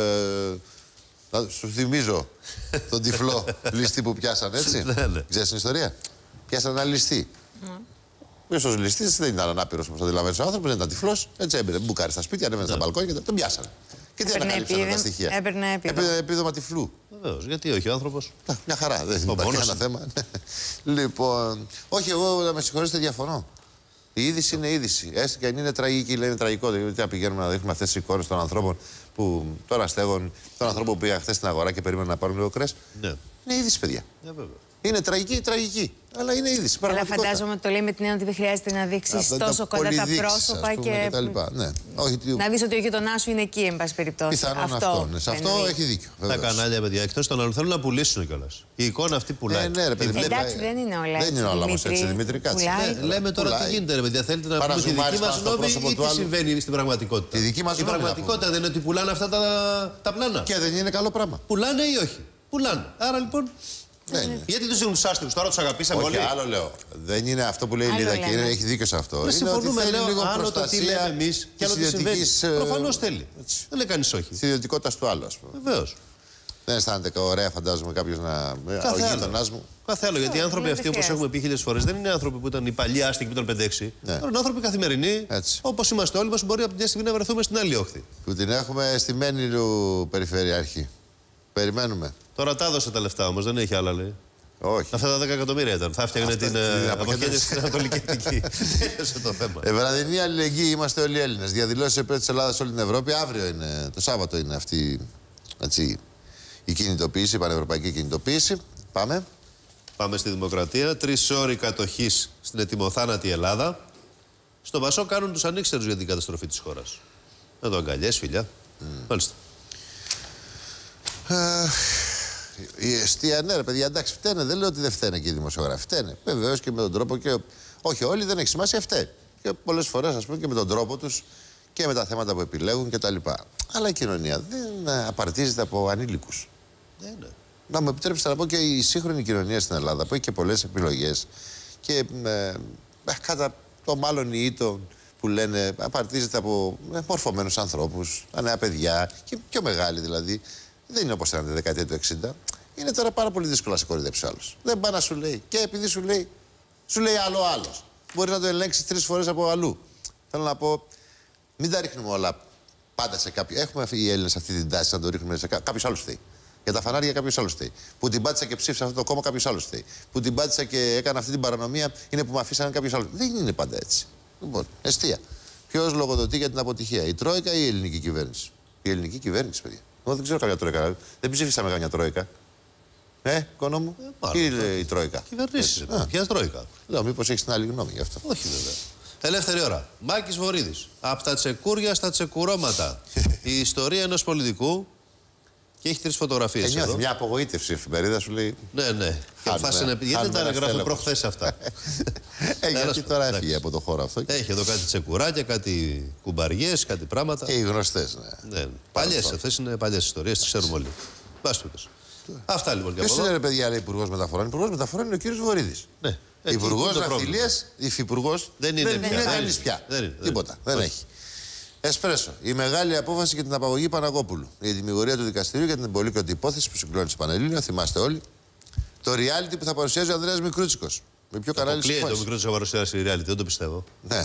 Speaker 3: Σου θυμίζω τον τυφλό ληστή που πιάσαν, έτσι.
Speaker 2: Ναι, ναι.
Speaker 3: Ξέρεις την ιστορία. Πιάσαν ένα ληστή. Ποιος ο ληστής δεν ήταν ανάπηρος όπως αντιλαμβάνεσαι ο άνθρωπος, δεν ήταν τυφλός. Έτσι έμπαινε, μπουκάρει στα σπίτια, ανέβαινε στα μπαλκόνια και τον πιάσανε. Και τι ανακαλύψανε τα στοιχεία.
Speaker 9: Έπαιρνε επίδομα.
Speaker 3: Επίδομα τυφλού.
Speaker 2: Βεβαίως, γιατί όχι ο άνθρωπος.
Speaker 3: Μια χαρά, δεν υπάρχει ένα θέμα. Λοιπόν, όχι, εγώ να με συγχωρήσετε, διαφωνώ. Η είδηση είναι είδηση. Έστω και αν είναι τραγική, λένε τραγικό. Γιατί να πηγαίνουμε να δείχνουμε αυτές τις εικόνες των ανθρώπων που τώρα στέγουν, των ανθρώπων που πήγαν χθες στην αγορά και περίμεναν να πάρουν λίγο κρέας.
Speaker 2: Ναι.
Speaker 3: Είναι είδηση, παιδιά.
Speaker 2: Ναι, βέβαια.
Speaker 3: Είναι τραγική, τραγική. Αλλά είναι είδηση.
Speaker 9: Αλλά φαντάζομαι ότι το λέει με την έννοια ότι δεν χρειάζεται να δείξει τόσο κοντά τα πρόσωπα και.
Speaker 3: και τα λοιπά. Ναι. Όχι,
Speaker 9: να δει ότι ο γειτονά σου είναι εκεί, εν πάση περιπτώσει.
Speaker 3: Πιθανόν αυτό. αυτό ναι. Σε αυτό έχει δίκιο.
Speaker 2: Βεβαίως. Τα κανάλια, παιδιά, εκτός των άλλων θέλουν να πουλήσουν κιόλας. Η εικόνα αυτή πουλάει.
Speaker 3: Ε, ναι, ρε, παιδί,
Speaker 9: εντάξει, δεν είναι όλα έτσι.
Speaker 3: Δεν είναι όλα όμως έτσι, Δημήτρη, κάτσε.
Speaker 2: Ναι, λέμε τώρα τι γίνεται, ρε παιδιά. Θέλετε να πείτε τη δική μας νόμη ή τι συμβαίνει στην πραγματικότητα.
Speaker 3: Η δική μας
Speaker 2: Η πραγματικότητα δεν είναι ότι πουλάνε αυτά τα πλάνα.
Speaker 3: Και δεν είναι καλό πράγμα.
Speaker 2: Πουλάνε ή όχι. Πουλάνε. Άρα λοιπόν. Ναι, ναι. Γιατί του δίνουν του άστιγους, τώρα του αγαπήσαμε όλοι.
Speaker 3: Όχι, άλλο λέω. Δεν είναι αυτό που λέει η Λίδα και έχει δίκιο σε αυτό.
Speaker 2: Να συμφωνούμε, λέω, λίγο άλλο το τι λέμε εμείς και άλλο τι συμβαίνει. Προφανώς θέλει. Έτσι. Δεν λέει κανείς όχι.
Speaker 3: Στη ιδιωτικότητα του άλλου, ας πούμε.
Speaker 2: Βεβαίως.
Speaker 3: Δεν αισθάνεται ωραία, φαντάζομαι, κάποιος να.
Speaker 2: Κάθε
Speaker 3: ο
Speaker 2: γείτονάς μου. Κάθε άλλο. Γιατί οι άνθρωποι αυτοί, όπως έχουμε πει χίλιες φορές, δεν είναι άνθρωποι που ήταν οι παλιοί άστιγοι που ήταν πέντε έξι. Είναι άνθρωποι καθημερινοί. Όπως είμαστε όλοι μας, μπορεί από μια στιγμή να βρεθούμε στην άλλη όχθη.
Speaker 3: Που την έχουμε στη Μένιλου Περιφερειάρχη. Περιμένουμε.
Speaker 2: Τώρα τα έδωσε τα λεφτά όμως, δεν έχει άλλα, λέει.
Speaker 3: Όχι.
Speaker 2: Αυτά τα δέκα εκατομμύρια ήταν. Θα φτιάχνε την αποχέτευση στην Ανατολική Εθνική. Τέλειωσε το θέμα.
Speaker 3: Ευραδινή αλληλεγγύη, είμαστε όλοι Έλληνες. Διαδηλώσεις υπέρ της Ελλάδας σε όλη την Ευρώπη. Αύριο είναι, το Σάββατο είναι αυτή έτσι, η κινητοποίηση, η πανευρωπαϊκή κινητοποίηση. Πάμε.
Speaker 2: Πάμε στη Δημοκρατία. Τρεις ώρες κατοχής στην ετοιμοθάνατη Ελλάδα. Στο Πασό κάνουν τους ανήξερους για την καταστροφή της χώρας. Εδώ αγκαλιές, φιλιά. Mm. Μάλιστα.
Speaker 3: Η αιστεία, ναι, ρε παιδιά, εντάξει, φταίνε. Δεν λέω ότι δεν φταίνε και οι δημοσιογράφοι. Φταίνε. Βεβαίως και με τον τρόπο και. Όχι όλοι, δεν έχει σημασία, φταίνε. Και πολλές φορές, ας πούμε, και με τον τρόπο τους και με τα θέματα που επιλέγουν κτλ. Αλλά η κοινωνία δεν απαρτίζεται από ανήλικους.
Speaker 2: Ναι, ναι.
Speaker 3: Να μου επιτρέψετε να πω και η σύγχρονη κοινωνία στην Ελλάδα που έχει και πολλές επιλογές και ε, κατά το μάλλον ήττο που λένε απαρτίζεται από μορφωμένους ανθρώπους, νέα παιδιά και πιο μεγάλοι δηλαδή. Δεν είναι όπως ήταν τη δεκαετία του εξήντα. Είναι τώρα πάρα πολύ δύσκολο να σε κοροϊδέψει ο άλλος. Δεν πάει να σου λέει. Και επειδή σου λέει, σου λέει άλλο άλλος. Μπορεί να το ελέγξει τρεις φορές από αλλού. Θέλω να πω, μην τα ρίχνουμε όλα πάντα σε κάποιον. Έχουμε οι Έλληνες αυτή την τάση να το ρίχνουμε σε κάποιον. Κάποιος άλλος φταίει. Για τα φανάρια κάποιος άλλος φταίει. Που την πάτησα και ψήφισα αυτό το κόμμα, κάποιος άλλος φταίει. Που την πάτησα και έκανα αυτή την παρανομία είναι που με αφήσανε κάποιος άλλος. Δεν είναι πάντα έτσι. Λοιπόν, εστία. Ποιος λογοδοτεί για την αποτυχία, η Τρόικα ή η ελληνική κυβέρνηση? Η ελληνική κυβέρνηση, παιδιά. Εγώ δεν ξέρω καμιά Τρόικα. Δεν ψήφισαμε καμιά Τρόικα. Ε, κόνο μου. Ε, ή η, η Τρόικα.
Speaker 2: Κυβερνήσεις. Ποια Τρόικα?
Speaker 3: Λέω, μήπως έχεις την άλλη γνώμη γι' αυτό.
Speaker 2: Όχι, βέβαια. Ελεύθερη ώρα. Μάκης Βορύδης. Από τα τσεκούρια στα τσεκουρώματα. Η ιστορία ενός πολιτικού. Και έχει τρεις φωτογραφίες.
Speaker 3: Νιώθει μια απογοήτευση η εφημερίδα, σου λέει.
Speaker 2: Ναι, ναι. Και φάσανε... Γιατί δεν τα έγραφε προχθές αυτά.
Speaker 3: Ε, γιατί τώρα έφυγε από το χώρο αυτό.
Speaker 2: Έχει εδώ κάτι τσεκουράκια, κάτι κουμπαριές, κάτι πράγματα.
Speaker 3: Και οι γνωστές, ναι.
Speaker 2: ναι. Παλιές, αυτές είναι παλιές ιστορίες, τις ξέρουμε όλοι. Αυτά λοιπόν.
Speaker 3: Ποιος είναι, ρε παιδιά, λέει, υπουργός μεταφορών? Υπουργός μεταφορών είναι ο κύριος Βορύδης.
Speaker 2: Ναι.
Speaker 3: Υπουργός Ναυτιλίας, υφυπουργός,
Speaker 2: δεν είναι
Speaker 3: δεν είναι κανείς πια. Τίποτα. Δεν έχει. Εσπρέσο. Η μεγάλη απόφαση για την απαγωγή Παναγόπουλου. Η δημιουργία του δικαστηρίου για την πολύκροτη υπόθεση που συγκλώνησε Πανελλήνιο, θυμάστε όλοι. Το reality που θα παρουσιάζει ο Ανδρέας Μικρούτσικος. Με ποιο κανάλι συμφωνεί.
Speaker 2: Το Μικρούτσικο θα παρουσιάσει reality, δεν το πιστεύω.
Speaker 3: Ναι.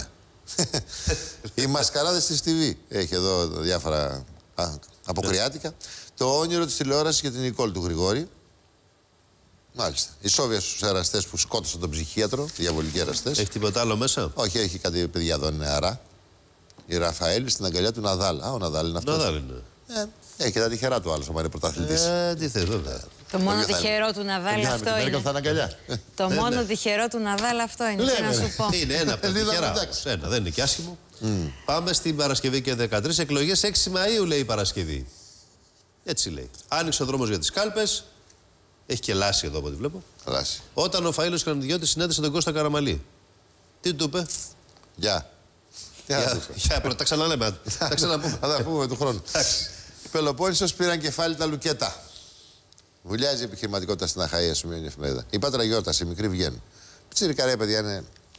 Speaker 3: Οι μασκαράδες της τι βι. Έχει εδώ διάφορα α, αποκριάτικα. Το όνειρο της τηλεόρασης για την Νικόλ του Γρηγόρη. Μάλιστα. Οι Σόβια στους εραστές που σκότωσαν τον ψυχίατρο, οι διαβολικοί εραστές.
Speaker 2: Έχει τίποτα άλλο μέσα.
Speaker 3: Όχι, έχει κάτι παιδιά εδώ νεαρά. Η Ραφαέλη στην αγκαλιά του Ναδάλ. Α, ο Ναδάλ είναι αυτός.
Speaker 2: Ναδάλ είναι.
Speaker 3: Ε, έχει και τα τυχερά του άλλος, άμα είναι πρωταθλητής.
Speaker 2: Ε, τι θες, βέβαια.
Speaker 9: Το μόνο τυχερό του Ναδάλ αυτό είναι.
Speaker 3: Θα αγκαλιά.
Speaker 9: Το μόνο τυχερό του Ναδάλ αυτό είναι. Τι να σου πω.
Speaker 2: Είναι ένα από τα τυχερά. Ένα, δεν είναι και άσχημο. Πάμε στην Παρασκευή και δεκατρείς. Εκλογές έξι Μαΐου, λέει η Παρασκευή. Έτσι λέει. Άνοιξε ο δρόμος για τις κάλπες. Έχει και λάση εδώ από ό,τι βλέπω.
Speaker 3: Λάση.
Speaker 2: Όταν ο Φαΐλος Κρανιδιώτης συνάντησε τον Κώστα Καραμαλή. Τι του είπε.
Speaker 3: Γεια.
Speaker 2: Για, τα ξαναλέμε. Τα ξαναπούμε.
Speaker 3: Θα τα πούμε του χρόνου. Πελοπόννησος πήραν κεφάλι τα λουκέτα. Βουλιάζει η επιχειρηματικότητα στην Αχαΐα, σημαίνει η εφημερίδα. Η Πάτρα γιόρτασε, οι μικροί βγαίνουν. Πιτσιρικαρέ, παιδιά, είναι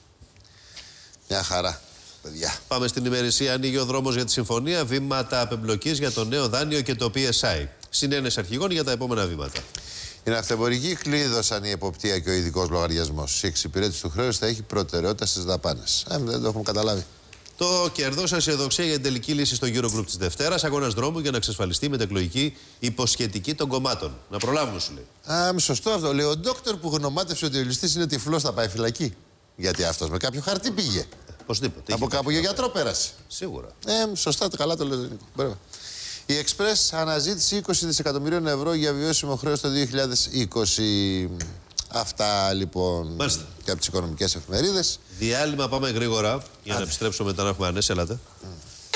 Speaker 3: μια χαρά. Παιδιά.
Speaker 2: Πάμε στην ημερησία. Ανοίγει ο δρόμος για τη συμφωνία. Βήματα απεμπλοκής για το νέο δάνειο και το πι ες άι. Συνένεση αρχηγών για τα επόμενα βήματα.
Speaker 3: Οι ναυτεμπορικοί κλείδωσαν η εποπτεία και ο ειδικός λογαριασμός. Η εξυπηρέτηση του χρέους θα έχει προτεραιότητα στις δαπάνες. Ε, δεν το έχουμε καταλάβει.
Speaker 2: Το κερδός αισιοδοξία για την τελική λύση στο Eurogroup της Δευτέρας. Αγώνας δρόμου για να εξασφαλιστεί η μετεκλογική υποσχετική των κομμάτων. Να προλάβουμε, σου λέει.
Speaker 3: Α, σωστό αυτό. Λέει ο ντόκτορ που γνωμάτευσε ότι ο ληστής είναι τυφλός θα πάει φυλακή. Γιατί αυτός με κάποιο χαρτί πήγε.
Speaker 2: Οπωσδήποτε.
Speaker 3: Από κάπου για γιατρό πέρασε.
Speaker 2: Σίγουρα.
Speaker 3: Ε, σωστά, το καλά το λέω. Νίκο. Η Express αναζήτησε είκοσι δισεκατομμυρίων ευρώ για βιώσιμο χρέος το δύο χιλιάδες είκοσι. Αυτά λοιπόν. Μάλιστα. Και από τις οικονομικές εφημερίδες.
Speaker 2: Διάλειμμα, πάμε γρήγορα για να επιστρέψουμε μετά να έχουμε ανέσει. Έλατε. Mm.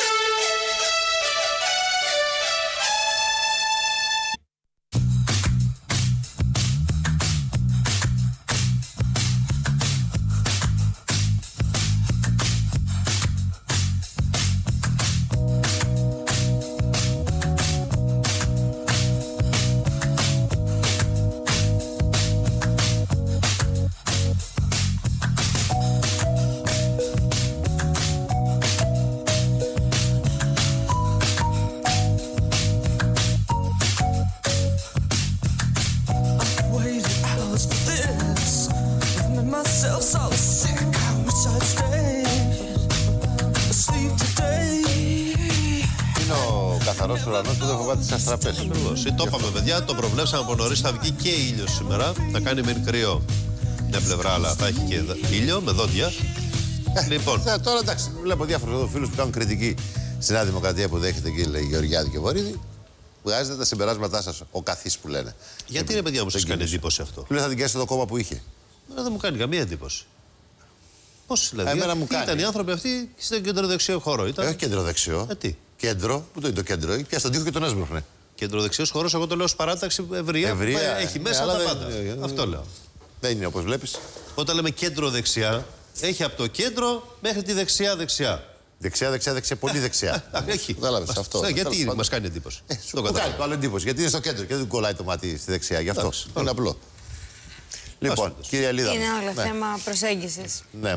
Speaker 2: Ακριβώς. Το είπαμε, παιδιά, το προβλέψαμε από νωρίς. Θα βγει και ήλιος σήμερα. Θα κάνει μεν κρύο μια πλευρά, αλλά θα έχει και ήλιο με δόντια.
Speaker 3: Ε,
Speaker 2: λοιπόν.
Speaker 3: Θα, τώρα εντάξει, βλέπω διάφορους εδώ φίλους που κάνουν κριτική στη Νέα Δημοκρατία που δέχεται εκεί, λέει Γεωργιάδη και Βορύδη. Βγάζετε τα συμπεράσματά σας, ο καθής που λένε.
Speaker 2: Γιατί είναι, παιδιά, μου σας κάνει εντύπωση αυτό.
Speaker 3: Λέει θα την καίστε το κόμμα που είχε.
Speaker 2: Εμένα δεν μου κάνει καμία εντύπωση. Πώς δηλαδή.
Speaker 3: Εμένα μου κάνει.
Speaker 2: Ήταν οι άνθρωποι αυτοί στο κεντροδεξιό χώρο. Ήταν...
Speaker 3: Όχι κεντροδεξιό.
Speaker 2: Ε, τι.
Speaker 3: Κέντρο, πού το είναι το κέντρο, πια στον τοίχο και τον έσπροχνε.
Speaker 2: Κεντροδεξιός χώρος, εγώ το λέω ως παράταξη ευρεία.
Speaker 3: Ευρεία
Speaker 2: έχει
Speaker 3: ε,
Speaker 2: μέσα
Speaker 3: ε,
Speaker 2: τα
Speaker 3: δεν,
Speaker 2: πάντα.
Speaker 3: Ε, ε,
Speaker 2: αυτό λέω.
Speaker 3: Δεν είναι όπως βλέπεις.
Speaker 2: Όταν λέμε κέντρο-δεξιά, έχει από το κέντρο μέχρι τη δεξιά-δεξιά.
Speaker 3: Δεξιά, δεξιά, δεξιά, πολύ δεξιά.
Speaker 2: Έχει.
Speaker 3: Κατάλαβες αυτό.
Speaker 2: Γιατί μας κάνει εντύπωση.
Speaker 3: Ε, σου το κάνει το άλλο εντύπωση. Γιατί είναι στο κέντρο και δεν κολλάει το μάτι στη δεξιά. Γι' αυτό. Είναι απλό. Λοιπόν, κύριε Αλίδα.
Speaker 9: Είναι όλο θέμα προσέγγισης.
Speaker 3: Ναι.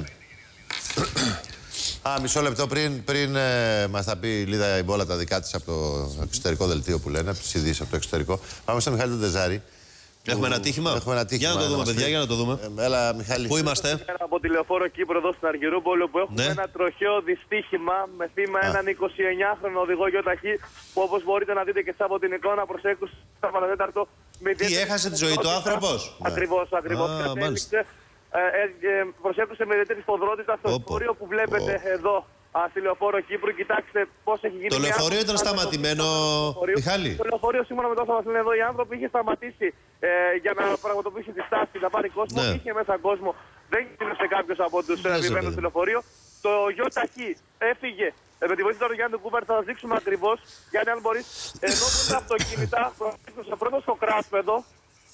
Speaker 3: Α, μισό λεπτό πριν, πριν ε, μας θα πει η Λίδα Ιμπόλα τα δικά της από το εξωτερικό δελτίο που λένε, από τις ειδήσεις από το εξωτερικό. Πάμε στον Μιχάλη τον Τεζάρη.
Speaker 2: Έχουμε ένα τύχημα.
Speaker 3: Έχουμε ένα τύχημα.
Speaker 2: Για να το δούμε, παιδιά, για να το δούμε.
Speaker 3: Ε, έλα, Μιχάλη.
Speaker 2: Πού είμαστε?
Speaker 10: Από τη Λεωφόρο Κύπρο εδώ στην Αργυρούπολη, που έχουμε
Speaker 2: ναι.
Speaker 10: ένα τροχαίο δυστύχημα με θύμα Α. έναν εικοσιεννιάχρονο οδηγό γιοταχή, που όπως μπορείτε να δείτε και από την εικόνα προσέκρουσε στα παρατέταρτο.
Speaker 2: Τι, έχασε τη ζωή του άνθρωπος?
Speaker 10: Ακριβώς, ακριβώς. Ε, ε, ε, προσέκρουσε με ιδιαίτερη σφοδρότητα στο λεωφορείο που βλέπετε oh. εδώ α, στη Λεωφόρο Κύπρου. Κοιτάξτε πώς έχει γίνει.
Speaker 2: Το λεωφορείο ήταν σταματημένο, Μιχάλη.
Speaker 10: Το λεωφορείο, σύμφωνα με το όσα μας λένε εδώ, οι άνθρωποι είχε σταματήσει ε, για να πραγματοποιήσει τη στάση, να πάρει κόσμο. Ναι. Είχε μέσα κόσμο. Δεν κινήσε κάποιος από τους επιβαίνοντες στο λεωφορείο. Το γιο ταχύ έφυγε. Ε, με τη βοήθεια του Γιάννη Κούπερ θα σας δείξουμε ακριβώς. Γιάννη, αν μπορείς, εδώ που είναι αυτοκίνητα, πρώτο στο κράσπεδο.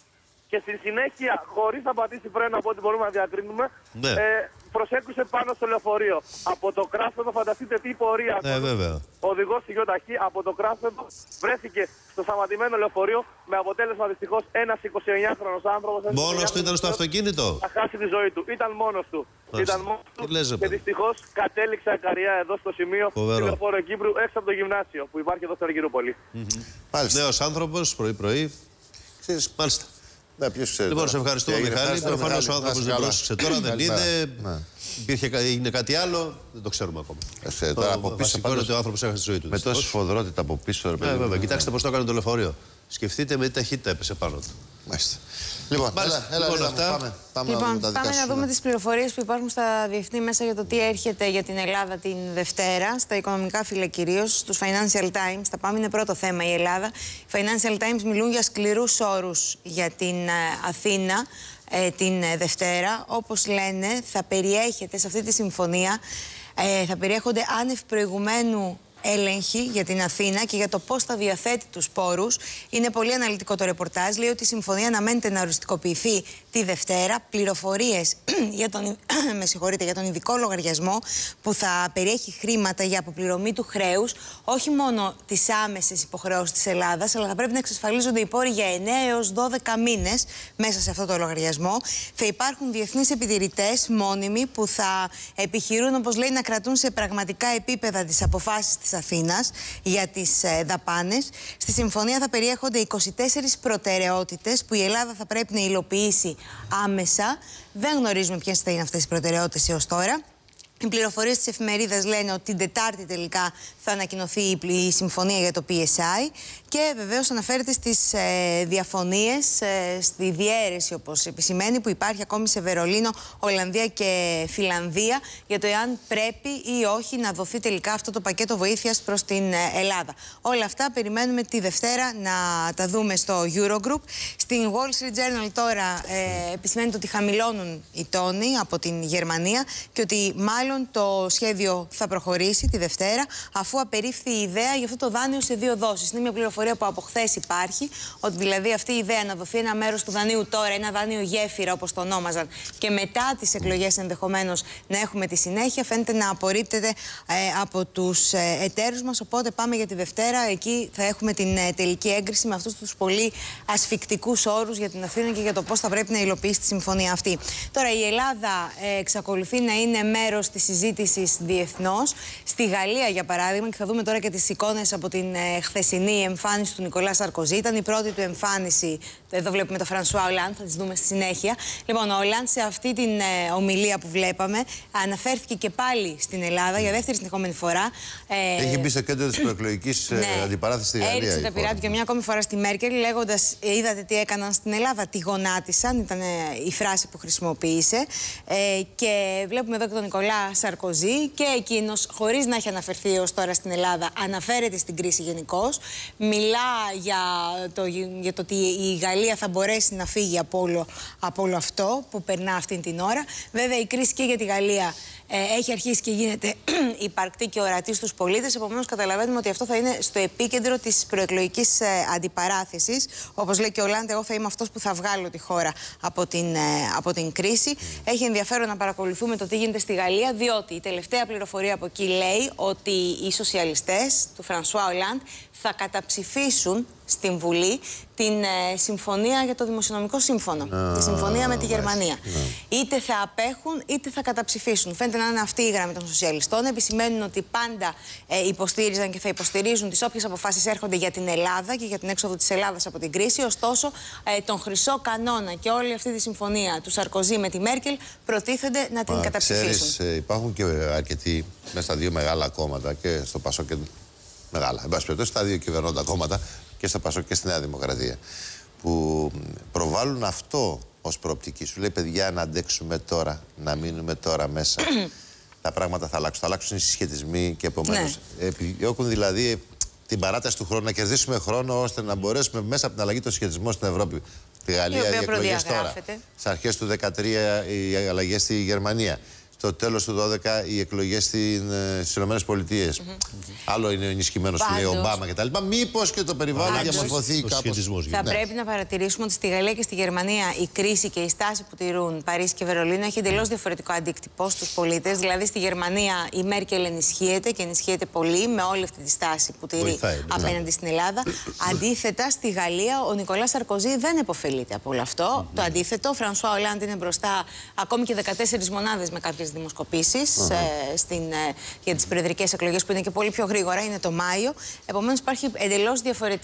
Speaker 10: και στη συνέχεια, χωρίς να πατήσει φρένο από ό,τι μπορούμε να διακρίνουμε,
Speaker 2: ναι.
Speaker 10: ε, προσέκουσε πάνω στο λεωφορείο. Από το κράσπεδο, φανταστείτε τι πορεία.
Speaker 2: Ναι, βέβαια.
Speaker 10: Ο οδηγός του γιοταχή από το κράσπεδο βρέθηκε στο σταματημένο λεωφορείο με αποτέλεσμα δυστυχώς ένας εικοσιεννιάχρονος άνθρωπος.
Speaker 2: Μόνος του ήταν στο αυτοκίνητο.
Speaker 10: Θα χάσει τη ζωή του. Ήταν μόνος του. Ήταν μόνος του και δυστυχώς κατέληξε ακαριά εδώ στο σημείο του λεωφόρου Κύπρου έξω από το γυμνάσιο που υπάρχει εδώ στο Αργυρούπολη.
Speaker 2: Mm-hmm. Νέος άνθρωπος, πρωί-πρωί. Μάλιστα.
Speaker 3: Ναι, ποιος ξέρει.
Speaker 2: Λοιπόν, σε ευχαριστούμε, Μιχάλη. Προφανώς ο άνθρωπος δεν πρόσεξε τώρα, δεν είδε. Υπήρχε, έγινε κάτι άλλο, δεν το ξέρουμε ακόμα.
Speaker 3: Ε, τώρα, από πίσω,
Speaker 2: βασικό είναι ότι ο άνθρωπος έχασε τη ζωή του.
Speaker 3: Με τόση σφοδρότητα από πίσω.
Speaker 2: Ναι, βέβαια. Κοιτάξτε πώς το έκανε το λεωφορείο. Σκεφτείτε με τι ταχύτητα έπεσε πάνω του.
Speaker 3: Μάλιστα. Λοιπόν,
Speaker 2: Μάλιστα.
Speaker 3: έλα, έλα,
Speaker 2: λοιπόν,
Speaker 3: έλα,
Speaker 2: αυτά.
Speaker 3: Πάμε, πάμε,
Speaker 9: λοιπόν,
Speaker 3: να δούμε,
Speaker 9: πάμε να δούμε τις πληροφορίες που υπάρχουν στα διεθνή μέσα για το τι έρχεται για την Ελλάδα την Δευτέρα, στα οικονομικά φύλλα κυρίως, στους Financial Times. Θα πάμε, είναι πρώτο θέμα η Ελλάδα. Οι Financial Times μιλούν για σκληρούς όρους για την Αθήνα ε, την Δευτέρα. Όπως λένε, θα περιέχεται σε αυτή τη συμφωνία, ε, θα περιέχονται άνευ προηγουμένου έλεγχη για την Αθήνα και για το πώς θα διαθέτει τους πόρους. Είναι πολύ αναλυτικό το ρεπορτάζ. Λέει ότι η συμφωνία αναμένεται να οριστικοποιηθεί τη Δευτέρα. Πληροφορίες για τον, με συγχωρείτε, για τον ειδικό λογαριασμό που θα περιέχει χρήματα για αποπληρωμή του χρέους, όχι μόνο τις άμεσες υποχρεώσεις της Ελλάδας, αλλά θα πρέπει να εξασφαλίζονται οι πόροι για εννέα έως δώδεκα μήνες μέσα σε αυτό το λογαριασμό. Θα υπάρχουν διεθνείς επιτηρητές μόνιμοι που θα επιχειρούν, όπως λέει, να κρατούν σε πραγματικά επίπεδα τις αποφάσεις της Αθήνας για τις ε, δαπάνες. Στη συμφωνία θα περιέχονται είκοσι τέσσερις προτεραιότητες που η Ελλάδα θα πρέπει να υλοποιήσει άμεσα. Δεν γνωρίζουμε ποιες θα είναι αυτές οι προτεραιότητες έως τώρα. Οι πληροφορίες της εφημερίδας λένε ότι την Τετάρτη τελικά θα ανακοινωθεί η συμφωνία για το πι ες άι και βεβαίως αναφέρεται στις ε, διαφωνίες, ε, στη διαίρεση όπως επισημαίνει που υπάρχει ακόμη σε Βερολίνο, Ολλανδία και Φιλανδία για το εάν πρέπει ή όχι να δοθεί τελικά αυτό το πακέτο βοήθειας προς την Ελλάδα. Όλα αυτά περιμένουμε τη Δευτέρα να τα δούμε στο Eurogroup. Στην Wall Street Journal τώρα ε, επισημαίνεται ότι χαμηλώνουν οι τόνοι από την Γερμανία και ότι μάλλον το σχέδιο θα προχωρήσει τη Δευτέρα, αφού απερίφθη η ιδέα για αυτό το δάνειο σε δύο δόσεις. Είναι μια πληροφορία που από χθες υπάρχει, ότι δηλαδή αυτή η ιδέα να δοθεί ένα μέρος του δανείου τώρα, ένα δάνειο γέφυρα όπως το ονόμαζαν, και μετά τις εκλογές ενδεχομένως να έχουμε τη συνέχεια, φαίνεται να απορρίπτεται ε, από τους ε, εταίρους μας. Οπότε πάμε για τη Δευτέρα. Εκεί θα έχουμε την ε, τελική έγκριση με αυτούς τους πολύ ασφικτικούς όρους για την Αθήνα και για το πώς θα πρέπει να υλοποιήσει τη συμφωνία αυτή. Τώρα, η Ελλάδα ε, εξακολουθεί να είναι μέρος της συζήτησης διεθνώς. Στη Γαλλία, για παράδειγμα, και θα δούμε τώρα και τις εικόνες από την ε, χθεσινή εμφάνιση του Νικολά Σαρκοζή. Ήταν η πρώτη του εμφάνιση. Εδώ βλέπουμε τον Φρανσουά Ολάντ, θα τις δούμε στη συνέχεια. Λοιπόν, ο Ολάντ σε αυτή την ε, ομιλία που βλέπαμε αναφέρθηκε και πάλι στην Ελλάδα για δεύτερη συνεχόμενη φορά. Ε,
Speaker 3: Έχει μπει στο κέντρο της προεκλογικής
Speaker 9: ναι,
Speaker 3: αντιπαράθεσης στη Γαλλία.
Speaker 9: Έριξε τα πειρά του και μια ακόμη φορά στη Μέρκελ, λέγοντας: είδατε τι έκαναν στην Ελλάδα, τη γονάτισαν. Ήταν ε, η φράση που χρησιμοποίησε. Ε, και βλέπουμε εδώ και τον Νικολά Σαρκοζή και εκείνος, χωρίς να έχει αναφερθεί ως τώρα στην Ελλάδα, αναφέρεται στην κρίση γενικώς. Μιλά για το, για το ότι η Γαλλία θα μπορέσει να φύγει από όλο, από όλο αυτό που περνά αυτή την ώρα. Βέβαια, η κρίση και για τη Γαλλία ε, έχει αρχίσει και γίνεται υπαρκτή και ορατή στους πολίτες. Επομένως, καταλαβαίνουμε ότι αυτό θα είναι στο επίκεντρο της προεκλογικής ε, αντιπαράθεσης. Όπως λέει και ο Ολάντ, εγώ θα είμαι αυτός που θα βγάλω τη χώρα από την, ε, από την κρίση. Έχει ενδιαφέρον να παρακολουθούμε το τι γίνεται στη Γαλλία, διότι η τελευταία πληροφορία από εκεί λέει ότι οι σοσιαλιστές του Φρανσουά Ολάντ θα καταψηφίσουν στην Βουλή την ε, συμφωνία για το Δημοσιονομικό Σύμφωνο. Ah, τη συμφωνία με τη Γερμανία. Yeah. Είτε θα απέχουν είτε θα καταψηφίσουν. Φαίνεται να είναι αυτή η γραμμή των σοσιαλιστών. Επισημαίνουν ότι πάντα ε, υποστήριζαν και θα υποστηρίζουν τις όποιες αποφάσεις έρχονται για την Ελλάδα και για την έξοδο της Ελλάδας από την κρίση. Ωστόσο, ε, τον χρυσό κανόνα και όλη αυτή τη συμφωνία του Σαρκοζή με τη Μέρκελ προτίθενται να την Μα, καταψηφίσουν.
Speaker 3: Ξέρεις, ε, υπάρχουν και αρκετοί μέσα στα δύο μεγάλα κόμματα και στο Πασόκ και μεγάλα. Εν πάση περιπτώσει, στα δύο κυβερνώντα κόμματα, και στο Πασόκ και στη Νέα Δημοκρατία, που προβάλλουν αυτό ως προοπτική. Σου λέει, παιδιά, να αντέξουμε τώρα, να μείνουμε τώρα μέσα. Τα πράγματα θα αλλάξουν. Θα αλλάξουν οι συσχετισμοί και επομένως ναι. επιδιώκουν δηλαδή την παράταση του χρόνου, να κερδίσουμε χρόνο ώστε να μπορέσουμε μέσα από την αλλαγή των συσχετισμών στην Ευρώπη. Στη Γαλλία οι εκλογές τώρα. Στις αρχές του δύο χιλιάδες δεκατρία οι αλλαγές στη Γερμανία. στο τέλος του δώδεκα οι εκλογές στις ΗΠΑ. Mm-hmm. Άλλο είναι ο ενισχυμένος που λέει ο Ομπάμα κτλ. Μήπως και το περιβάλλον διαμορφωθεί κάπως.
Speaker 9: Θα ναι. πρέπει να παρατηρήσουμε ότι στη Γαλλία και στη Γερμανία η κρίση και η στάση που τηρούν Παρίσι και Βερολίνο έχει εντελώς διαφορετικό αντίκτυπο στους πολίτες. Δηλαδή στη Γερμανία η Μέρκελ ενισχύεται και ενισχύεται πολύ με όλη αυτή τη στάση που τηρεί Βοηθάει, απέναντι ναι. στην Ελλάδα. Αντίθετα, στη Γαλλία ο Νικολά Σαρκοζή δεν επωφελείται από όλο αυτό. Mm-hmm. Το αντίθετο, ο Φρανσουά Ολάντ είναι μπροστά ακόμη και δεκατέσσερις μονάδες με κάποιες δημοσκοπήσεις mm-hmm. ε, στην, ε, για τις προεδρικές εκλογές που είναι και πολύ πιο γρήγορα, είναι το Μάιο. Επομένως υπάρχει εντελώς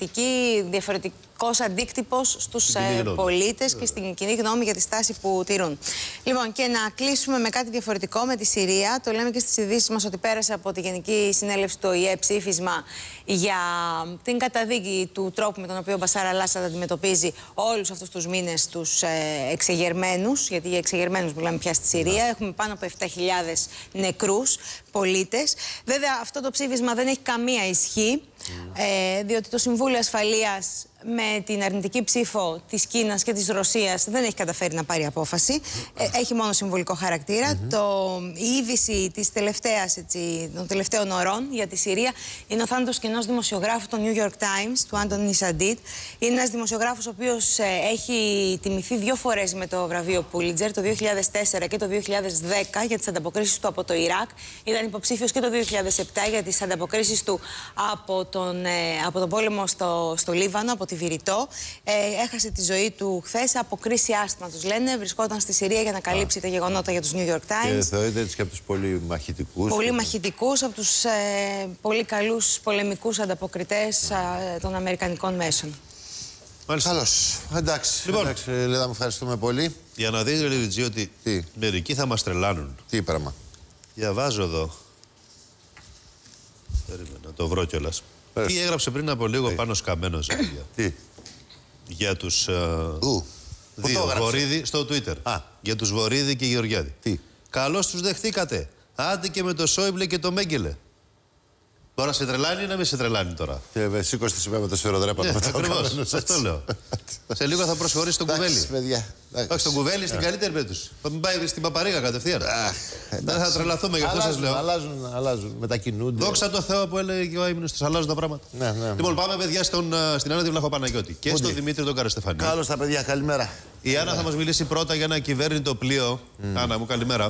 Speaker 9: διαφορετικός αντίκτυπος στους ε, πολίτες και στην κοινή γνώμη για τη στάση που τηρούν. Λοιπόν, και να κλείσουμε με κάτι διαφορετικό με τη Συρία. Το λέμε και στις ειδήσεις μας ότι πέρασε από τη Γενική Συνέλευση του Ο Η Ε ψήφισμα για την καταδίκη του τρόπου με τον οποίο ο Μπασάρ Αλ-Άσαντ αντιμετωπίζει όλους αυτούς τους μήνες τους ε, εξεγερμένους, γιατί για εξεγερμένους μιλάμε πια στη Συρία. Yeah. Έχουμε πάνω από επτά χιλιάδες νεκρούς πολίτες. Βέβαια, αυτό το ψήφισμα δεν έχει καμία ισχύ, mm. ε, διότι το Συμβούλιο Ασφαλείας με την αρνητική ψήφο της Κίνας και της Ρωσίας δεν έχει καταφέρει να πάρει απόφαση. Ε, έχει μόνο συμβολικό χαρακτήρα. Mm-hmm. Το, η είδηση της τελευταίας, έτσι, των τελευταίων ωρών για τη Συρία είναι ο θάνατος και ενός δημοσιογράφου του New York Times, του Άντονι Σαντίτ. Είναι ένας δημοσιογράφος ο οποίος ε, έχει τιμηθεί δύο φορές με το βραβείο Πούλιτζερ, το δύο χιλιάδες τέσσερα και το δύο χιλιάδες δέκα, για τις ανταποκρίσεις του από το Ιράκ. Ήταν υποψήφιος και το δύο χιλιάδες επτά για τις ανταποκρίσεις του από τον, ε, από τον πόλεμο στο, στο Λίβανο, από τη Βηρητό. Ε, έχασε τη ζωή του χθες από κρίση άσθμα, τους λένε. Βρισκόταν στη Συρία για να καλύψει Α. τα γεγονότα για τους New York Times. Και
Speaker 3: θεωρείται έτσι και από τους πολύ μαχητικούς.
Speaker 9: Πολύ και... μαχητικούς, από τους ε, πολύ καλούς πολεμικούς ανταποκριτές ε, των αμερικανικών μέσων.
Speaker 3: Καλώς. Εντάξει.
Speaker 2: Λοιπόν,
Speaker 3: εντάξει, Λίδα, μου ευχαριστούμε πολύ.
Speaker 2: Για να δείτε, Λίδη, ότι Τι? μερικοί θα μας τρελάνουν.
Speaker 3: Τι πράγμα.
Speaker 2: Διαβάζω εδώ. Περίμενα, να το βρω κιόλας. Πες. Τι έγραψε πριν από λίγο Τι. πάνω σκαμμένος.
Speaker 3: Τι.
Speaker 2: Για τους uh, δύο, Βορίδη, στο Twitter. Α. Για τους Βορίδη και Γεωργιάδη.
Speaker 3: Τι.
Speaker 2: Καλώς τους δεχτήκατε. Άντε και με το Σόιμπλε και το Μέγκελε. Τώρα σε τρελάνει ή να μην σε τρελάνει τώρα.
Speaker 3: Και με σήκωσε τη με το σφαιροδρέπανο.
Speaker 2: Ναι, ακριβώς. Αυτό λέω. Σε λίγο θα προσχωρήσει στον Κουβέλη. Όχι, στον Κουβέλη στην καλύτερη περίπτωση. Θα μην πάει στην Παπαρίγα κατευθείαν. Δεν θα τρελαθούμε, γι' αυτό σας λέω.
Speaker 3: Αλλάζουν, αλλάζουν, μετακινούνται.
Speaker 2: Δόξα τω Θεώ που έλεγε και ο Άιμνος τους, αλλάζουν τα πράγματα.
Speaker 3: Ναι, ναι.
Speaker 2: Λοιπόν, πάμε παιδιά στον, στην Άννα τη Βλαχοπαναγιώτη και στον Δημήτρη τον Καραστεφανή.
Speaker 3: Καλώς τα παιδιά, καλημέρα.
Speaker 2: Η Άννα θα μας μιλήσει πρώτα για ένα κυβέρνητο πλοίο. Άννα μου, καλημέρα.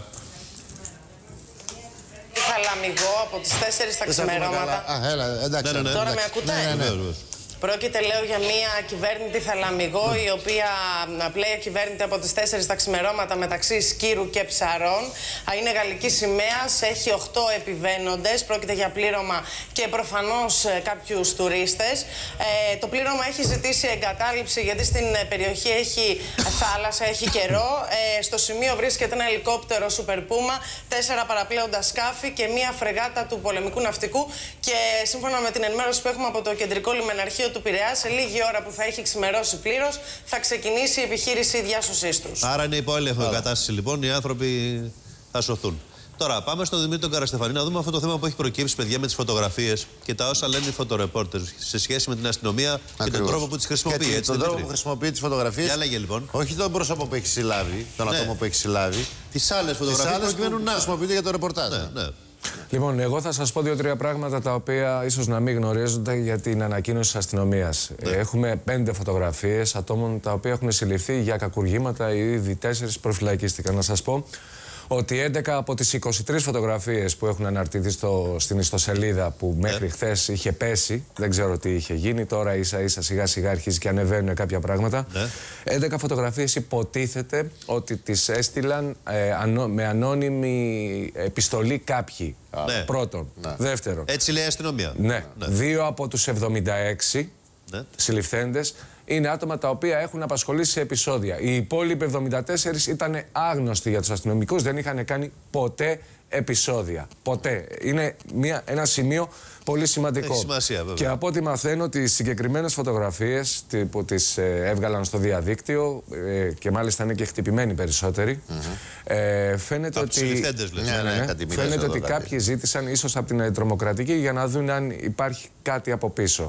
Speaker 11: Θαλαμιγό από τις τέσσερις τα ξημερώματα.
Speaker 3: Α, έλα, εντάξει.
Speaker 11: Ναι, ναι, ναι, τώρα εντάξει. Με ακούτε.
Speaker 3: Ναι, ναι, ναι.
Speaker 11: Πρόκειται, λέω, για μια κυβέρνητη Θαλαμιγό, η οποία πλέον κυβέρνηται από τις τέσσερις τα ξημερώματα μεταξύ Σκύρου και Ψαρών. Είναι γαλλική σημαία, έχει οκτώ επιβαίνοντες. Πρόκειται για πλήρωμα και προφανώς κάποιους τουρίστες. Ε, το πλήρωμα έχει ζητήσει εγκατάλειψη, γιατί στην περιοχή έχει θάλασσα, έχει καιρό. Ε, στο σημείο βρίσκεται ένα ελικόπτερο Super Puma, τέσσερα παραπλέοντα σκάφη και μία φρεγάτα του πολεμικού ναυτικού. Και σύμφωνα με την ενημέρωση που έχουμε από το κεντρικό λιμεναρχείο του Πειραιά, σε λίγη ώρα που θα έχει ξημερώσει πλήρως, θα ξεκινήσει η επιχείρηση διάσωσής τους.
Speaker 2: Άρα είναι υπόλοιπο η κατάσταση, λοιπόν, οι άνθρωποι θα σωθούν. Τώρα, πάμε στον Δημήτρη τον Καραστεφανή να δούμε αυτό το θέμα που έχει προκύψει, παιδιά, με τις φωτογραφίες και τα όσα λένε οι φωτορεπόρτερ σε σχέση με την αστυνομία. Ακριβώς. Και τον τρόπο που τις χρησιμοποιεί.
Speaker 3: Και έτσι, τον τρόπο που χρησιμοποιεί τις φωτογραφίες.
Speaker 2: Για λέγε, λοιπόν.
Speaker 3: Όχι τον πρόσωπο που έχει συλλάβει, τον ναι. άτομο που έχει συλλάβει.
Speaker 2: Τις άλλες φωτογραφίες προκειμένου να
Speaker 3: χρησιμοποιείται για το ρεπορτάζ.
Speaker 2: Ναι, ναι.
Speaker 12: Λοιπόν, εγώ θα σας πω δύο-τρία πράγματα τα οποία ίσως να μην γνωρίζονται για την ανακοίνωση της αστυνομίας. Ναι. Έχουμε πέντε φωτογραφίες ατόμων τα οποία έχουν συλληφθεί για κακουργήματα, ήδη τέσσερις προφυλακίστηκαν. Να σας πω ότι έντεκα από τις είκοσι τρεις φωτογραφίες που έχουν αναρτηθεί στο, στην ιστοσελίδα που μέχρι ναι. χθες είχε πέσει, δεν ξέρω τι είχε γίνει, τώρα ίσα ίσα σιγά σιγά αρχίζει και ανεβαίνουν κάποια πράγματα. Ναι. έντεκα φωτογραφίες υποτίθεται ότι τις έστειλαν ε, ανώ, με ανώνυμη επιστολή κάποιοι. Ναι. Πρώτον. Ναι. Δεύτερον.
Speaker 2: Έτσι λέει η αστυνομία.
Speaker 12: Ναι. Ναι. Δύο από τους εβδομήντα έξι ναι. συλληφθέντες είναι άτομα τα οποία έχουν απασχολήσει σε επεισόδια. Οι υπόλοιποι εβδομήντα τέσσερα ήταν άγνωστοι για τους αστυνομικούς, δεν είχαν κάνει ποτέ επεισόδια. Ποτέ. Είναι μια, ένα σημείο πολύ σημαντικό.
Speaker 2: Έχει σημασία, βέβαια.
Speaker 12: Και από ό,τι μαθαίνω, τις συγκεκριμένες φωτογραφίες που τις ε, έβγαλαν στο διαδίκτυο ε, και μάλιστα είναι και χτυπημένοι περισσότεροι, mm-hmm. ε, φαίνεται
Speaker 2: από
Speaker 12: ότι,
Speaker 2: συλληφθέντες, λες.
Speaker 12: ναι, ναι, ναι, φαίνεται ότι κάποιοι ζήτησαν ίσως από την τρομοκρατική για να δουν αν υπάρχει κάτι από πίσω.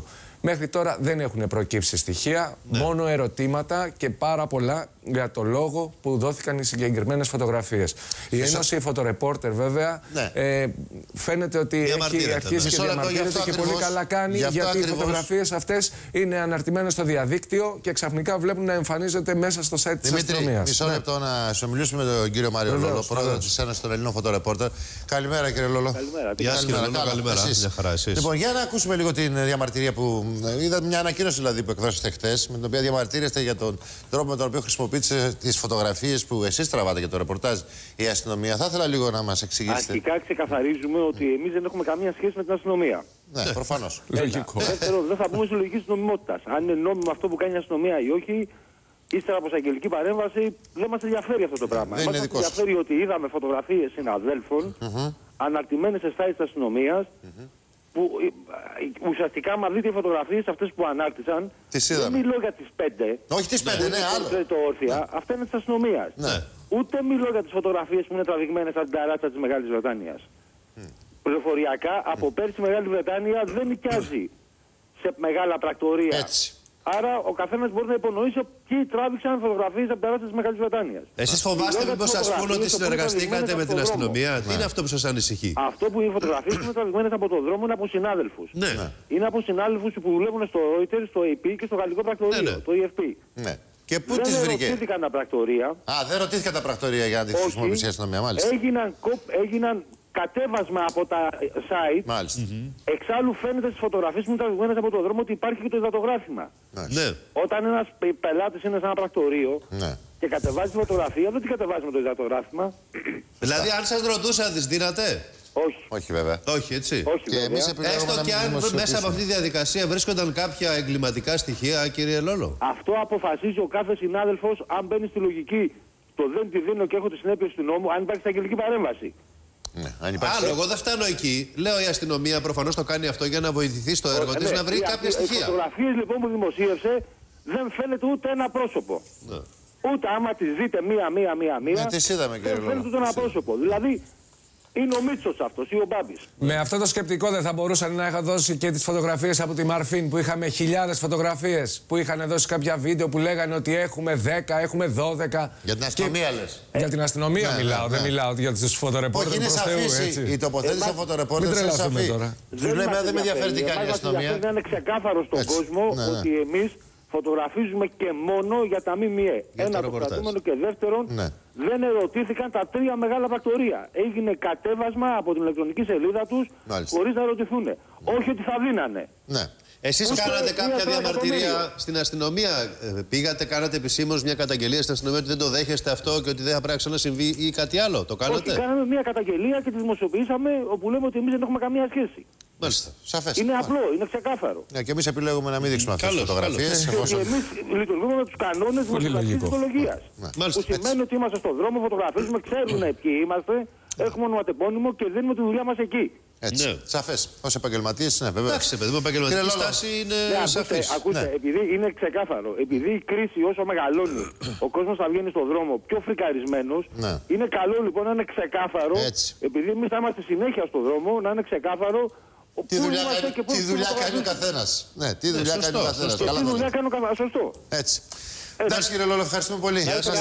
Speaker 12: Μέχρι τώρα δεν έχουν προκύψει στοιχεία, ναι. μόνο ερωτήματα και πάρα πολλά για το λόγο που δόθηκαν οι συγκεκριμένες φωτογραφίες. Η Ένωση Φωτορεπόρτερ, βέβαια, ναι. ε, φαίνεται ότι έχει αρχίσει και διαμαρτύρεται και πολύ καλά κάνει, γιατί ακριβώς... οι φωτογραφίες αυτές είναι αναρτημένες στο διαδίκτυο και ξαφνικά βλέπουν να εμφανίζονται μέσα στο site της αστυνομίας.
Speaker 3: Μισό λεπτό ναι. να συνομιλήσουμε με τον κύριο Μάριο Λόλο, πρόεδρο της Ένωσης των Ελλήνων Φωτορεπόρτερ. Καλημέρα, κύριε Λόλο.
Speaker 2: Καλημέρα. Γεια σας, κύριε Λόλο. Καλημέρα.
Speaker 3: Λοιπόν, για να ακούσουμε λίγο την διαμαρτυρία που. Είδα μια ανακοίνωση δηλαδή που εκδώσατε χτες, με την οποία διαμαρτύρεστε για τον τρόπο με τον οποίο χρησιμοποιείτε τις φωτογραφίες που εσείς τραβάτε για το ρεπορτάζ η αστυνομία. Θα ήθελα λίγο να μας εξηγήσετε.
Speaker 13: Αρχικά ξεκαθαρίζουμε ότι εμείς δεν έχουμε καμία σχέση με την αστυνομία.
Speaker 3: Ναι, ναι. προφανώς.
Speaker 12: Λογικό.
Speaker 13: Δεύτερο, δεν θα πούμε στη λογική της νομιμότητας. Αν είναι νόμιμο αυτό που κάνει η αστυνομία ή όχι, ύστερα από εισαγγελική παρέμβαση, δεν μας ενδιαφέρει αυτό το πράγμα. Μας ενδιαφέρει ότι είδαμε φωτογραφίες συναδέλφων mm-hmm. αναρτημένες σε site της αστυνομίας. Mm-hmm. Που ουσιαστικά, μα δείτε οι φωτογραφίες αυτές που ανάρτησαν. Δεν μιλώ για τις πέντε.
Speaker 3: Όχι τις πέντε, ναι, άλλο.
Speaker 13: Το όρθια, ναι. Αυτά είναι της αστυνομίας.
Speaker 3: Ναι.
Speaker 13: Ούτε μιλώ για τις φωτογραφίες που είναι τραβηγμένες από την ταράτσα της Μεγάλης Βρετανίας. Mm. Πληροφοριακά, από πέρσι η Μεγάλη Βρετανία δεν νοικιάζει σε μεγάλα πρακτορεία.
Speaker 3: Έτσι.
Speaker 13: Άρα ο καθένας μπορεί να υπονοήσει ποιοι τράβηξαν φωτογραφίες από την ταράτσα της Μεγάλης Βρετανίας.
Speaker 2: Εσείς φοβάστε μήπως σας πούνε ότι συνεργαστήκατε με την αστυνομία? Τι είναι αυτό που σας ανησυχεί?
Speaker 13: Αυτό που οι φωτογραφίες είναι τραβηγμένες από τον δρόμο είναι από συνάδελφους.
Speaker 2: Ναι.
Speaker 13: Είναι από συνάδελφους που δουλεύουν στο Reuters, στο έι πι και στο γαλλικό πρακτορείο, ναι, ναι. το ι εφ πι.
Speaker 3: Ναι. Και πού
Speaker 13: δεν
Speaker 3: τις βρήκε?
Speaker 13: Δεν ρωτήθηκαν τα πρακτορεία.
Speaker 3: Α, δεν ρωτήθηκαν τα πρακτορεία για να τις χρησιμοποιήσει η αστυνομία, μάλιστα.
Speaker 13: Έγιναν, έγιναν κατέβασμα από τα site.
Speaker 3: Μάλιστα.
Speaker 13: Mm-hmm. Εξάλλου φαίνεται στις φωτογραφίες που είναι τραβηγμένες από τον δρόμο ότι υπάρχει και το υδατογράφημα.
Speaker 2: Ναι.
Speaker 13: Όταν ένας πελάτης είναι σε ένα πρακτορείο ναι. και κατεβάζει τη φωτογραφία, δεν την κατεβάζει με το υδατογράφημα.
Speaker 2: Δηλαδή, αν σας ρωτούσα, τις δίνατε?
Speaker 13: Όχι.
Speaker 3: Όχι, βέβαια.
Speaker 2: Όχι, έτσι.
Speaker 13: Όχι,
Speaker 3: και εμείς
Speaker 2: έστω και αν μέσα από αυτή τη διαδικασία βρίσκονταν κάποια εγκληματικά στοιχεία, κύριε Λόλο.
Speaker 13: Αυτό αποφασίζει ο κάθε συνάδελφος αν μπαίνει στη λογική το δεν τη δίνω και έχω τις συνέπειες του νόμου, αν υπάρχει αγγελική παρέμβαση.
Speaker 3: Ναι, αν υπάρχει...
Speaker 2: Άλλο, εγώ δεν φτάνω εκεί. Λέω η αστυνομία προφανώς το κάνει αυτό για να βοηθηθεί στο έργο της, ναι, να βρει κάποια στοιχεία. Οι
Speaker 13: φωτογραφίες λοιπόν που δημοσίευσε δεν φαίνεται ούτε ένα πρόσωπο. Ναι. Ούτε άμα τις δείτε μία-μία-μία-μία.
Speaker 3: Ναι, τις είδαμε, κύριε Λόλο.
Speaker 13: Δεν φαίνεται ούτε ένα πρόσωπο. Δηλαδή είναι ο Μίτσος αυτός ή ο Μπάμπης.
Speaker 12: Με αυτό το σκεπτικό δεν θα μπορούσαν να είχα δώσει και τις φωτογραφίες από τη Μαρφίν που είχαμε χιλιάδες φωτογραφίες που είχαν δώσει κάποια βίντεο που λέγανε ότι έχουμε δέκα, έχουμε δώδεκα.
Speaker 3: Για την αστυνομία λες.
Speaker 12: Ε, για την αστυνομία ναι, μιλάω, ναι, ναι. δεν μιλάω για τους φωτορεπόρτερ.
Speaker 3: Όχι, είναι σαφής η τοποθέτηση των φωτορεπόρτερ.
Speaker 12: Μην τρελαθούμε τώρα.
Speaker 3: Δεν με ενδιαφέρει τι κάνει η αστυνομία.
Speaker 13: Πρέπει να είναι ξεκάθαρο στον κόσμο ότι εμείς φωτογραφίζουμε και μόνο για τα ΜΜΕ. Ένα το κρατούμενο και δεύτερον, ναι. δεν ερωτήθηκαν τα τρία μεγάλα πρακτορεία. Έγινε κατέβασμα από την ηλεκτρονική σελίδα τους χωρίς να ρωτηθούν. Όχι ότι θα δίνανε.
Speaker 3: Ναι.
Speaker 2: Εσείς κάνατε κάποια διαμαρτυρία στην αστυνομία? Ε, πήγατε, κάνατε επισήμως μια καταγγελία στην αστυνομία ότι δεν το δέχεστε αυτό και ότι δεν θα πρέπει να ξανασυμβεί ή κάτι άλλο? Το κάνατε?
Speaker 13: Όχι, κάναμε μια καταγγελία και τη δημοσιοποιήσαμε όπου λέμε ότι εμείς δεν έχουμε καμία σχέση.
Speaker 3: Μάλιστα. Σαφές.
Speaker 13: Είναι απλό, είναι ξεκάθαρο.
Speaker 3: Ναι, και εμείς επιλέγουμε να μην δείξουμε αυτές τις φωτογραφίες.
Speaker 13: Και εφόσον... εμείς λειτουργούμε με τους κανόνες της ψυχολογίας.
Speaker 3: Ναι.
Speaker 13: Που σημαίνει έτσι. Ότι είμαστε στον δρόμο, φωτογραφίζουμε, ξέρουν ποιοι είμαστε, έχουμε ονοματεπώνυμο και δίνουμε τη δουλειά μας εκεί.
Speaker 3: Έτσι. Ναι. Σαφές. Ως επαγγελματίες, ναι, βέβαια.
Speaker 2: Εντάξει, παιδί μου, επαγγελματική στάση είναι
Speaker 13: ναι,
Speaker 2: σαφής.
Speaker 13: Ακούστε, ναι. επειδή είναι ξεκάθαρο, επειδή η κρίση όσο μεγαλώνει, ο κόσμος θα βγαίνει στον δρόμο πιο φρικαρισμένος, ναι. είναι καλό λοιπόν να είναι ξεκάθαρο, έτσι. επειδή εμείς θα είμαστε συνέχεια στον δρόμο, να είναι ξεκάθαρο.
Speaker 3: Τι δουλειά κάνει, τι δουλειά κάνει ο καθένας. Ναι, τι δουλειά ναι, κάνει ο καθένας.
Speaker 13: Τι δουλειά κάνει ο καθένας, σωστό.
Speaker 3: Έτσι. Εντάξει κύριε Λόλο, ευχαριστούμε πολύ.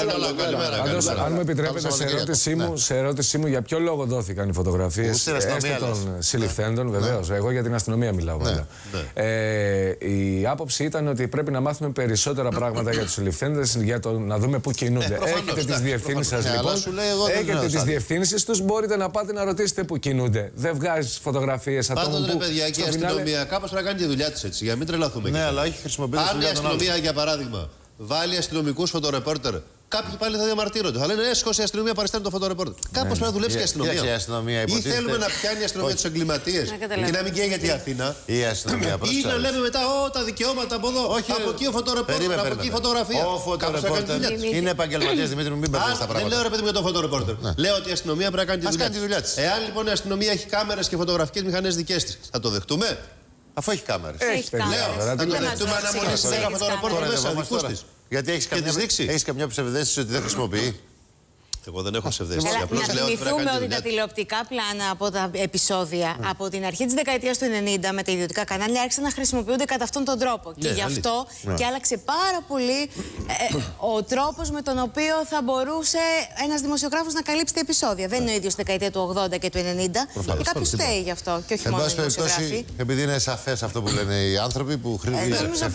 Speaker 12: Καλημέρα. Αν μου επιτρέπετε, σε ερώτησή μου, σε ερώτησή μου για ποιο λόγο δόθηκαν οι φωτογραφίες έστω των συλληφθέντων, βεβαίως. Εγώ για την αστυνομία μιλάω βέβαια. Η άποψη ήταν ότι πρέπει να μάθουμε περισσότερα πράγματα για τους συλληφθέντες, για το να δούμε πού κινούνται. Έχετε τις διευθύνσεις σας λοιπόν. Έχετε τις διευθύνσεις τους, μπορείτε να πάτε να ρωτήσετε πού κινούνται. Δεν βγάζεις φωτογραφίες ατόμων που.
Speaker 2: Πάντοτε παιδιά και η αστυνομία κάπως πρέπει να κάνει τη δουλειά της έτσι, για να μην τρελαθούμε.
Speaker 3: Ναι, αλλά έχει χρησιμοποιήσει.
Speaker 2: Αν η αστυνομία για παράδειγμα βάλει αστυνομικούς φωτορεπόρτερ, κάποιοι πάλι θα διαμαρτύρονται. Θα λένε έσχος η αστυνομία παριστάνει το φωτορεπόρτερ. Κάπως πρέπει να δουλέψει και η αστυνομία. Ή θέλουμε να πιάνει η αστυνομία τους εγκληματίες και να μην καίγεται η Αθήνα.
Speaker 3: Η αστυνομία.
Speaker 2: Ή να λέμε μετά, Ω, τα δικαιώματα από εδώ. Όχι, από εκεί ο φωτορεπόρτερ, από εκεί η φωτογραφία.
Speaker 3: Ο φωτορεπόρτερ είναι επαγγελματίας, Δημήτρη μου, μην μπερδεύεις τα πράγματα.
Speaker 2: Δεν λέω ρε παιδί με τον φωτορεπόρτερ. Λέω ότι η αστυνομία πρέπει να κάνει τη δουλειά της. Εάν λοιπόν η αστυνομία έχει κάμερες και φωτογραφικές μηχανές δικές της, θα το δεχτούμε?
Speaker 3: Αφού έχει κάμερες.
Speaker 12: Έχει κάμερες.
Speaker 2: Θα το δεχτούμε αναμονήσει δέκα φωτορεπόρτερ μέσα δικούς της?
Speaker 3: Γιατί έχεις καμιά, έχεις καμιά ψευδαίσθηση ότι δεν χρησιμοποιεί?
Speaker 2: Εγώ δεν έχω ψευδέστηση.
Speaker 9: Να θυμηθούμε ότι τα τηλεοπτικά πλάνα από τα επεισόδια mm. από την αρχή της δεκαετίας του ενενήντα με τα ιδιωτικά κανάλια άρχισαν να χρησιμοποιούνται κατά αυτόν τον τρόπο. Ναι, και γι' αυτό ναι. και άλλαξε πάρα πολύ ε, ο τρόπος με τον οποίο θα μπορούσε ένας δημοσιογράφος να καλύψει τα επεισόδια. Δεν είναι ο ίδιος στη δεκαετία του ογδόντα και του ενενήντα. Και κάποιος φταίει γι' αυτό. Και όχι μόνο οι δημοσιογράφοι.
Speaker 3: Επειδή είναι σαφές αυτό που λένε οι άνθρωποι που χρησιμοποιούν.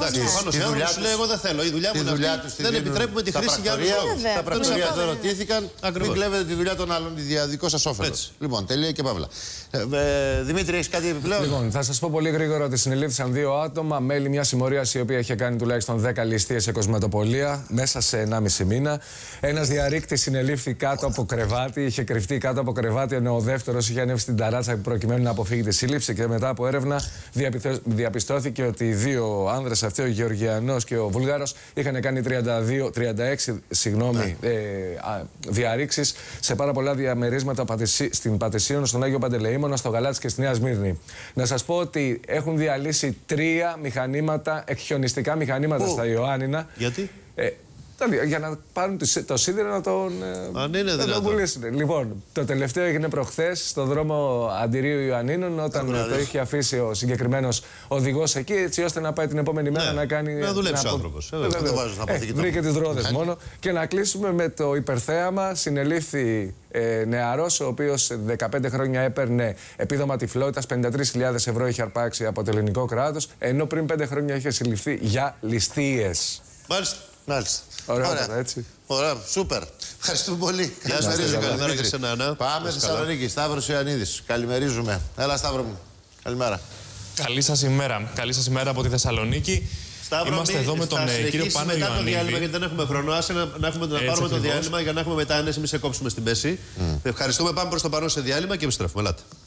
Speaker 2: Εγώ δεν θέλω. Η δουλειά μου δεν επιτρέπουμε τη χρήση για άλλους λόγους.
Speaker 3: Τα πρακτορία εδώ ρωτήθηκαν. Μην κλέβετε τη δουλειά των άλλων για δικό σας όφελος. Λοιπόν, τελεία και παύλα. Ε, Δημήτρη, έχεις κάτι επιπλέον?
Speaker 12: Λοιπόν, θα σας πω πολύ γρήγορα ότι συνελήφθησαν δύο άτομα, μέλη μιας συμμορίας η οποία είχε κάνει τουλάχιστον δέκα ληστείες σε κοσμετοπολία μέσα σε ενάμιση μήνα. Ένας διαρρήκτης συνελήφθη κάτω από κρεβάτι, είχε κρυφτεί κάτω από κρεβάτι, ενώ ο δεύτερος είχε ανέβει στην ταράτσα προκειμένου να αποφύγει τη σύλληψη. Και μετά από έρευνα διαπιστώθηκε ότι οι δύο άνδρες αυτοί, ο Γεωργιανός και ο Βούλγαρος, είχαν κάνει τριάντα δύο, τριάντα έξι συγγνώμη, ε, διαρρήξεις σε πάρα πολλά διαμερίσματα στην Πατησίων, στον Άγιο Παντελεήμονα, στο Γαλάτσι και στη Νέα Σμύρνη. Να σας πω ότι έχουν διαλύσει τρία μηχανήματα, εκχιονιστικά μηχανήματα στα Ιωάννινα.
Speaker 2: Γιατί?
Speaker 12: Ε, για να πάρουν το σίδηρο να τον,
Speaker 2: Αν είναι
Speaker 12: να τον πουλήσουν. Λοιπόν, το τελευταίο έγινε προχθές στο δρόμο Αντιρίου Ιωαννίνων, όταν το είχε αφήσει ο συγκεκριμένος οδηγός εκεί, έτσι ώστε να πάει την επόμενη μέρα
Speaker 2: ναι,
Speaker 12: να κάνει.
Speaker 2: Να δουλέψει ο άνθρωπος.
Speaker 12: Ε, βρήκε τις ρόδες μόνο. Και να κλείσουμε με το υπερθέαμα. Συνελήφθη ε, νεαρός, ο οποίος δεκαπέντε χρόνια έπαιρνε επίδομα τυφλότητας, πενήντα τρεις χιλιάδες ευρώ είχε αρπάξει από το ελληνικό κράτος, ενώ πριν πέντε χρόνια είχε συλληφθεί για ληστείες.
Speaker 2: Μάλιστα.
Speaker 3: Μάλιστα.
Speaker 12: Ωραία, Ωραία. έτσι.
Speaker 3: Ωραία, σούπερ. Ευχαριστούμε πολύ.
Speaker 2: Γεια σας, καλημέρα και σε ένα.
Speaker 3: Πάμε στη Θεσσαλονίκη. Σταύρος Ιωαννίδης. Καλημερίζουμε. Έλα, Σταύρο μου. Καλημέρα.
Speaker 14: Καλή σας ημέρα. Καλή σας ημέρα από τη Θεσσαλονίκη.
Speaker 2: Σταύρο,
Speaker 14: είμαστε εδώ με τον κύριο Πάνο
Speaker 2: μετά
Speaker 14: Ιωαννίδη.
Speaker 2: Το διάλειμμα, γιατί δεν έχουμε χρόνο. Άσε να, να, έχουμε, να πάρουμε ακριβώς το διάλειμμα για να έχουμε μετά ένεση, μη σε κόψουμε στην πέση. Mm. Ευχαριστούμε. Πάμε προς το παρόν σε διάλειμμα και επιστρέφουμε. Ελάτε.